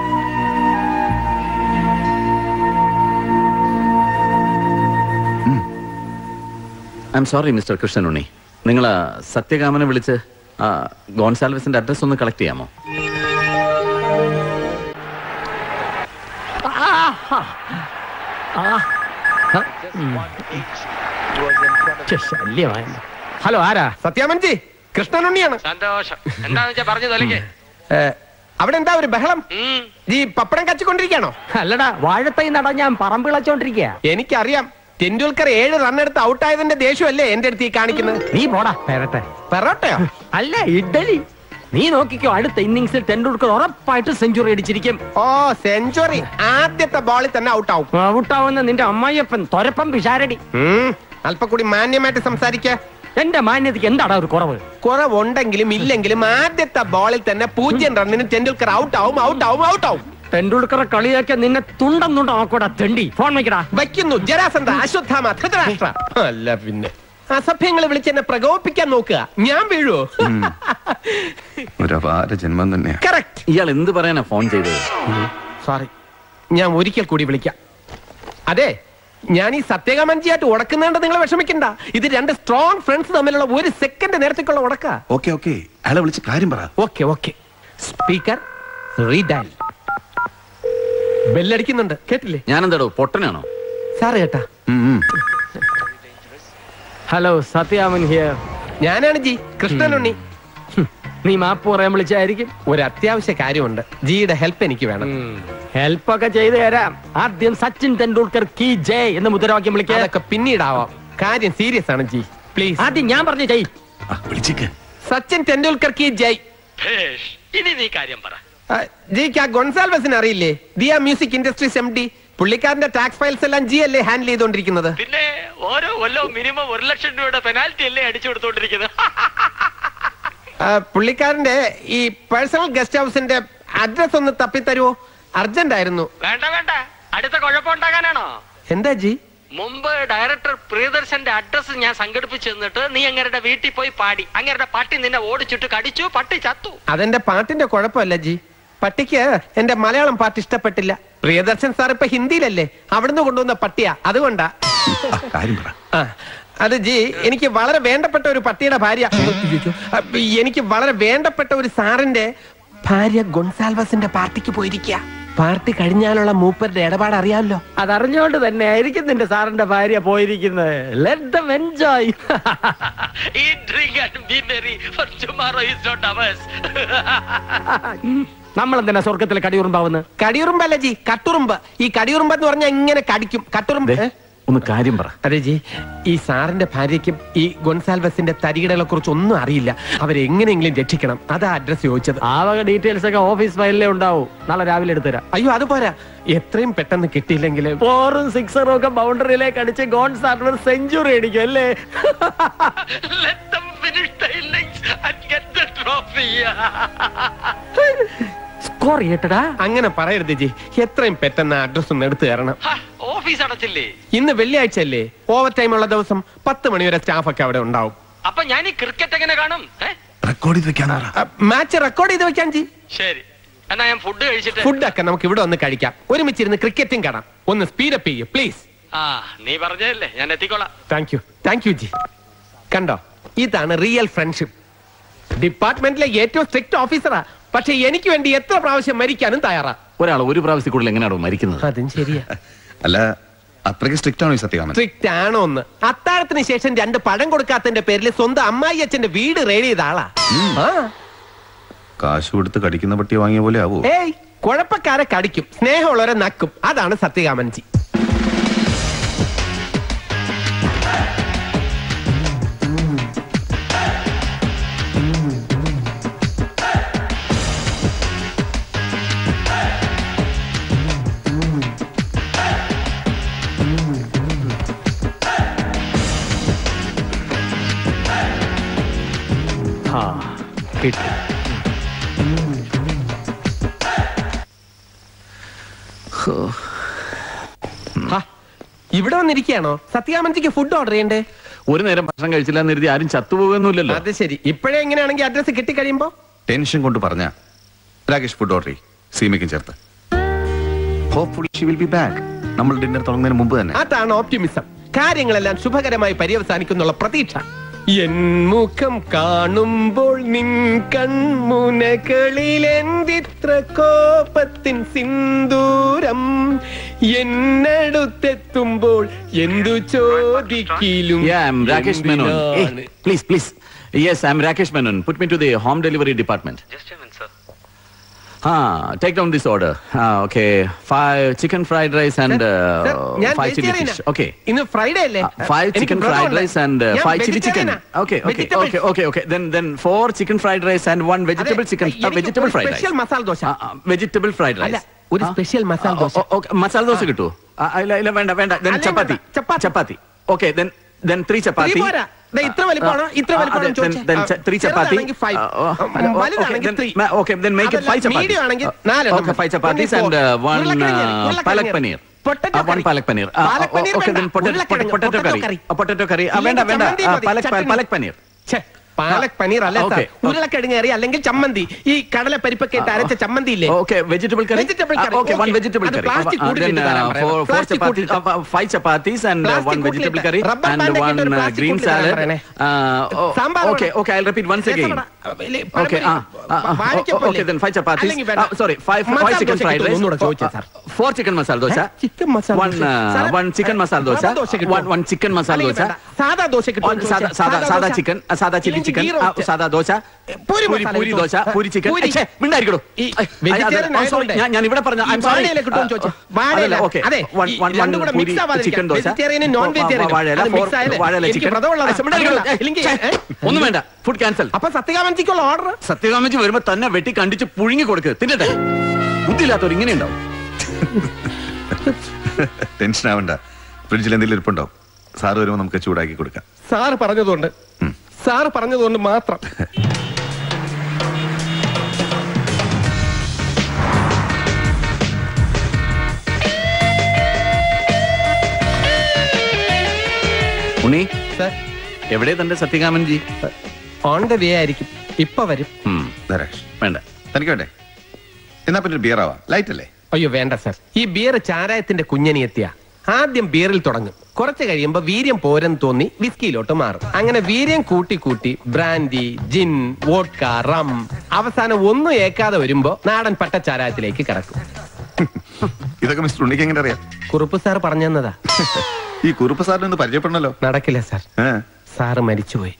I am sorry mister Krishnanunni. നിങ്ങൾ സത്യകാമനെ വിളിച്ച് ഗോൺസാൽവസിന്റെ അഡ്രസ് ഒന്ന് കളക്ട് ചെയ്യാമോ? ഹലോ, ആരാ? സത്യാമൻജി, കൃഷ്ണനുണ്ണിയാണ്. സന്തോഷം. എന്താന്ന് വെച്ചാ പറഞ്ഞു തൊലക്കേ. അവിടെ എന്താ ഒരു ബഹളം? ഈ പപ്പടം കച്ചിക്കൊണ്ടിരിക്കാണോ? അല്ലടാ, വാഴത്തൈ നടാൻ ഞാൻ പറമ്പ് വിളച്ചോണ്ടിരിക്കുക. എനിക്കറിയാം. ടെണ്ടുൽക്കർ 7 റണ്ണെടുത്ത് ഔട്ടായതിന്റെ ദേഷ്യമല്ലേ എന്റെ അടുത്ത് ഈ കാണിക്കുന്നത്? നീ പോടാ പെറോട്ടയോ? അല്ല, ഇഡലി. നീ നോക്കിക്കോ, അടുത്ത ഇന്നിങ്സിൽ ടെണ്ടുൽക്കർ ഉറപ്പായിട്ട് സെഞ്ചുറി അടിച്ചിരിക്കും. ഓ, സെഞ്ചുറി ആദ്യത്തെ ബോളിൽ തന്നെ ഔട്ടാവുന്ന നിന്റെ അമ്മായിയപ്പൻ തൊരപ്പം പിഷാരടി. അല്പം കൂടി മാന്യമായിട്ട് സംസാരിക്ക. എന്റെ മാന്യതയ്ക്ക് എന്താടാ ഒരു കുറവുണ്ടെങ്കിലും ഇല്ലെങ്കിലും ആദ്യത്തെ ബോളിൽ തന്നെ 0 റണ്ണിന് ടെണ്ടുൽക്കർ ഔട്ടാവും. ടെണ്ടുൽക്കറെ കളിയാക്കിയ നിന്നെ തുണ്ടം നോക്കൂടാ തെണ്ടി. ഫോൺ വയ്ക്കുന്നു. ജരാസന്ധ, അശ്വത്ഥാമ, ധൃതരാഷ്ട്ര. അല്ല പിന്നെ അസഭ്യങ്ങളെ വിളിച്ച് എന്നെ പ്രകോപിപ്പിക്കാൻ നോക്കുക. ഞാൻ വീഴുവോ? ഒരു അപാര ജന്മം തന്നെയാ. കറക്റ്റ്. ഇയാൾ എന്ത് പറയാനാ ഫോൺ ചെയ്തത്? സോറി, ഞാൻ ഒരിക്കൽ കൂടി വിളിക്കാം. അതെ, ഞാൻ ഈ സത്യകാമൻജിയായിട്ട് ഉടക്കുന്നുണ്ട്. നിങ്ങൾ വിഷമിക്കണ്ട. ഇത് 2 സ്ട്രോങ് ഫ്രണ്ട്സ് തമ്മിലുള്ള 1 സെക്കൻഡ് നേരത്തേക്കുള്ള ഉടക്ക. ഓക്കെ, അയാളെ വിളിച്ച് കാര്യം പറ. ഓക്കെ. Speaker redial. ബെല്ലടിക്കുന്നുണ്ട്, കേട്ടില്ലേ? ഞാനെന്താടോ പൊട്ടനാണോ? സാറ് കേട്ടാ? Hello, Sathyaman here. ഞാനാണ് ജി, കൃഷ്ണനുണ്ണി. നീ മാപ്പ് പറയാൻ വിളിച്ചായിരിക്കും. ഒരു അത്യാവശ്യ കാര്യമുണ്ട്. ജിയുടെ ഹെൽപ്പ് എനിക്ക് വേണം. ഹെൽപ്പൊക്കെ ചെയ്തു തരാം. ആദ്യം സച്ചിൻ ടെണ്ടുൽക്കർ കി ജയ് എന്ന് മുദ്രാവാക്യം വിളിക്കുക. അതൊക്കെ പിന്നീടാവാം. കാര്യം സീരിയസ് ആണ് ജി, പ്ലീസ്. ആദ്യം ഞാൻ പറഞ്ഞ ജയ്. സച്ചിൻ ടെണ്ടുൽക്കർ കി ജയ്. ഇനി നീ കാര്യം പറ. ജിക്ക് ആ ഗൊൺസാൽവസിനെ അറിയില്ലേ? Diya music industries MD. പുള്ളിക്കാരന്റെ ടാക്സ് ഫയൽസ് എല്ലാം ജി അല്ലേ ഹാൻഡിൽ ചെയ്തോണ്ടിരിക്കുന്നത്? പിന്നെ ഓരോ കൊല്ലവും മിനിമം 1 ലക്ഷം രൂപയുടെ പെനാൽറ്റി അല്ലേ അടിച്ചു കൊടുത്തോണ്ടിരിക്കുന്നത്? പുള്ളിക്കാരന്റെ ഈ പേഴ്സണൽ ഗസ്റ്റ് ഹൗസിന്റെ അഡ്രസ് ഒന്ന് തപ്പിത്തരുവോ? അർജന്റ് ആയിരുന്നു. വേണ്ട, അടുത്ത കുഴപ്പമുണ്ടാകാനാണോ? എന്താ ജി? മുമ്പ് ഡയറക്ടർ പ്രിയദർശന്റെ അഡ്രസ് ഞാൻ സംഘടിപ്പിച്ചു തന്നിട്ട് നീ അങ്ങരുടെ വീട്ടിൽ പോയി പാടി. അങ്ങരുടെ പട്ടി നിന്നെ ഓടിച്ചിട്ട് കടിച്ചു, പട്ടി ചത്തു. അതെന്റെ പാട്ടിന്റെ കുഴപ്പമല്ല ജി. പട്ടിക്ക് എന്റെ മലയാളം പാട്ട് ഇഷ്ടപ്പെട്ടില്ല. പ്രിയദർശൻ സാർ ഇപ്പൊ ഹിന്ദിയിലല്ലേ, അവിടുന്ന് കൊണ്ടുവന്ന പട്ടിയാ, അതുകൊണ്ടാ. അത് ജി, എനിക്ക് വളരെ വേണ്ടപ്പെട്ട ഒരു പട്ടിയുടെ ഭാര്യ, എനിക്ക് വളരെ വേണ്ടപ്പെട്ട ഒരു സാറിന്റെ ഭാര്യ ഗൊൺസാൽവസിന്റെ പാർട്ടിക്ക് പോയിരിക്കുക. പാർട്ടി കഴിഞ്ഞാലുള്ള മൂപ്പരുടെ ഇടപാട് അറിയാമല്ലോ. അതറിഞ്ഞുകൊണ്ട് തന്നെ ആയിരിക്കും നിന്റെ സാറിന്റെ ഭാര്യ പോയിരിക്കുന്നത്. Let them enjoy. നമ്മളെന്തിനാ സ്വർഗത്തിലെ കടിയുറുമ്പാവുന്നത്? കടിയുറുമ്പല്ല ജി, കട്ടുറുമ്പ്. ഈ കടിയുറുമ്പ് എന്ന് പറഞ്ഞാൽ ഇങ്ങനെ കടിക്കും. കട്ടുറുമ്പ്. ഒന്ന് കാര്യം പറ. അതെ ജി, ഈ സാറിന്റെ ഭാര്യയ്ക്കും ഈ ഗൊൺസാൽവസിന്റെ തരികിടകളെ കുറിച്ച് ഒന്നും അറിയില്ല. അവരെങ്ങനെയെങ്കിലും രക്ഷിക്കണം. അതാ അഡ്രസ് ചോദിച്ചത്. ആ വക ഡീറ്റെയിൽസ് ഒക്കെ ഓഫീസ് ഫയലിലേ ഉണ്ടാവും. നാളെ രാവിലെ എടുത്തുതരാം. അയ്യോ, അത് പോരാ. എത്രയും പെട്ടെന്ന് കിട്ടിയില്ലെങ്കിൽ 4ഉം 6ഉം ഒക്കെ ബൗണ്ടറിയിലേക്ക് അടിച്ച് ഗോൺസാൽവസ് സെഞ്ചുറി അടിക്കും അല്ലേ? സ്കോർ ചെയ്യട്ടടാ. അങ്ങനെ പറയരുത് ജി. എത്രയും പെട്ടെന്ന് അഡ്രസ് ഒന്ന് എടുത്തു തരണം. ഓഫീസ് അടച്ചില്ലേ? ഇന്ന് വെള്ളിയാഴ്ച അല്ലേ, ഓവർ ടൈം ഉള്ള ദിവസം 10 മണി വരെ സ്റ്റാഫ് ഒക്കെ അവിടെ ഉണ്ടാവും. അപ്പൊ ഞാൻ ഈ ക്രിക്കറ്റ് എങ്ങനെ കാണും? മാച്ച് റെക്കോർഡ് ചെയ്ത് വെക്കാൻ ജി. ശരി, എന്നാ ഞാൻ ഫുഡ് കഴിച്ചിട്ട്. ഫുഡൊക്കെ നമുക്ക് ഇവിടെ ഒന്ന് കഴിക്കാം. ഒരുമിച്ചിരുന്ന് ക്രിക്കറ്റും കാണാം. ഒന്ന് സ്പീഡപ്പ് ചെയ്യൂ പ്ലീസ്. ആ നീ പറഞ്ഞതല്ലേ, ഞാൻ എത്തിക്കോളാം. Thank you G. കണ്ടോ, ഇതാണ് റിയൽ ഫ്രണ്ട്ഷിപ്പ്. ഡിപ്പാർട്ട്മെന്റിലെ ഏറ്റവും സ്ട്രിക്റ്റ് ഓഫീസറാ, പക്ഷെ എനിക്ക് വേണ്ടി എത്ര പ്രാവശ്യം മരിക്കാനും തയ്യാറാ. ഒരാൾ ഒരു പ്രാവശ്യത്തിൽ കൂടുതൽ എങ്ങനെയാണോ മരിക്കുന്നത്? അതും ശരിയാ. അല്ല, അത്രയ്ക്ക് സ്ട്രിക്റ്റ് ആണോ ഈ സത്യകാമൻ? സ്ട്രിക്റ്റ് ആണോ ഒന്ന്? അത്താഴത്തിന് ശേഷം 2 പഴം കൊടുക്കാത്തതിന്റെ പേരിൽ സ്വന്തം അമ്മായി അച്ഛന്റെ വീട് റെയ്ഡ് ചെയ്ത ആളാ. കാശ് കൊടുത്ത് കടിക്കുന്ന പട്ടി വാങ്ങിയ പോലെ ആവോ? ഏയ്, കുഴപ്പക്കാരെ കടിക്കും, സ്നേഹമുള്ളവരെ നക്കും. അതാണ് സത്യകാമൻജി. ഇവിടെ വന്നിരിക്കുകയാണോ? സത്യകാമൻജിക്ക് ഫുഡ് ഓർഡർ ചെയ്യണ്ടേ? ഒരു നേരം ഭക്ഷണം കഴിച്ചില്ല എന്ന് കരുതി ആരും ചത്തുപോകുന്നില്ലല്ലോ. അത് ശരി. ഇപ്പോഴേ എങ്ങനെയാണെങ്കിൽ അഡ്രസ് കിട്ടിക്കഴിയുമ്പോ ടെൻഷൻ കൊണ്ട് പറഞ്ഞ രാകേഷ് ഫുഡ് ഓർഡർ ചെയ്യും, സീമയ്ക്കും ചേർത്ത്. Hopefully she will be back. നമ്മൾ ഡിന്നർ തുടങ്ങുന്നതിന് മുമ്പ് തന്നെ. അതാണ് ഓപ്റ്റിമിസം. കാര്യങ്ങളെല്ലാം ശുഭകരമായി പര്യവസാനിക്കുന്നുള്ള പ്രതീക്ഷ. എൻ മുഖം കാണുമ്പോൾ നിൻ കൺമുനകളിൽ എന്തിത്ര കോപത്തിൻ സിന്ദൂരം, എന്നടുത്തെത്തുമ്പോൾ എന്തു ചോദിക്കിലും. Rakesh Menon. Hey, please. Yes, I'm Rakesh Menon. Put me to the home delivery department. Just a minute, sir. Take down this order. Okay, 5 chicken fried rice and 5 chili fish. Okay. ഇന്ന് Friday അല്ലേ? 5 chicken fried rice and 5 chili chicken. Okay. Then 4 chicken fried rice and 1 vegetable chicken. Vegetable fried rice. Special masala dosa. Vegetable fried rice. അല്ല, ഒരു special masala dosa. Masala dosa കിട്ടുമോ? ഇല്ല, വേണ്ട. Then ചപ്പാത്തി. Okay, then 3 chapati. ഇത്ര വലിപ്പമാണോ? ഇത്ര വലിപ്പമാണോ ചോദിച്ചേ? Then 3 chapati. വലുതാണെങ്കിൽ 3. Okay, then make it 5 chapati. Medium ആണെങ്കിൽ 4. Okay, 5 chapatis and 1 palak paneer. One palak paneer. Okay, then potato curry. Potato curry. വേണ്ട. Palak paneer. പാലക് പനീർ അല്ല സാർ, ഉരുളക്കിഴങ്ങ് കറി അല്ലെങ്കിൽ ചമ്മന്തി. ഈ കടല പരിപ്പൊക്കെ ഇട്ട് അരച്ച ചമ്മന്തി ഇല്ലേ? Vegetable curry. Okay, 1 vegetable curry. Then 5 chapatis and 1 vegetable curry and 1 green salad. Okay, I'll repeat once again. Okay, then 5 chapatis. Sorry, 5 chicken fried rice. 4 chicken masala dosa. 1 chicken masala dosa. 1 chicken masala dosa. സാദാ ദോശ കിട്ടും. സാദാ chicken, സാദാ chilli chicken, സാദാ dosa, puri dosa, puri chicken. മിണ്ടായിരിക്കണോ? ഞാൻ ഇവിടെ പറഞ്ഞ chicken dosa, ഒന്നും വേണ്ട. Food cancel. അപ്പൊ സത്യകാമൻജിക്കുള്ള ഓർഡർ? സത്യകാമൻജി വരുമ്പോ തന്നെ വെട്ടി കണ്ടിച്ച് പുഴുങ്ങി കൊടുക്ക്, തിന്നട്ടെ. ബുദ്ധിയില്ലാത്തവർ ഇങ്ങനെ ഉണ്ടാവും. ടെൻഷൻ ആവണ്ട, ഫ്രിഡ്ജിൽ എന്തെങ്കിലും ഇരിപ്പുണ്ടാവും. സാറ് വരുമ്പോ നമുക്ക് ചൂടാക്കി കൊടുക്കാം. സാറ് പറഞ്ഞതുകൊണ്ട് മാത്രം. ഉണ്ണി, എവിടെ തന്റെ സത്യകാമൻജി? ഓൺ ദ വേ ആയിരിക്കും, ഇപ്പൊ വരും. വേണ്ട, തനിക്ക് വേണ്ടേ? എന്നാ പിന്നെ ബിയർ ആവാം, ലൈറ്റ് അല്ലേ? അയ്യോ വേണ്ട സാർ, ഈ ബിയർ ചാരായത്തിന്റെ കുഞ്ഞനി എത്തിയ. ആദ്യം ബിയറിൽ തുടങ്ങും, കുറച്ച് കഴിയുമ്പോ വീര്യം പോരെന്ന് തോന്നി വിസ്കിയിലോട്ട് മാറും. അങ്ങനെ വീര്യം കൂട്ടി ബ്രാൻഡി, ജിൻ, വോഡ്ക, റം, അവസാനം ഒന്നും ഏക്കാതെ വരുമ്പോ നാടൻ പട്ടച്ചാരായത്തിലേക്ക് കിടക്കും. ഇതൊക്കെ മിസ്റ്റർ ഉണ്ണിക്ക് എങ്ങനെ അറിയാം? കുറുപ്പ് സാർ പറഞ്ഞു തന്നതാ. ഈ കുറുപ്പ് സാറിനൊന്ന് പരിചയപ്പെടണല്ലോ. നടക്കില്ല സാർ, സാറ് മരിച്ചുപോയി.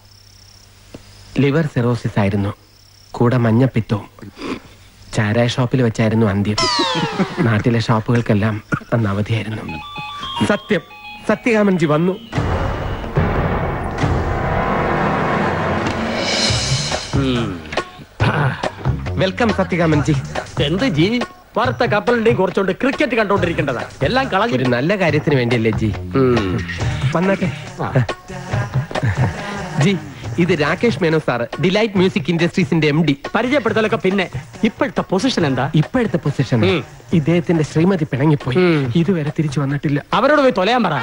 ലിവർ സിറോസിസ് ആയിരുന്നു, കൂടെ മഞ്ഞപ്പിത്തവും. ചാരായ ഷോപ്പിൽ വെച്ചായിരുന്നു അന്ത്യം. നാട്ടിലെ ഷോപ്പുകൾക്കെല്ലാം അന്ന് അവധിയായിരുന്നു. സത്യകാമൻജി വന്നു. വെൽക്കം സത്യകാമൻജി. എന്ത് ജി, വാർത്ത കപ്പലിന്റെയും കുറച്ചുകൊണ്ട് ക്രിക്കറ്റ് കണ്ടോണ്ടിരിക്കേണ്ടതാ. എല്ലാം കളഞ്ഞു. ഒരു നല്ല കാര്യത്തിന് വേണ്ടിയല്ലേ ജി? വന്നാട്ടെ ജി. ഇത് Rakesh Menon sir, delight music ഇൻഡസ്ട്രീസിന്റെ MD. പരിചയപ്പെടുത്തലൊക്കെ പിന്നെ. ഇപ്പോഴത്തെ പൊസിഷൻ എന്താ? ഇപ്പോഴത്തെ പൊസിഷൻ ഇദ്ദേഹത്തിന്റെ ശ്രീമതി പിണങ്ങിപ്പോയി, ഇതുവരെ തിരിച്ചു വന്നിട്ടില്ല. അവരോട് പോയി തൊലയാൻ പറ.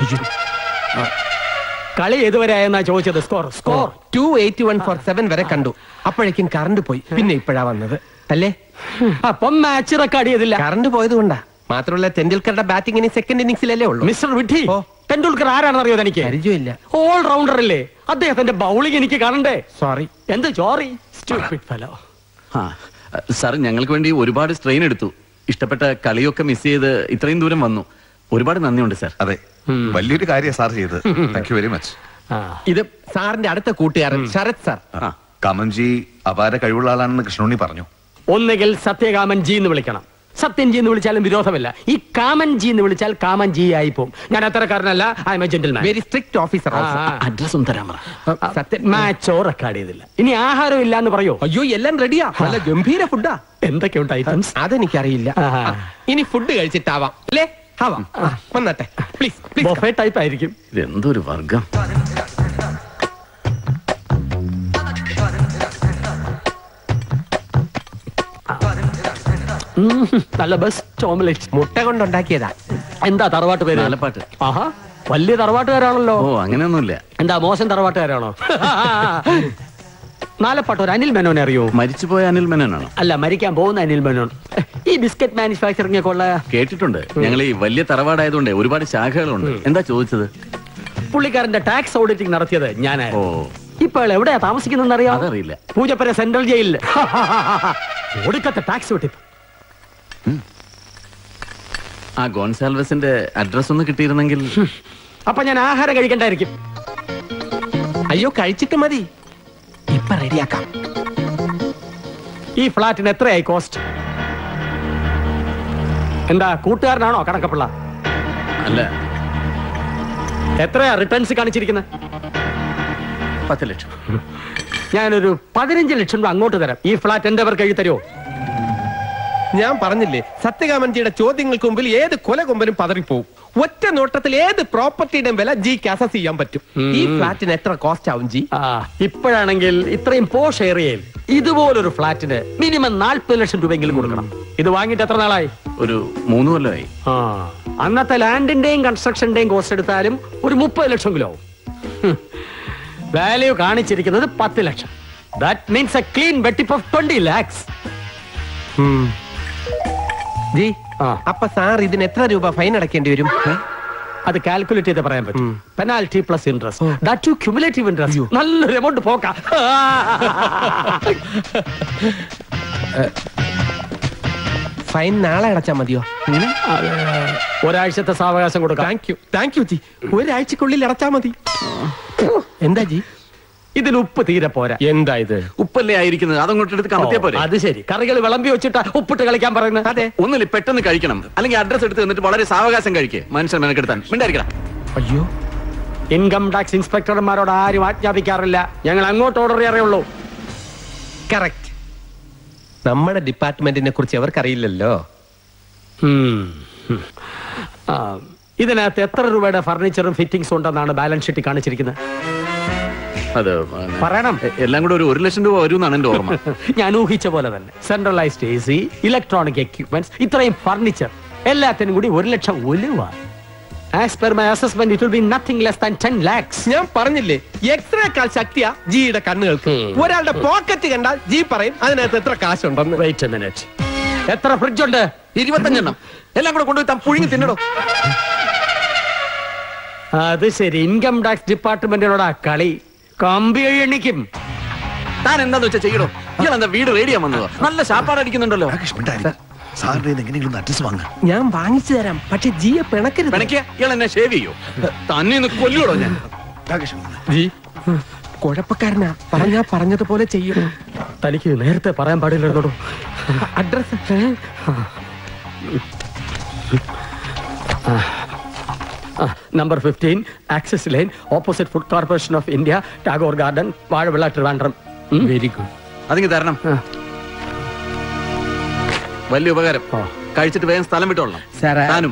കളി ഏതുവരെ ആയെന്നാ ചോദിച്ചത്? സ്കോർ 281 for 7 വരെ കണ്ടു. അപ്പോഴേക്കും കറണ്ട് പോയി, പിന്നെ ഇപ്പോഴാ വന്നത് അല്ലേ? അപ്പം മാച്ച് റെക്കോർഡ് ചെയ്തില്ല. കറണ്ട് പോയത് കൊണ്ടാ. മാത്രമല്ല തെണ്ടുൽക്കറുടെ ബാറ്റിംഗ് ഇനി സെക്കൻഡ് ഇന്നിംഗ്സിലല്ലേ ഉള്ളൂ. മിസ്റ്റർ വിഡ്ഢി, ടെണ്ടുൽക്കർ ആരാണെന്ന് അറിയോ എനിക്ക്? പരിചയമില്ല. ഓൾ റൗണ്ടർ അല്ലേ അദ്ദേഹത്തിന്റെ ബൗളിംഗ് എനിക്ക് കാണണ്ടേ? സോറി. എന്ത് സോറി? Stupid fellow. സാർ ഞങ്ങൾക്ക് വേണ്ടി ഒരുപാട് സ്ട്രെയിൻ എടുത്തു. ഇഷ്ടപ്പെട്ട കളിയൊക്കെ മിസ് ചെയ്ത് ഇത്രയും ദൂരം വന്നു. ഒരുപാട് നന്ദിയുണ്ട് സാർ. അതെ, വലിയൊരു കാര്യം സാർ ചെയ്തത്. Thank you very much. ഇത് സാറിന്റെ അടുത്ത കൂട്ടുകാരൻ ശരത് സാർ. കാമൻജി അപാര കഴിവുള്ള ആളാണെന്ന് കൃഷ്ണുണ്ണി പറഞ്ഞു. ഒന്നുകിൽ സത്യകാമൻ ജി എന്ന് വിളിക്കണം. സത്യൻ ജി എന്ന് വിളിച്ചാലും വിരോധമില്ല. ഈ കാമൻ ജി എന്ന് വിളിച്ചാൽ കാമൻ ജി ആയി പോകും. ഞാൻ അത്തരക്കാരനല്ല. I am a gentleman. Very strict officer. അഡ്രസ്സും തരാൻ പറ. മാച്ചോ റെക്കോർഡ് ചെയ്തില്ല. ഇനി ആഹാരം ഇല്ല എന്ന് പറയോ? അയ്യോ, എല്ലാം റെഡിയാ. നല്ല ഗംഭീര ഫുഡാ. എന്തൊക്കെയുണ്ട് ഐറ്റംസ്? അതെനിക്കറിയില്ല. ഇനി ഫുഡ് കഴിച്ചിട്ടാവാം അല്ലേ? ആവാം. വന്നട്ടെ പ്ലീസ്. ബൊഫേ ടൈപ്പ് ആയിരിക്കും. ഇതെന്തൊരു വർഗം. നല്ല ബെസ്റ്റ് ഓംലെറ്റ്. മുട്ട കൊണ്ടുണ്ടാക്കിയതാ. എന്താ തറവാട്ട് പേര്? നാലപ്പാട്ട്. ആഹാ, വലിയ തറവാട്ടുകാരാണല്ലോ. ഓ, അങ്ങനെയൊന്നുമില്ല. എന്താ മോശം തറവാട്ടുകാരാണോ? നാലപ്പാട്ട് ഒരു അനിൽ മേനോനെ അറിയോ? മരിച്ചുപോയ അനിൽ മേനോനാണോ? അല്ല, മരിക്കാൻ പോകുന്ന അനിൽ മേനോൻ. ഈ ബിസ്ക്കറ്റ് മാനുഫാക്ചറിംഗ് ഒക്കെ ഉള്ള കേട്ടിട്ടുണ്ട്. ഞങ്ങൾ ഈ വലിയ തറവാടായതുകൊണ്ട് ഒരുപാട് ശാഖകളുണ്ട്. എന്താ ചോദിച്ചത്? പുള്ളിക്കാരന്റെ ടാക്സ് ഓഡിറ്റിംഗ് നടത്തിയത് ഓ, ഞാനായിരുന്നു. ഇപ്പൊ എവിടെയാ താമസിക്കുന്നതെന്ന് അറിയാം? അതറിയില്ല. പൂജപ്പുര സെൻട്രൽ ജയിലിൽ. ഒടുക്കത്തെ ടാക്സ് വെട്ടിപ്പ്. ആ ഗോൺസാൽവസിന്റെ അഡ്രസ് ഒന്ന് കിട്ടിയിരുന്നെങ്കിൽ. അപ്പൊ ഞാൻ ആഹാരം കഴിക്കണ്ടായിരിക്കും. അയ്യോ, കഴിച്ചിട്ട് മതി. ഇപ്പൊ റെഡിയാക്കാം. ഈ ഫ്ലാറ്റിന് എത്രയായി കോസ്റ്റ്? എന്താ കൂട്ടുകാരനാണോ കണക്കപ്പിള്ള? അല്ല. എത്രയാ റിട്ടേൺസ് കാണിച്ചിരിക്കുന്നത്? 10 ലക്ഷം. ഞാനൊരു 15 ലക്ഷം രൂപ അങ്ങോട്ട് തരാം. ഈ ഫ്ലാറ്റ് എന്റെ പേർക്ക് എഴുതി തരുമോ? ഞാൻ പറഞ്ഞില്ലേ, സത്യകാമൻജിയുടെ ചോദ്യങ്ങൾക്ക് മുമ്പിൽ ഏത് കൊലകൊമ്പനും പതറിപ്പോവും. ഒറ്റ നോട്ടത്തിൽ ഏത് പ്രോപ്പർട്ടിയുടെ വില ജിക്ക് അസസ് ചെയ്യാൻ പറ്റും. ഈ ഫ്ലാറ്റിന് എത്ര കോസ്റ്റ് ആവും ജി? ഇപ്പോഴാണെങ്കിൽ ഇത്രയും പോഷ് ഏരിയയിൽ ഇതുപോലൊരു ഫ്ലാറ്റിന് മിനിമം 40 ലക്ഷം രൂപയെങ്കിലും കൊടുക്കണം. ഇത് വാങ്ങിയിട്ട് എത്ര നാളായി? ഒരു 3 കൊല്ലമായി. അന്നത്തെ ലാൻഡിന്റെയും കൺസ്ട്രക്ഷന്റെയും കോസ്റ്റ് എടുത്താലും ഒരു 30 ലക്ഷം കിലോ. വാല്യൂ കാണിച്ചിരിക്കുന്നത് 10 ലക്ഷം. ദാറ്റ് മീൻസ് എ ക്ലീൻ വെട്ടിപ്പ് ഓഫ് 20 lakhs. ജി, അപ്പൊ സാർ ഇതിന് എത്ര രൂപ ഫൈൻ അടക്കേണ്ടി വരും? അത് കാൽക്കുലേറ്റ് ചെയ്ത് പറയാൻ പറ്റും. Penalty plus interest. That too cumulative interest. നല്ലൊരു എമൗണ്ട് പോക്കാ. ഫൈൻ നാളെ അടച്ചാൽ മതിയോ? ഒരാഴ്ചത്തെ സാവകാശം കൊടുക്കാം. Thank you ji. ഒരാഴ്ചക്കുള്ളിൽ അടച്ചാൽ മതി. എന്താ ജി? ഇതിന് ഉപ്പ് തീരെ പോരാ. എന്താ ഇത്? ഉപ്പല്ലേ ആയിരിക്കുന്നത്? അതങ്ങോട്ട് എടുത്ത് കമത്തിയാ പോരെ? അത് ശരി. കറികൾ വിളമ്പി വെച്ചിട്ട് ഉപ്പിട്ട് കളിക്കാൻ പറയുന്നത്? അതെ. ഒന്നില്ല, പെട്ടെന്ന് കഴിക്കണം. അല്ലെങ്കിൽ അഡ്രസ് എടുത്ത് എന്നിട്ട് വളരെ സാവകാശം കഴിക്കേ. മനുഷ്യൻ മെനക്കെടുത്താൻ മിണ്ടായിരിക്കണം. അയ്യോ, ഇൻകം ടാക്സ് ഇൻസ്പെക്ടർമാരോട് ആരും ആജ്ഞാപിക്കാറില്ല. ഞങ്ങൾ അങ്ങോട്ട് ഓർഡർ ചെയ്യാറുള്ളൂ. കറക്റ്റ്. നമ്മുടെ ഡിപ്പാർട്ട്മെന്റിനെ കുറിച്ച് അവർക്കറിയില്ലല്ലോ. ഇതിനകത്ത് എത്ര രൂപയുടെ ഫർണിച്ചറും ഫിറ്റിംഗ്സും ഉണ്ടെന്നാണ് ബാലൻസ് ഷീറ്റ് കാണിച്ചിരിക്കുന്നത്? അത് പറയണം. എല്ലാം കൂടെ ഒരു 1 ലക്ഷം രൂപ വരുമെന്നാണ് എന്റെ ഓർമ്മ. ഞാൻ ഊഹിച്ച പോലെ തന്നെ സെൻട്രലൈസ്ഡ് AC, ഇലക്ട്രോണിക് എക്യുപ്മെന്റ്സ്, ഇത്രയും ഫർണിച്ചർ എല്ലാത്തിനും കൂടി 1 ലക്ഷം ഒലുവാ. As per my assessment it will be nothing less than 10 lakhs. ഞാൻ പറഞ്ഞില്ലേ, എക്സ്റേക്കാൾ ശക്തിയാ ജിയുടെ കണ്ണുകൾക്ക്. ഒരാളുടെ പോക്കറ്റ് കണ്ടാൽ ജി പറയും അതിനകത്ത് എത്ര കാശുണ്ടെന്ന്. Wait a minute. എത്ര ഫ്രിഡ്ജ് ഉണ്ട്? 25 എണ്ണം. എല്ലാം കൂടെ കൊണ്ടുപോയി താൻ പുഴുങ്ങി തിന്നടോ. അത് ശരി. ഇൻകം ടാക്സ് ഡിപ്പാർട്ട്മെന്റിനോടാ കളി. കമ്പി എണ്ണിക്കും. താൻ എന്താന്ന് വെച്ചാൽ ചെയ്യണോ? ഇയാളെന്താ വീട് റേഡിയാൻ വന്നതോ? നല്ല ശാപ്പാട് അടിക്കുന്നുണ്ടല്ലോ. അഡ്രസ് വാങ്ങാം. ഞാൻ വാങ്ങിച്ചു തരാം. പക്ഷെ ജിയെ പിണക്കരുത്. പിണക്കിയ ഇയാൾ എന്നെ ഷേവ് ചെയ്യോ? തന്നെ ഒന്ന് കൊല്ലുകൂടോ ഞാൻ? ജി കുഴപ്പക്കാരനാ. പറഞ്ഞാ പറഞ്ഞതുപോലെ ചെയ്യും. തനിക്ക് നേരത്തെ പറയാൻ പാടില്ലായിരുന്നോ? Address number 15 axis line, opposite food corporation of India, Tagore garden, Vazhavila, Trivandrum. Very good. അതിങ്ങ് തരണം. വലിയ ഉപകാരം. കഴിച്ചിട്ട് വേഗം സ്ഥലം വിട്ടോളണം. താനും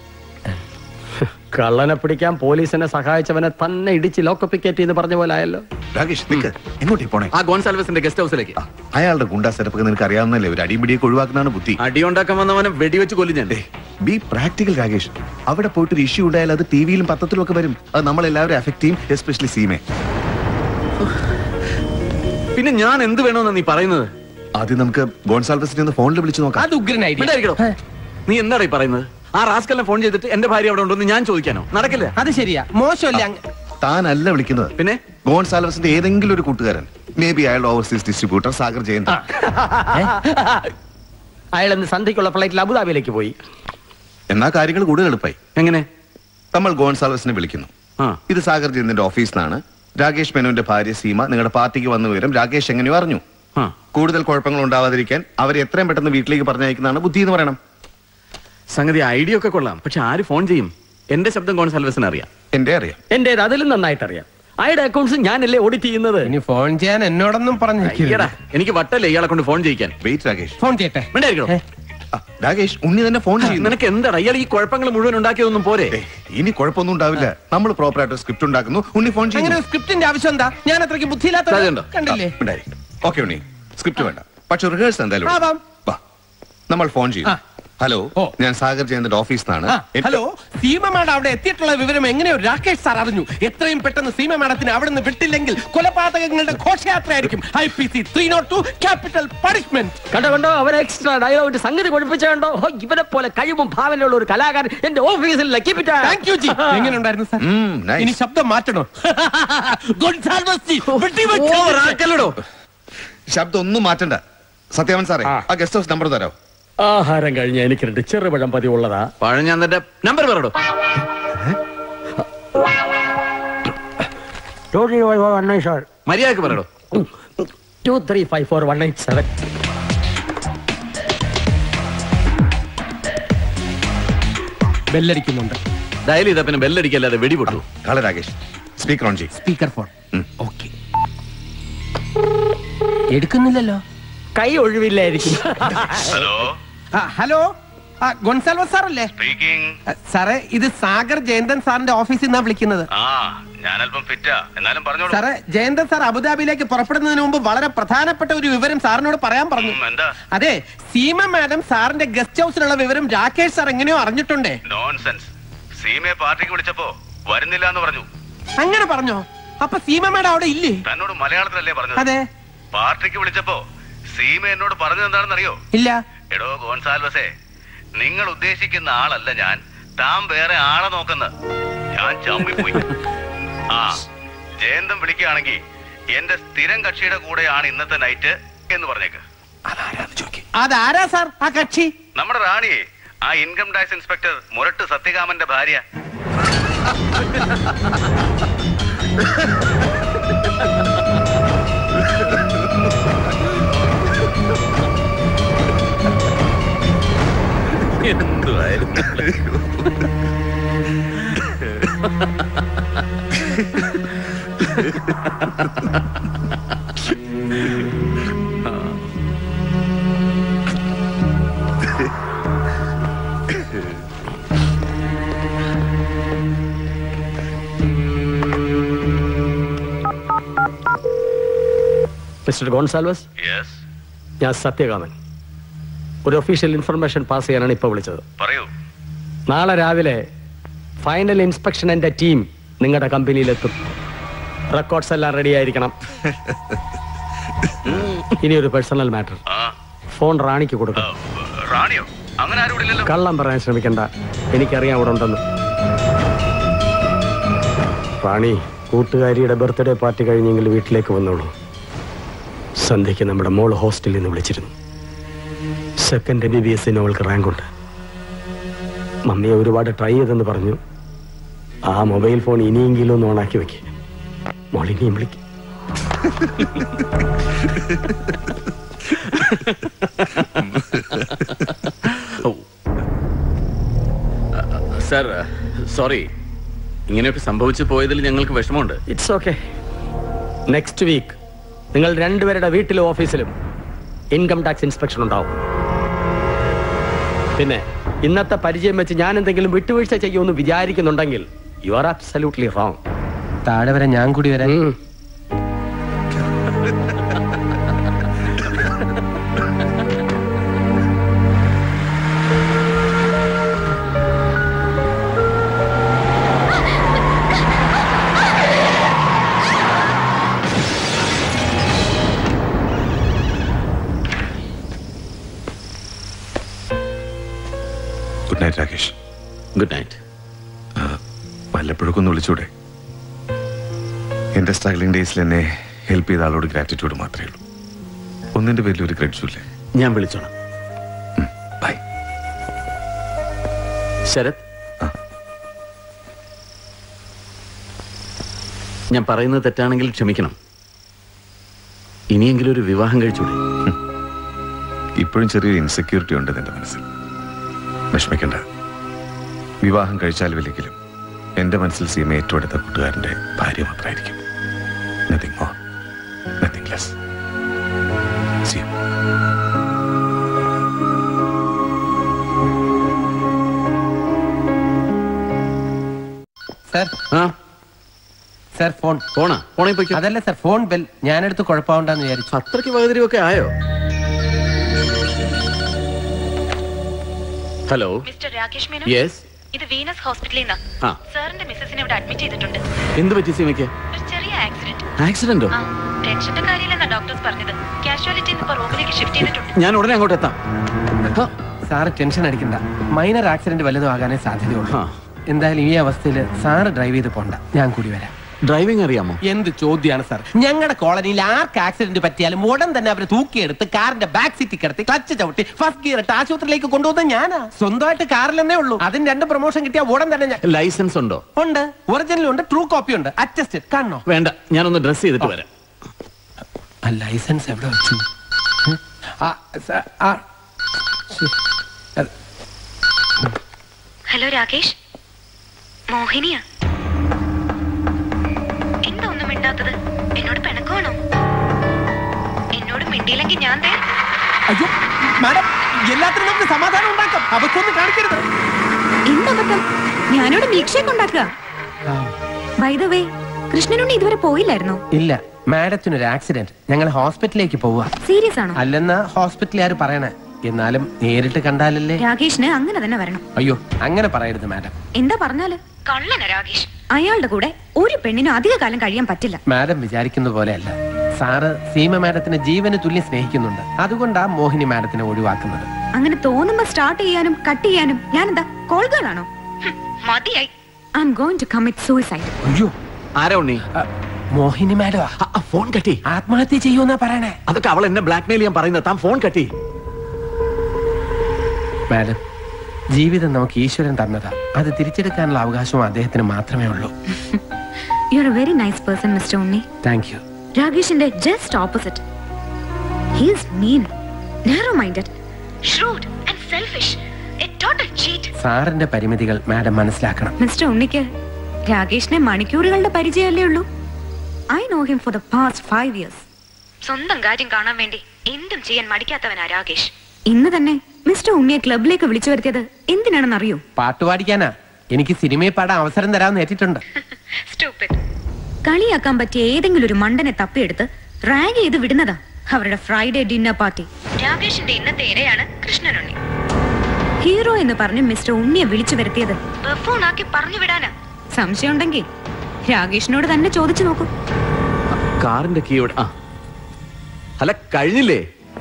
കള്ളനെ പിടിക്കാൻ പോലീസിനെ സഹായിച്ചവനെ തന്നെ ഇടിച്ച് ലോക്കപ്പിക്കേറ്റ് ചെയ്ത് പറഞ്ഞ പോലെ ആയല്ലോ. എങ്ങോട്ടേ പോണേ? ആ ഗോൺസാൽവസിന്റെ ഗസ്റ്റ് ഹൗസിലേക്ക്. അയാളുടെ ഗുണ്ടാ സെറ്റപ്പ് നിനക്ക് അറിയാവുന്നല്ലേ? ഒരു അടിപിടിയൊക്കെ ഒഴിവാക്കുന്നതാണ് ബുദ്ധി. അടിയുണ്ടാക്കാൻ വന്നവനെ വെടിവെച്ച് കൊല്ലും ഞാൻ. Be practical Rakesh. അവിടെ പോയിട്ട് ഒരു ഇഷ്യൂ ഉണ്ടായാൽ അത് ടിവിയിലും പത്രത്തിലും ഒക്കെ വരും. അത് നമ്മളെല്ലാവരും അഫക്ട് ചെയ്യും, എസ്പെഷ്യലി സീമെ. പിന്നെ ഞാൻ എന്ത് വേണമെന്നാ നീ പറയുന്നത്? ആദ്യം നമുക്ക് ഗോൺസാൽവസിനെ ഒന്ന് ഫോണിൽ വിളിച്ചു നോക്കാം. അത് ഉഗ്രൻ ഐഡിയ. നീ എന്താടാ ഈ പറയുന്നത്? ആ റാസ്കലിനെ ഫോൺ ചെയ്തിട്ട് എന്റെ ഭാര്യ അവിടെ ഉണ്ടോന്ന് ഞാൻ ചോദിക്കാനോ? നടക്കില്ല. അത് ശരിയാ, മോശമല്ല. താനല്ല വിളിക്കുന്നത്, പിന്നെ ഗോൺസാൽവസിന്റെ ഏതെങ്കിലും ഒരു കൂട്ടുകാരൻ, മേ ബി അയാളുടെ ഓവർസീസ് ഡിസ്ട്രിബ്യൂട്ടർ സാഗർ ജയന്ത്. അയാൾ ഇന്ന് സന്ധ്യക്കുള്ള ഫ്ലൈറ്റിൽ അബുദാബിയിലേക്ക് പോയി. എന്നാ കാര്യങ്ങൾ കൂടുതൽ എളുപ്പമായി. എങ്ങനെ? നമ്മൾ ഗോൺസാൽവസിനെ വിളിക്കുന്നു. ഇത് സാഗർ ജയന്തിന്റെ ഓഫീസിൽ നിന്നാണ്. രാകേഷ് മേനോന്റെ ഭാര്യ സീമ നിങ്ങളുടെ പാർട്ടിക്ക് വന്ന വിവരം രാകേഷ് എങ്ങനെയോ അറിഞ്ഞു. കൂടുതൽ കുഴപ്പങ്ങൾ ഉണ്ടാവാതിരിക്കാൻ അവരെ എത്രയും പെട്ടെന്ന് വീട്ടിലേക്ക് പറഞ്ഞയക്കുന്നതാണ് ബുദ്ധി എന്ന് പറയണം. സംഗതി ഐഡിയ ഒക്കെ കൊള്ളാം, പക്ഷെ ആര് ഫോൺ ചെയ്യും? എന്റെ ശബ്ദം ഗോൺസാൽവസിന് അറിയാം. എന്റെ അറിയാം. എന്റേത് അതിലും നന്നായിട്ട് അറിയാം. അയാളുടെ അക്കൗണ്ട്സ് ഞാനല്ലേ ഓഡിറ്റ് ചെയ്യുന്നത്. ഇനി ഫോൺ ചെയ്യാൻ എന്നോടൊന്നും പറഞ്ഞു. എനിക്ക് വട്ടല്ലേ ഇയാളെ കൊണ്ട് ഫോൺ ചെയ്യിക്കാൻ. വെയിറ്റ് രാകേഷ്, ഫോൺ ചെയ്യട്ടെ. രാകേഷ്, ഉണ്ണി തന്നെ ഫോൺ ചെയ്യും. നിനക്ക് എന്താ ഇയാൾ ഈ കുഴപ്പങ്ങൾ മുഴുവൻ ഉണ്ടാക്കിയതൊന്നും പോരെ? ഇനി കുഴപ്പമൊന്നും ഉണ്ടാവില്ല. നമ്മൾ പ്രോപ്പറായിട്ട് സ്ക്രിപ്റ്റ് ഉണ്ടാക്കുന്നു, ഉണ്ണി ഫോൺ ചെയ്യും. അങ്ങനെ സ്ക്രിപ്റ്റിന്റെ ആവശ്യം എന്താ? ഞാൻ അത്രയ്ക്ക് ബുദ്ധിയില്ലാത്ത കണ്ടില്ലേ? ഓക്കെ ഉണ്ണി, സ്ക്രിപ്റ്റ് വേണ്ട, പക്ഷെ റിഹേഴ്സൽ എന്തായാലും നമ്മൾ ഫോൺ ചെയ്യും. ഹലോ, ഞാൻ സാഗർ ജയന്തിന്റെ ഓഫീസിൽ നിന്നാണ്. ഹലോ, സീമ മാഡം അവിടെ എത്തിയിട്ടുള്ള വിവരം എങ്ങനെയോ രാകേഷ് സാർ അറിഞ്ഞു. എത്രയും പെട്ടെന്ന് സീമ മാഡത്തിന് അവിടെ നിന്ന് വിട്ടില്ലെങ്കിൽ കൊലപാതകങ്ങളുടെ ഘോഷയാത്രയായിരിക്കും. IPC 302 capital punishment. കണ്ടോ അവരെ എക്സ്ട്രാ ഡയലോഗ് സംഗതി പഠിപ്പിച്ചോ. ഇവരെ പോലെ കഴിവും ഭാവനയുള്ള ഒരു കലാകാരൻ എന്റെ ഓഫീസിൽ. എങ്ങനെ ഉണ്ടായിരുന്നു സാർ? ഇനി ശബ്ദം മാറ്റണോ? ശബ്ദം ഒന്നും മാറ്റണ്ട. സത്യവൻ സാറേ, ആ ഗസ്റ്റ് ഹൗസ് നമ്പർ തരാം. ആഹാരം കഴിഞ്ഞ എനിക്ക് 2 ചെറുപഴം പതിവുള്ളതാ. പഴം ഞാൻ തന്റെ നമ്പർ പറയടോ. മര്യാദക്ക് പറയടോ. 23541887. ബെല്ലടിക്കുന്നുണ്ട്. ഡയൽ ചെയ്താ പിന്നെ ബെല്ലടിക്കല്ലാതെ വെടിപൊട്ടു. രാകേഷ്, സ്പീക്കർ ഓൺ ചെയ്യും. Speaker phone. ഓക്കെ. എടുക്കുന്നില്ലല്ലോ. കൈ ഒഴിവില്ലായിരിക്കും. ഹലോ, ഹലോ, ഗോൺസാൽവസ് സാറല്ലേ? സാറേ, ഇത് സാഗർ ജയന്തൻ സാറിന്റെ ഓഫീസിൽ നിന്നാ വിളിക്കുന്നത്. സാറേ, ജയന്തൻ സാർ അബുദാബിയിലേക്ക് പുറപ്പെടുന്നതിന് മുമ്പ് വളരെ പ്രധാനപ്പെട്ട ഒരു വിവരം സാറിനോട് പറയാൻ പറഞ്ഞു. അതെ, സീമ മാഡം സാറിന്റെ ഗസ്റ്റ് ഹൗസിലുള്ള വിവരം രാകേഷ് സാർ എങ്ങനെയോ അറിഞ്ഞിട്ടുണ്ടേ. സീമയെ പാർട്ടിക്ക് വിളിച്ചപ്പോ വരുന്നില്ല എന്ന് പറഞ്ഞു. അങ്ങനെ പറഞ്ഞോ? അപ്പൊ സീമ മാഡം അവിടെ ഇല്ലേ? തന്നോട് മലയാളത്തിലല്ലേ പറഞ്ഞത്? അതെ. പാർട്ടിക്ക് വിളിച്ചപ്പോ സീമ എന്നോട് പറഞ്ഞത് എന്താണെന്ന് അറിയോ? ഇല്ല. എടോ ഗോൺസാൽവസേ, നിങ്ങൾ ഉദ്ദേശിക്കുന്ന ആളല്ല ഞാൻ, താൻ വേറെ ആളെ നോക്കുന്ന. ഞാൻ ചമ്മിപ്പോയി. ജയന്തം വിളിക്കുകയാണെങ്കിൽ എന്റെ സ്ഥിരം കക്ഷിയുടെ കൂടെയാണ് ഇന്നത്തെ നൈറ്റ് എന്ന് പറഞ്ഞേക്ക്. അതാരാ സാർ ആ കക്ഷി? നമ്മുടെ റാണിയെ, ആ ഇൻകം ടാക്സ് ഇൻസ്പെക്ടർ മുരട്ട് സത്യകാമന്റെ ഭാര്യ. എന്തുവായിരുന്നു? മിസ്റ്റർ ഗോൺസാൽവസ്, ഞാൻ സത്യകാമൻ. ഒരു ഒഫീഷ്യൽ ഇൻഫർമേഷൻ പാസ് ചെയ്യാനാണ് ഇപ്പൊ വിളിച്ചത്. പറയൂ. നാളെ രാവിലെ ഫൈനൽ ഇൻസ്പെക്ഷൻ എന്റെ ടീം നിങ്ങളുടെ കമ്പനിയിലെത്തും. റെക്കോർഡ്സ് എല്ലാം റെഡി ആയിരിക്കണം. ഇനി ഒരു പേഴ്സണൽ മാറ്റർ. ഫോൺ റാണിക്ക് കൊടുക്കണം. റാണിയോ? അങ്ങനെ ആരും ഇല്ലല്ലോ. കള്ളം പറയാൻ ശ്രമിക്കണ്ട, എനിക്കറിയാം അവിടെ ഉണ്ടെന്ന്. റാണി, കൂട്ടുകാരിയുടെ ബർത്ത്ഡേ പാർട്ടി കഴിഞ്ഞെങ്കിൽ വീട്ടിലേക്ക് വന്നോളൂ. സന്ധ്യയ്ക്ക് നമ്മുടെ മോൾ ഹോസ്റ്റലിൽ നിന്ന് വിളിച്ചിരുന്നു. സെക്കൻഡ് MBBS അവൾക്ക് റാങ്ക് ഉണ്ട്. മമ്മിയെ ഒരുപാട് ട്രൈ ചെയ്തെന്ന് പറഞ്ഞു. ആ മൊബൈൽ ഫോൺ ഇനിയെങ്കിലും ഒന്ന് ഓണാക്കി വെക്ക്. മോൾ ഇനിയും വിളിക്കും. സർ, സോറി, ഇങ്ങനെയൊക്കെ സംഭവിച്ചു പോയതിൽ ഞങ്ങൾക്ക് വിഷമമുണ്ട്. It's okay. നെക്സ്റ്റ് വീക്ക് നിങ്ങൾ രണ്ടുപേരുടെ വീട്ടിലും ഓഫീസിലും ഇൻകം ടാക്സ് ഇൻസ്പെക്ഷൻ ഉണ്ടാവും. പിന്നെ ഇന്നത്തെ പരിചയം വെച്ച് ഞാൻ എന്തെങ്കിലും വിട്ടുവീഴ്ച ചെയ്യുമെന്ന് വിചാരിക്കുന്നുണ്ടെങ്കിൽ യു ആർ അബ്സല്യൂട്ട്ലി റോങ്. താഴെ വരെ ഞാൻ കൂടി വരാം. നൈറ്റ് രാകേഷ്. Good night. വല്ലപ്പോഴൊക്കെ ഒന്ന് വിളിച്ചൂടെ? എന്റെ സ്ട്രഗ്ലിംഗ് ഡേയ്സിൽ എന്നെ ഹെൽപ്പ് ചെയ്ത ആളോട് ഗ്രാറ്റിറ്റ്യൂഡ് മാത്രമേ ഉള്ളൂ. ഒന്നിന്റെ പേരിൽ ഒരു ക്രെഡിറ്റും ഇല്ലേ. ഞാൻ വിളിച്ചോളാം. ബൈ. ശരത്, ഞാൻ പറയുന്നത് തെറ്റാണെങ്കിൽ ക്ഷമിക്കണം. ഇനിയെങ്കിലും ഒരു വിവാഹം കഴിച്ചൂടെ? ഇപ്പോഴും ചെറിയൊരു ഇൻസെക്യൂരിറ്റി ഉണ്ട് എന്റെ മനസ്സിൽ. വിഷമിക്കണ്ട. വിവാഹം കഴിച്ചാലും ഇല്ലെങ്കിലും എന്റെ മനസ്സിൽ സീമ ഏറ്റവും അടുത്ത കൂട്ടുകാരന്റെ ഭാര്യ മാത്രമായിരിക്കും. Nothing more, nothing less. See you. Sir sir phone അതല്ല സർ, ഫോൺ ബെൽ. ഞാനെടുത്ത് കുഴപ്പമുണ്ടെന്ന് വിചാരിച്ചു. അത്രയ്ക്ക് വകതിരിവൊക്കെ ആയോ? Hello mister Rakesh Menon. Yes. ഇത് വീനസ് ഹോസ്പിറ്റലിൽ നിന്ന്. സാറിന്റെ മിസ്സസിനെ ഇവിടെ അഡ്മിറ്റ് ചെയ്തിട്ടുണ്ട്. എന്ത് പറ്റി സീമയ്ക്ക്? ഒരു ചെറിയ ആക്സിഡന്റ്. ആക്സിഡന്റോ? ടെൻഷന്റെ കാര്യമില്ലെന്നാ ഡോക്ടേഴ്സ് പറഞ്ഞത്. കാഷ്വാലിറ്റി ഇപ്പൊ റൂമിലേക്ക് ഷിഫ്റ്റ് ചെയ്തിട്ടുണ്ട്. ഞാൻ ഉടനെ അങ്ങോട്ട് എത്താം. സാറ് ടെൻഷൻ അടിക്കണ്ട. മൈനർ ആക്സിഡന്റ് വല്ലതും ആകാനേ സാധ്യതയുള്ളൂ. എന്തായാലും ഈ അവസ്ഥയിൽ സാറ് ഡ്രൈവ് ചെയ്ത് പോണ്ട, ഞാൻ കൂടി വരാം. ഡ്രൈവിംഗ് അറിയാമോ? എന്ത് ചോദ്യമാണ് സാർ. ഞങ്ങളുടെ കോളനിയിൽ ആർക്ക് ആക്സിഡന്റ് പറ്റിയാലും ഉടൻ തന്നെ അവരെ തൂക്കിയെടുത്ത് കാറിന്റെ ബാക്ക് സീറ്റിൽ കിടത്തി ക്ലച്ച് ചവിട്ടി ഫസ്റ്റ് ഗിയർ ഇട്ട് ആശുപത്രിയിലേക്ക് കൊണ്ടുപോകുന്ന ഞാനാ. സ്വന്തമായിട്ട് കാറിൽ തന്നെ ഉള്ളൂ. അതിന് 2 പ്രൊമോഷൻ കിട്ടിയ ഉടൻ തന്നെ. ലൈസൻസ് ഉണ്ടോ? ഉണ്ട്. ഒറിജിനൽ ഉണ്ട്, ട്രൂ കോപ്പി ഉണ്ട്. അറ്റസ്റ്റഡ് കാണണോ? വേണ്ട, ഞാനൊന്ന് ഡ്രസ് ചെയ്തിട്ട് വരാം. ലൈസൻസ് എവിടെ വെച്ചു? ഹലോ രാകേഷ്, മോഹിനിയാ. എന്താ ഒന്നും മിണ്ടാത്തത്? എന്നോട് പിണക്കമാണോ? എന്നോട് മിണ്ടിയില്ലെങ്കിൽ ഞാൻ അയ്യോ മാഡം, എല്ലാത്തിനും നമുക്ക് സമാധാനം ഉണ്ടാക്കാം. അബദ്ധമൊന്നും കാണിക്കരുത്. എന്തബദ്ധം? ഞാനിവിടെ മിൽക്ഷേക്ക് ഉണ്ടാക്കുക. ബൈ ദ വേ, കൃഷ്ണനുണ്ണി ഇതുവരെ പോയില്ലായിരുന്നോ? ഇല്ല, മാഡത്തിനൊരു ആക്സിഡന്റ്. ഞങ്ങൾ ഹോസ്പിറ്റലിലേക്ക് പോവാ. സീരിയസ് ആണോ? അല്ലെന്നാ ഹോസ്പിറ്റലുകാർ പറയണേ. എന്നാലും നേരിട്ട് കണ്ടാലല്ലേ. രാകേഷിന് അങ്ങനെ തന്നെ വരണം. അയ്യോ അങ്ങനെ പറയരുത് മാഡം. എന്താ പറഞ്ഞാല്? കള്ളന രാകേഷ്. അയാളുടെ കൂടെ ഒരു പെണ്ണിനും അധിക കാലം കഴിയാൻ പറ്റില്ല. മാഡം വിചാരിക്കുന്ന പോലെയല്ല. സാറ് സീമ മാഡത്തിനെ ജീവന് തുല്യം സ്നേഹിക്കുന്നുണ്ട്. അതുകൊണ്ടാ മോഹിനി മാഡത്തിനെ ഒഴിവാക്കുന്നത്. അങ്ങനെ തോന്നുമ്പോ സ്റ്റാർട്ട് ചെയ്യാനും കട്ട് ചെയ്യാനും ഞാൻ എന്താ കോൾഗാളാണോ? മതിയായി. I am going to commit suicide. അയ്യോ ആരാ ഉണ്ണി? മോഹിനി മാഡം. ഫോൺ കട്ടി. ആത്മഹത്യ ചെയ്യുമെന്നാ പറയണേ. അതൊക്കെ അവൾ എന്നെ ബ്ലാക്ക്മെയിൽ ചെയ്യാൻ പറയുന്നത്. താൻ ഫോൺ കട്ടി. മാഡം, ജീവിതം നമുക്ക് ഈശ്വരൻ തന്നതാ. അത് തിരിച്ചെടുക്കാനുള്ള അവകാശവും അദ്ദേഹത്തിന് മാത്രമേ ഉള്ളൂ. You are a very nice person mister Unni. Thank you. രാകേഷിന്റെ just opposite. He is mean, narrow minded, shrewd and selfish, a total cheat. സാറിന്റെ പരിമിതികൾ മാഡം മനസ്സിലാക്കണം. മിസ്റ്റർ ഉണ്ണിക്ക് രാകേഷിനെ മണിക്കൂറുകളുടെ പരിചയമല്ലേ ഉള്ളൂ. I know him for the past 5 years. സ്വന്തം കാര്യം കാണാൻ വേണ്ടി എന്തും ചെയ്യാൻ മടിക്കാത്തവനാ രാകേഷ്. ഇന്ന് തന്നെ മിസ്റ്റർ ഉണ്ണിയെ ക്ലബിലേക്ക് വിളിച്ചു വരുത്തിയത് എന്തിനാണെന്ന് അറിയൂ? പാട്ട് പാടിക്കാനാ. എനിക്ക് സിനിമയിൽ പാടാൻ അവസരം തരാമെന്ന് ഏറ്റിട്ടുണ്ട്. കളിയാക്കാൻ പറ്റിയ ഏതെങ്കിലും ഒരു മണ്ടനെ തപ്പിയെടുത്ത് റാഗ് ചെയ്ത് വിടുന്നതാ അവരുടെ ഫ്രൈഡേ ഡിന്നർ പാർട്ടി. രാകേഷിന്റെ ഇന്നത്തെ ഇരയാണ് കൃഷ്ണനുണ്ണി. ഹീറോ എന്ന് പറഞ്ഞ് മിസ്റ്റർ ഉണ്ണിയെ വിളിച്ചു വരുത്തിയത് ബഫൂണാക്കി പറഞ്ഞു വിടാനാ. സംശയം ഉണ്ടെങ്കിൽ രാകേഷിനോട് തന്നെ ചോദിച്ചു നോക്കൂ. കാറിന്റെ കീയോട് അല്ല കഴിഞ്ഞില്ലേ?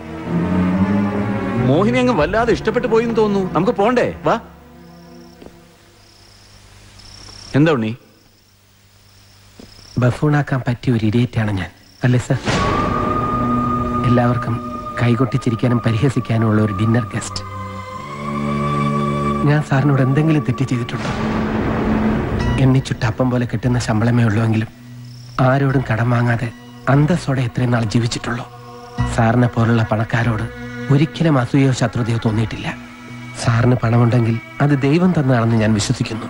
മോഹിനി അങ്ങ് വല്ലാതെ ഇഷ്ടപ്പെട്ടു പോയിന്ന് തോന്നുന്നു. നമുക്ക് പോണ്ടേ? വാ. എന്താ ഉണ്ണി? ബഫൂണാക്കാൻ പറ്റിയ ഒരു ഇഡിയറ്റാണ് ഞാൻ, അല്ലേ സർ? എല്ലാവർക്കും കൈകൊട്ടിച്ചിരിക്കാനും പരിഹസിക്കാനും ഉള്ള ഒരു ഡിന്നർ ഗസ്റ്റ്. ഞാൻ സാറിനോട് എന്തെങ്കിലും തെറ്റ് ചെയ്തിട്ടുണ്ടോ? എണ്ണിച്ചുട്ട അപ്പം പോലെ കിട്ടുന്ന ശമ്പളമേ ഉള്ളുവെങ്കിലും ആരോടും കടം വാങ്ങാതെ അന്തസ്സോടെ എത്രയും നാൾ ജീവിച്ചിട്ടുള്ളൂ. സാറിനെ പോലുള്ള പണക്കാരോട് ഒരിക്കലും അസൂയോ ശത്രുതയോ തോന്നിയിട്ടില്ല. സാറിന് പണമുണ്ടെങ്കിൽ അത് ദൈവം തന്നതാണെന്ന് ഞാൻ വിശ്വസിക്കുന്നു.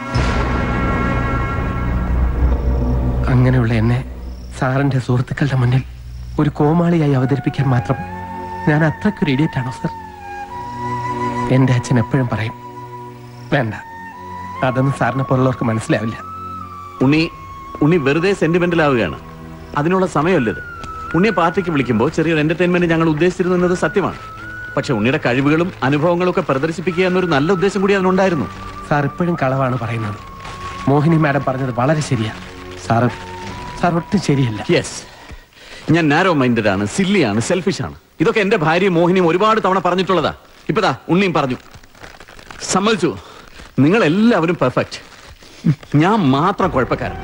അങ്ങനെയുള്ള എന്നെ സാറിന്റെ സുഹൃത്തുക്കളുടെ മുന്നിൽ ഒരു കോമാളിയായി അവതരിപ്പിക്കാൻ മാത്രം ഞാൻ അത്രയ്ക്കൊരു ഇഡിയറ്റാണോ സർ? എന്റെ അച്ഛൻ എപ്പോഴും പറയും, വേണ്ട, അതൊന്നും സാറിനെ പോലുള്ളവർക്ക് മനസ്സിലാവില്ല. ഉണ്ണി വെറുതെ സെന്റിമെന്റൽ ആവുകയാണ്. അതിനുള്ള സമയമല്ലത്. ഉണ്ണിയെ പാർട്ടിക്ക് വിളിക്കുമ്പോൾ ചെറിയൊരു എന്റർടൈൻമെന്റ് ഞങ്ങൾ ഉദ്ദേശിച്ചിരുന്നു എന്നത് സത്യമാണ്. പക്ഷെ ഉണ്ണിയുടെ കഴിവുകളും അനുഭവങ്ങളും ഒക്കെ പ്രദർശിപ്പിക്കുക എന്നൊരു നല്ല ഉദ്ദേശം കൂടി അതിനുണ്ടായിരുന്നു. സാർ ഇപ്പോഴും കളവാണ് പറയുന്നത്. മോഹിനി മാഡം പറഞ്ഞത് വളരെ ശരിയാ. സാർ ഒട്ടും ശരിയല്ല. യെസ്, ഞാൻ നാരോ മൈൻഡഡ് ആണ്, സില്ലിയാണ്, സെൽഫിഷ് ആണ്. ഇതൊക്കെ എന്റെ ഭാര്യ മോഹിനിയും ഒരുപാട് തവണ പറഞ്ഞിട്ടുള്ളതാ. ഇപ്പതാ ഉണ്ണിയും പറഞ്ഞു. സമ്മതിച്ചു. നിങ്ങൾ എല്ലാവരും പെർഫെക്റ്റ്, ഞാൻ മാത്രം കുഴപ്പക്കാരൻ.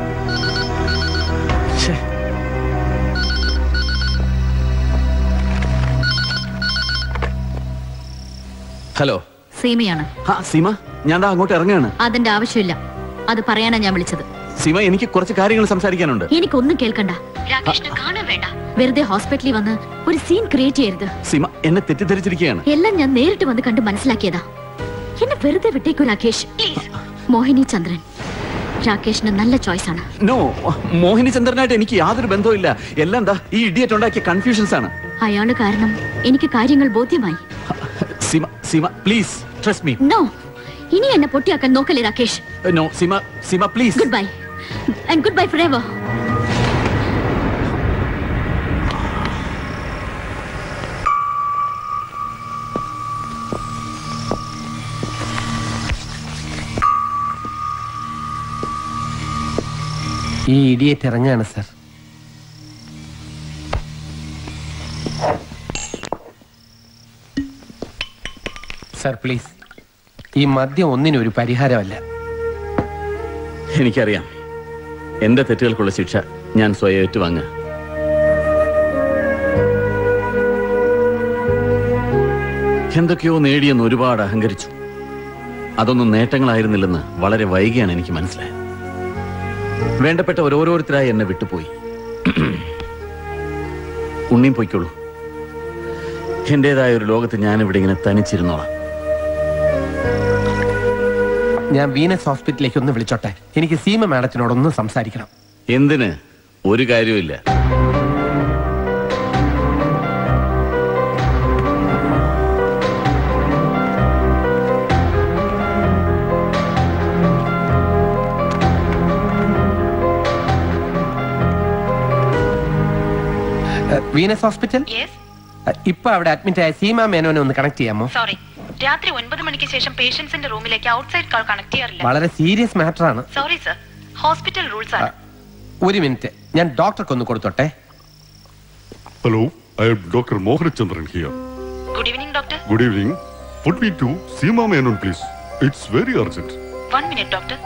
ഹലോ, സീമയാണ്. സീമ, ഞാൻ അങ്ങോട്ട് ഇറങ്ങുകയാണ്. അതിന്റെ ആവശ്യമില്ല, അത് പറയാനാ ഞാൻ വിളിച്ചത്. സീമ, എനിക്ക് കുറച്ച് കാര്യങ്ങൾ സംസാരിക്കാനുണ്ട്. എനിക്കൊന്നും കേൾക്കണ്ട. രാകേഷിനെ കാണാൻ വേണ്ട. വെറുതെ ഹോസ്പിറ്റലിൽ വന്ന് ഒരു സീൻ ക്രിയേറ്റ് ചെയ്യരുത്. സീമ എന്നെ തെറ്റിദ്ധരിച്ചിരിക്കുകയാണ്. എല്ലാം ഞാൻ നേരിട്ട് വന്ന് കണ്ട് മനസ്സിലാക്കിയതാ. എന്നെ വെറുതെ വിട്ടേക്കൂ രാകേഷ് പ്ലീസ്. മോഹിനി ചന്ദ്രൻ രാകേഷിന് നല്ല ചോയ്സ് ആണ്. നോ, മോഹിനി ചന്ദ്രനായിട്ട് എനിക്ക് യാതൊരു ബന്ധവുമില്ല. എല്ലാം എന്താ ഈ ഇഡിയറ്റ് ഉണ്ടാക്കിയ കൺഫ്യൂഷൻസ് ആണ്. അയാള് കാരണം എനിക്ക് കാര്യങ്ങൾ ബോധ്യമായി. Seema, Seema please trust me. No, ഇനി എന്നെ പൊട്ടിയാക്കാൻ നോക്കല്ലേ Rakesh. No Seema, Seema please. Good bye and good bye forever. ഈ ഇഡിയറ്റ് ഇറങ്ങാണ് സർ. സർ പ്ലീസ്, ഈ മദ്യം ഒന്നിനും ഒരു പരിഹാരമല്ല. എനിക്കറിയാം, എന്റെ തെറ്റുകൾക്കുള്ള ശിക്ഷ ഞാൻ സ്വയം ഏറ്റുവാങ്ങുക. എന്തൊക്കെയോ നേടിയെന്ന് ഒരുപാട് അഹങ്കരിച്ചു. അതൊന്നും നേട്ടങ്ങളായിരുന്നില്ലെന്ന് വളരെ വൈകിയാണ് എനിക്ക് മനസ്സിലായത്. വേണ്ടപ്പെട്ട ഓരോരുത്തരായി എന്നെ വിട്ടുപോയി. ഉണ്ണിയും പോയിക്കോളൂ. എന്റേതായ ഒരു ലോകത്ത് ഞാനിവിടെ ഇങ്ങനെ തനിച്ചിരുന്നോളാം. ഞാൻ വീനസ് ഹോസ്പിറ്റലിലേക്ക് ഒന്ന് വിളിച്ചോട്ടെ. എനിക്ക് സീമ മാഡത്തിനോടൊന്ന് സംസാരിക്കണം. എന്തിന്? ഒരു കാര്യമില്ല. Venus hospital? ഇപ്പൊ അവിടെ അഡ്മിറ്റ് ആയ സീമ മേനോനെ ഒന്ന് കണക്ട് ചെയ്യാമോ? സോറി, രാത്രി 9 മണിക്ക് ശേഷം പേഷ്യൻസിന്റെ റൂമിലേക്ക് ഔട്ട്സൈഡ് കോൾ കണക്ട് ചെയ്യാറില്ല. വളരെ സീരിയസ് മാറ്റർ ആണ്. സോറി സർ, ഹോസ്പിറ്റൽ റൂൾസ് ആണ്. ഒരു മിനിറ്റ്, ഞാൻ ഡോക്ടർക്ക് ഒന്ന് കൊടുത്തോട്ടെ. Hello, I am doctor Mohanachandran here. Good evening doctor. Good evening. Put me to Seema Menon please. It's very urgent. 1 minute doctor.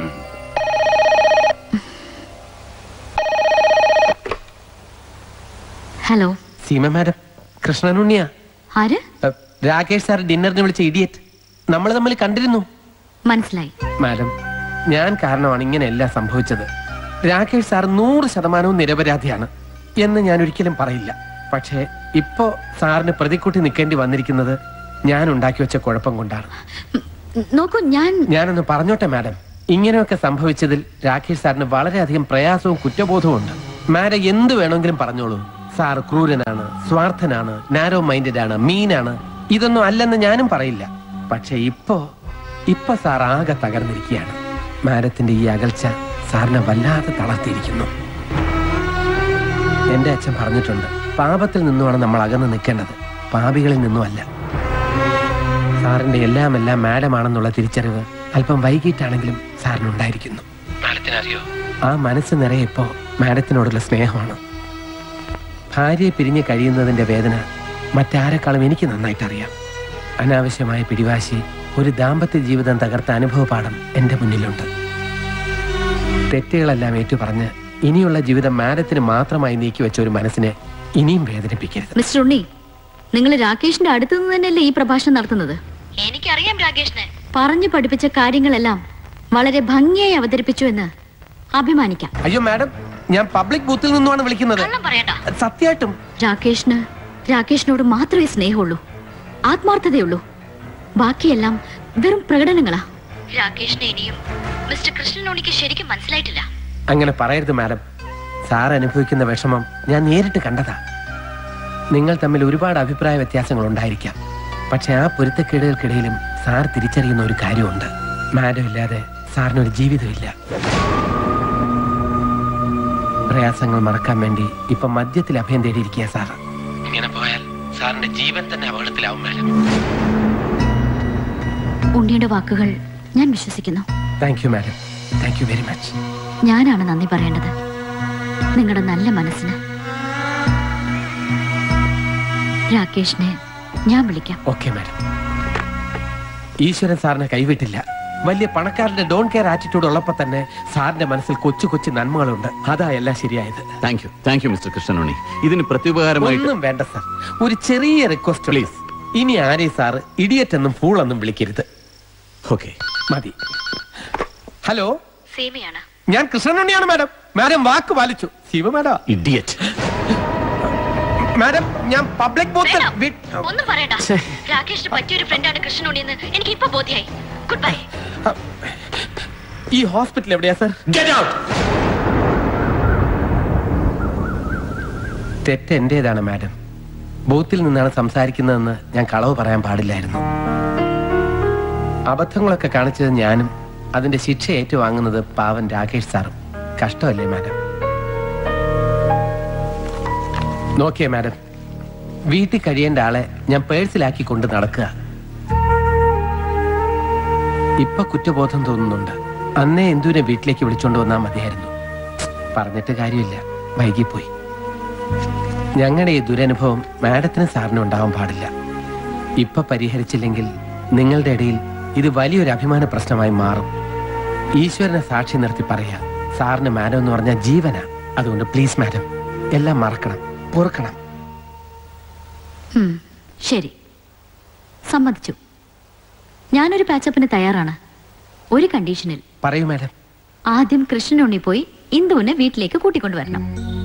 Hello Seema madam, കൃഷ്ണനുണ്ണിയാ. ആര്? രാകേഷ് സാർ ഡിന്നറിന് വിളിച്ച ഇഡിയറ്റ്. നമ്മൾ തമ്മിൽ കണ്ടിരുന്നു. മനസ്സിലായി. മാഡം, ഞാൻ കാരണമാണ് ഇങ്ങനെ എല്ലാം സംഭവിച്ചത്. രാകേഷ് സാർ 100% നിരപരാധിയാണ് എന്ന് ഞാൻ ഒരിക്കലും പറയില്ല. പക്ഷേ ഇപ്പോ സാറിന് പ്രതിക്കൂട്ടി നിൽക്കേണ്ടി വന്നിരിക്കുന്നത് ഞാൻ ഉണ്ടാക്കി വെച്ച കുഴപ്പം കൊണ്ടാണ്. നോക്കൂ, ഞാനൊന്ന് പറഞ്ഞോട്ടെ മാഡം. ഇങ്ങനെയൊക്കെ സംഭവിച്ചതിൽ രാകേഷ് സാറിന് വളരെയധികം പ്രയാസവും കുറ്റബോധവും ഉണ്ട്. മാഡം എന്ത് വേണമെങ്കിലും പറഞ്ഞോളൂ. സാർ ക്രൂരനാണ്, സ്വാർത്ഥനാണ്, നാരോ മൈൻഡഡ് ആണ്, മീനാണ്. ഇതൊന്നും അല്ലെന്ന് ഞാനും പറയില്ല. പക്ഷെ ഇപ്പൊ സാർ ആകെ തകർന്നിരിക്കുകയാണ്. മാഡത്തിന്റെ ഈ അകൽച്ച സാറിനെ വല്ലാതെ തളർത്തിയിരിക്കുന്നു. എന്റെ അച്ഛൻ പറഞ്ഞിട്ടുണ്ട്, പാപത്തിൽ നിന്നുമാണ് നമ്മൾ അകന്ന് നിൽക്കേണ്ടത്, പാപികളിൽ നിന്നുമല്ല. സാറിന്റെ എല്ലാം മാഡമാണെന്നുള്ള തിരിച്ചറിവ് അല്പം വൈകിട്ടാണെങ്കിലും സാറിനുണ്ടായിരിക്കുന്നു. മാഡത്തിനറിയോ, ആ മനസ്സ് നിറയെ ഇപ്പോ മാഡത്തിനോടുള്ള സ്നേഹമാണ്. ഭാര്യയെ പിരിഞ്ഞ് കഴിയുന്നതിന്റെ വേദന മറ്റാരെക്കാളും എനിക്ക് നന്നായിട്ട് അറിയാം. അനാവശ്യമായ പിടിവാശി ഒരു ദാമ്പത്യ ജീവിതം തകർത്ത അനുഭവപാഠം എന്റെ മുന്നിലുണ്ട്. തെറ്റുകളെല്ലാം ഏറ്റുപറഞ്ഞ് ഇനിയുള്ള ജീവിതം മാഡത്തിന് മാത്രമായി നീക്കിവെച്ച ഒരു മനസ്സിനെ ഇനിയും വേദനിപ്പിക്കരുത്. മിസ്റ്റർ ഉണ്ണി, നിങ്ങൾ രാകേഷിന്റെ അടുത്ത് നിന്ന് തന്നെയല്ലേ ഈ പ്രഭാഷണം നടത്തുന്നത്? എനിക്കറിയാം രാകേഷിനെ. പറഞ്ഞു പഠിപ്പിച്ച കാര്യങ്ങളെല്ലാം വളരെ ഭംഗിയായി അവതരിപ്പിച്ചു എന്ന് അഭിമാനിക്കാം. അയ്യോ മാഡം, ഞാൻ പബ്ലിക് ബൂത്തിൽ നിന്നുമാണ് വിളിക്കുന്നത്. സത്യമായിട്ടും രാകേഷിനോട് മാത്രമേ സ്നേഹമുള്ളൂ, ആത്മാർത്ഥതയുള്ളൂ. ബാക്കിയെല്ലാം വെറും പ്രകടനങ്ങളാ. രാകേഷിനെ ഇനിയും മിസ്റ്റർ കൃഷ്ണനുണ്ണിക്ക് ശരിക്കും മനസ്സിലായിട്ടില്ല. അങ്ങനെ പറയരുത് മാഡം. സാർ അനുഭവിക്കുന്ന വിഷമം ഞാൻ നേരിട്ട് കണ്ടതാ. നിങ്ങൾ തമ്മിൽ ഒരുപാട് അഭിപ്രായ വ്യത്യാസങ്ങൾ ഉണ്ടായിരിക്കാം. പക്ഷെ ആ പൊരുത്തക്കേടുകൾക്കിടയിലും സാർ തിരിച്ചറിയുന്ന ഒരു കാര്യമുണ്ട്. മാഡം ഇല്ലാതെ സാറിനൊരു ജീവിതമില്ല. പ്രയാസങ്ങൾ മറക്കാൻ വേണ്ടി ഇപ്പൊ മദ്യത്തിൽ അഭയം തേടിയിരിക്കുക സാർ. ഇങ്ങനെ പോയാൽ സാറിന്റെ ജീവൻ തന്നെ അപകടത്തിലാവും മാഡം. ഉണ്ണിയുടെ വാക്കുകൾ ഞാൻ വിശ്വസിക്കുന്നു. Thank you madam, thank you very much. ഞാനാണ് നന്ദി പറയേണ്ടത് നിങ്ങളുടെ നല്ല മനസ്സിന്. രാകേഷിനെ ഞാൻ വിളിക്കാം. Okay madam. ഈശ്വരൻ സാറിനെ കൈവിട്ടില്ല. വലിയ പണക്കാരന്റെ ഡോൺ കെയർ ആറ്റിറ്റ്യൂഡ് ഉള്ളപ്പോ തന്നെ സാറിന്റെ മനസ്സിൽ കൊച്ചു കൊച്ചു നന്മകളുണ്ട്. അതാ എല്ലാം ശരിയായത്. Thank you mister Krishnanunni. ഇതിന് പ്രത്യുപകാരമായിട്ട് ഒന്നും വേണ്ട സാർ. ഒരു ചെറിയ റിക്വസ്റ്റ് പ്ലീസ്. ഇനി ആരെയും സാറ് ഇഡിയറ്റ് എന്നും ഫൂൾ എന്നും വിളിക്കരുത്. ഓക്കെ, മതി. ഹലോ, സീമയാണ്. ഞാൻ കൃഷ്ണനുണ്ണിയാണ് മാഡം. മാഡം വാക്ക് പാലിച്ചു. Shiva madam idiot. മാഡം ഞാൻ പബ്ലിക് ബൂത്ത് ഒന്നും പറയണ്ട. രാകേഷിന് പറ്റിയൊരു ഫ്രണ്ടാണ് കൃഷ്ണനുണ്ണിയെന്ന് എനിക്ക് ഇപ്പൊ ബോധ്യായി. Good bye. ഈ ഹോസ്പിറ്റൽ എവിടെയാ സർ? Get out. തെറ്റ് എന്റേതാണ് മാഡം. ബൂത്തിൽ നിന്നാണ് സംസാരിക്കുന്നതെന്ന് ഞാൻ കളവ് പറയാൻ പാടില്ലായിരുന്നു. അബദ്ധങ്ങളൊക്കെ കാണിച്ചത് ഞാനും അതിന്റെ ശിക്ഷ ഏറ്റുവാങ്ങുന്നത് പാവൻ രാകേഷ് സാറും. കഷ്ടമല്ലേ മാഡം? നോക്കിയേ മാഡം, വീട്ടിൽ കഴിയേണ്ട ആളെ ഞാൻ പേഴ്സിലാക്കി കൊണ്ട് നടക്കുക. ഇപ്പൊ കുറ്റബോധം തോന്നുന്നുണ്ട്. അന്നേ എന്തുവിനെ വീട്ടിലേക്ക് വിളിച്ചോണ്ട് വന്നാൽ മതിയായിരുന്നു. പറഞ്ഞിട്ട് കാര്യമില്ല, വൈകിപ്പോയി. ഞങ്ങളുടെ ഈ ദുരനുഭവം മാഡത്തിന് സാറിന് ഉണ്ടാവാൻ പാടില്ല. ഇപ്പൊ പരിഹരിച്ചില്ലെങ്കിൽ നിങ്ങളുടെ ഇടയിൽ ഇത് വലിയൊരു അഭിമാന പ്രശ്നമായി മാറും. ഈശ്വരനെ സാക്ഷി നിർത്തി പറയാ, സാറിന് മാഡം എന്ന് പറഞ്ഞാൽ ജീവനാ. അതുകൊണ്ട് പ്ലീസ് മാഡം, എല്ലാം മറക്കണം, പൊറുക്കണം. ശരി, സമ്മതിച്ചു. ഞാനൊരു പാച്ചപ്പിന് തയ്യാറാണ്. ഒരു കണ്ടീഷനിൽ. പറയൂ മാഡം. ആദ്യം കൃഷ്ണനുണ്ണി പോയി ഇന്ദുവിനെ വീട്ടിലേക്ക് കൂട്ടിക്കൊണ്ടുവരണം.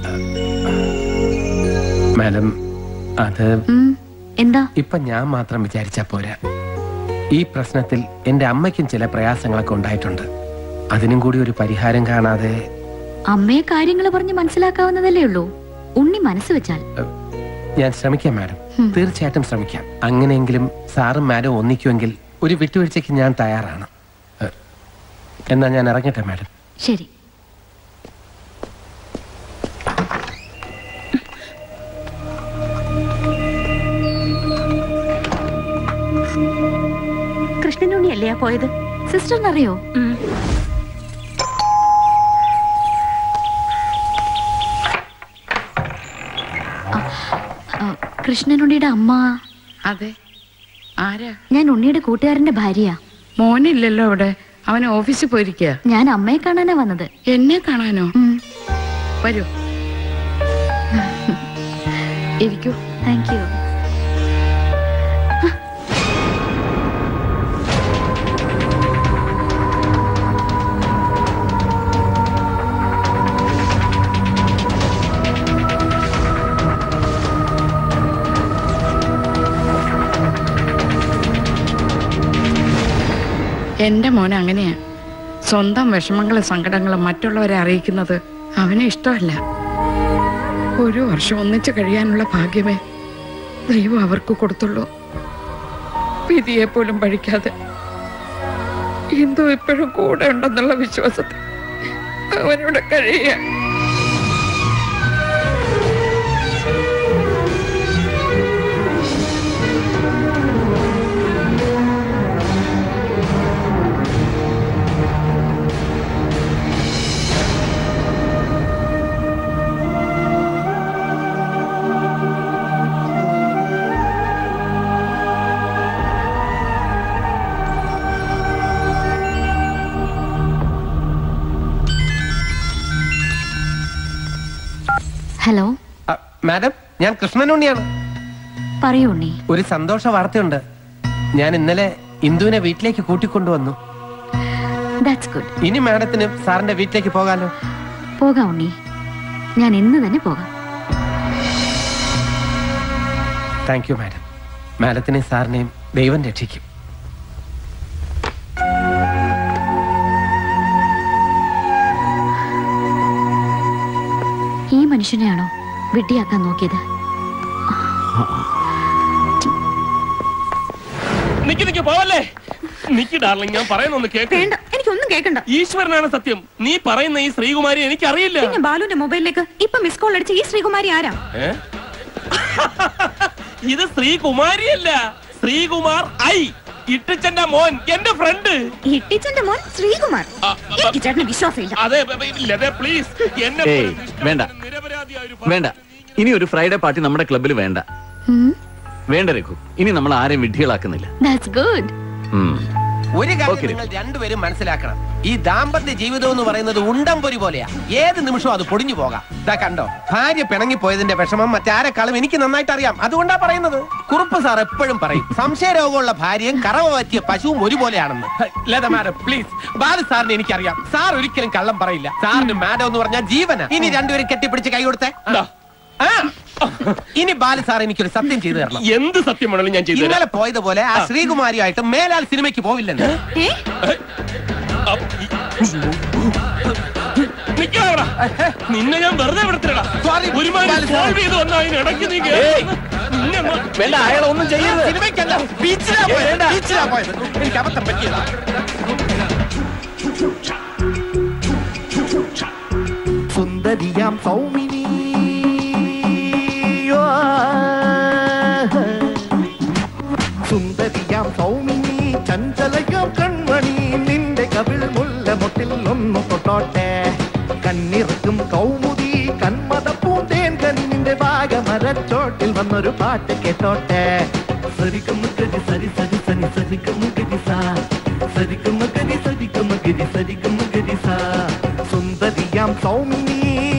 മാഡം, അത് എന്താ? ഇപ്പൊ ഞാൻ മാത്രം വിചാരിച്ചാ പോരാ. ഈ പ്രശ്നത്തിൽ എന്റെ അമ്മയ്ക്കും ചില പ്രയാസങ്ങളൊക്കെ ഉണ്ടായിട്ടുണ്ട്. അതിനും കൂടി ഒരു പരിഹാരം കാണാതെ. അമ്മയെ കാര്യങ്ങൾ പറഞ്ഞ് മനസ്സിലാക്കാവുന്നതല്ലേ ഉള്ളൂ. ഉണ്ണി മനസ്സ് വെച്ചാൽ. ഞാൻ ശ്രമിക്കാം മാഡം, തീർച്ചയായിട്ടും ശ്രമിക്കാം. അങ്ങനെയെങ്കിലും സാറും മാഡം ഒന്നിക്കുമെങ്കിൽ ഒരു വിട്ടുവീഴ്ചയ്ക്ക് ഞാൻ തയ്യാറാണ്. എന്നാ ഞാൻ ഇറങ്ങട്ടെ മാഡം. ശരി. കൃഷ്ണനുണ്ണിയല്ലേ പോയത്? സിസ്റ്ററിനറിയോ? കൃഷ്ണനുണ്ണിയുടെ അമ്മ. അതെ, ആരാ? ഞാൻ ഉണ്ണിയുടെ കൂട്ടുകാരന്റെ ഭാര്യയാ. മോനില്ലല്ലോ അവിടെ, അവൻ ഓഫീസിൽ പോയിരിക്കുക. ഞാൻ അമ്മയെ കാണാനാ വന്നത്. എന്നെ കാണാനോ? വരൂ, ഇരിക്കൂ. Thank you. എന്റെ മോൻ അങ്ങനെയാ. സ്വന്തം വിഷമങ്ങളും സങ്കടങ്ങളും മറ്റുള്ളവരെ അറിയിക്കുന്നത് അവന് ഇഷ്ടമല്ല. ഒരു വർഷം ഒന്നിച്ചു കഴിയാനുള്ള ഭാഗ്യമേ ദൈവം അവർക്ക് കൊടുത്തുള്ളൂ. വിധിയെ പോലും പഴിക്കാതെ ഇന്ദു ഇപ്പോഴും കൂടെ ഉണ്ടെന്നുള്ള വിശ്വാസത്തിൽ അവനോട് കഴിയുക. ഹലോ മാഡം, ഞാൻ കൃഷ്ണനുണ്ണിയാണ്. പറയൂ ഉണ്ണി. ഒരു സന്തോഷ വാർത്തയുണ്ട്. ഞാൻ ഇന്നലെ ഇന്ദുവിനെ വീട്ടിലേക്ക് കൂട്ടിക്കൊണ്ടുവന്നു. That's good. ഇനി മാഡത്തിന് സാറിന്റെ വീട്ടിലേക്ക് പോകാലോ? പോകാം ഉണ്ണി, ഞാൻ ഇന്ന് തന്നെ പോകാം. Thank you madam. മാഡത്തിനെയും സാറിനെയും ദൈവം രക്ഷിക്കും. ഈ മനുഷ്യനെയാണോ വെട്ടിയാക്കാൻ നോക്കിയത്? പോവല്ലേ? നിക്ക് ഡാർലിംഗ്, ഞാൻ പറയുന്നൊന്ന് കേൾക്ക്. എനിക്കൊന്നും കേൾക്കണ്ട. ഈശ്വരനാണ് സത്യം. നീ പറയുന്ന ഈ ശ്രീകുമാരി എനിക്കറിയില്ല. പിന്നെ ബാലുവിന്റെ മൊബൈലിലേക്ക് ഇപ്പൊ മിസ് കോൾ അടിച്ച ഈ ശ്രീകുമാരി ആരാ? ഇത് ശ്രീകുമാരിയല്ല, ശ്രീകുമാർ ഐ. ഇട്ടിച്ചന്റെ മോൻ, എന്റെ ഫ്രണ്ട്. ഇട്ടിച്ചന്റെ മോൻ ശ്രീകുമാർ? എനിക്ക് ചേട്ടന് വിശ്വാസമില്ല. അതെ, പ്ലീസ് എന്നെ വേണ്ട വേണ്ട. ഇനി ഒരു ഫ്രൈഡേ പാർട്ടി നമ്മുടെ ക്ലബിൽ വേണ്ട. വേണ്ട രഘു, ഇനി നമ്മൾ ആരെയും വിഡ്ഢികളാക്കുന്നില്ല. That's good. ഒരു കാര്യം നിങ്ങൾ രണ്ടുപേരും മനസ്സിലാക്കണം, ഈ ദാമ്പത്യ ജീവിതം എന്ന് പറയുന്നത് ഉണ്ടംപൊരി പോലെയാ. ഏത് നിമിഷവും അത് പൊടിഞ്ഞു പോകാം. ഇതാ കണ്ടോ, ഭാര്യ പിണങ്ങിപ്പോയതിന്റെ വിഷമം മറ്റാരെക്കാളും എനിക്ക് നന്നായിട്ട് അറിയാം. അതുകൊണ്ടാ പറയുന്നത്. കുറുപ്പ് സാർ എപ്പോഴും പറയും സംശയരോഗമുള്ള ഭാര്യയും കറവ പറ്റിയ പശുവും ഒരുപോലെയാണെന്ന്. ലത മാഡം പ്ലീസ്, ബാലു സാറിന് എനിക്കറിയാം. സാർ ഒരിക്കലും കള്ളം പറയില്ല. സാറിന് മാഡം എന്ന് പറഞ്ഞാൽ ജീവന. ഇനി രണ്ടുപേരും കെട്ടിപ്പിടിച്ച് കൈ കൊടുത്തേ. ഇനി ബാലു സാർ എനിക്കൊരു സത്യം ചെയ്തു തരണം. എന്ത് സത്യമാണല്ലോ ഞാൻ ചെയ്തു? ഇന്നലെ പോയതുപോലെ ആ ശ്രീകുമാരിയായിട്ട് മേലാൽ സിനിമയ്ക്ക് പോവില്ലെന്ന്. നിന്നെ ഞാൻ വെറുതെ വിടത്തില്ലടാ. വേണ്ട, അയാളെ ഒന്നും ചെയ്യരുത്. സിനിമയ്ക്കല്ല, ബീച്ചിലാ പോയത്. എനിക്ക് അബദ്ധം പറ്റിയതാ. സുന്ദരിയാം സൗമിനി സുന്ദരിയാം സൗമിനി ചഞ്ചലയാം കൺമണി നിന്റെ കവിൾ മുല്ല മുട്ടിൽ ഒന്നു തൊട്ടോട്ടെ. കണ്ണിറക്കും കൗമുദി കന്മത പൂന്തേൻ കണ്ണിന്റെ ഭാഗമരച്ചോട്ടിൽ വന്നൊരു പാട്ട് കേട്ടോട്ടെ. സരിക്കും ഗതി സരി സരി സനി സരിക്കും ഗതി സാ സരിക്കും ഗതി സരിക്കും ഗതി സരിക്കും ഗതി സാ സുന്ദരിയാം സൗമിനി.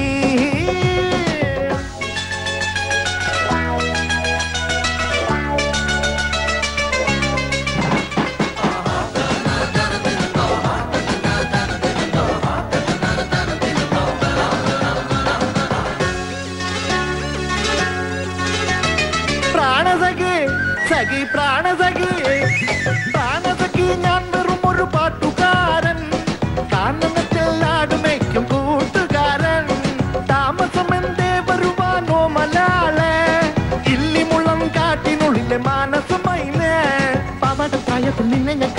പ്രാണസഖി ഞാൻ വെറും ഒരു പാട്ടുകാരൻ, കാനനത്തെല്ലാടുമേക്കും കൂട്ടുകാരൻ. താമസം എന്തേ വരുവാനോ മലാളെ, ഇല്ലിമുളം കാട്ടിനുള്ളിലെ മാനസമൈനേ. പവട പ്രായത്തിൽ നിന്നെ ഞാൻ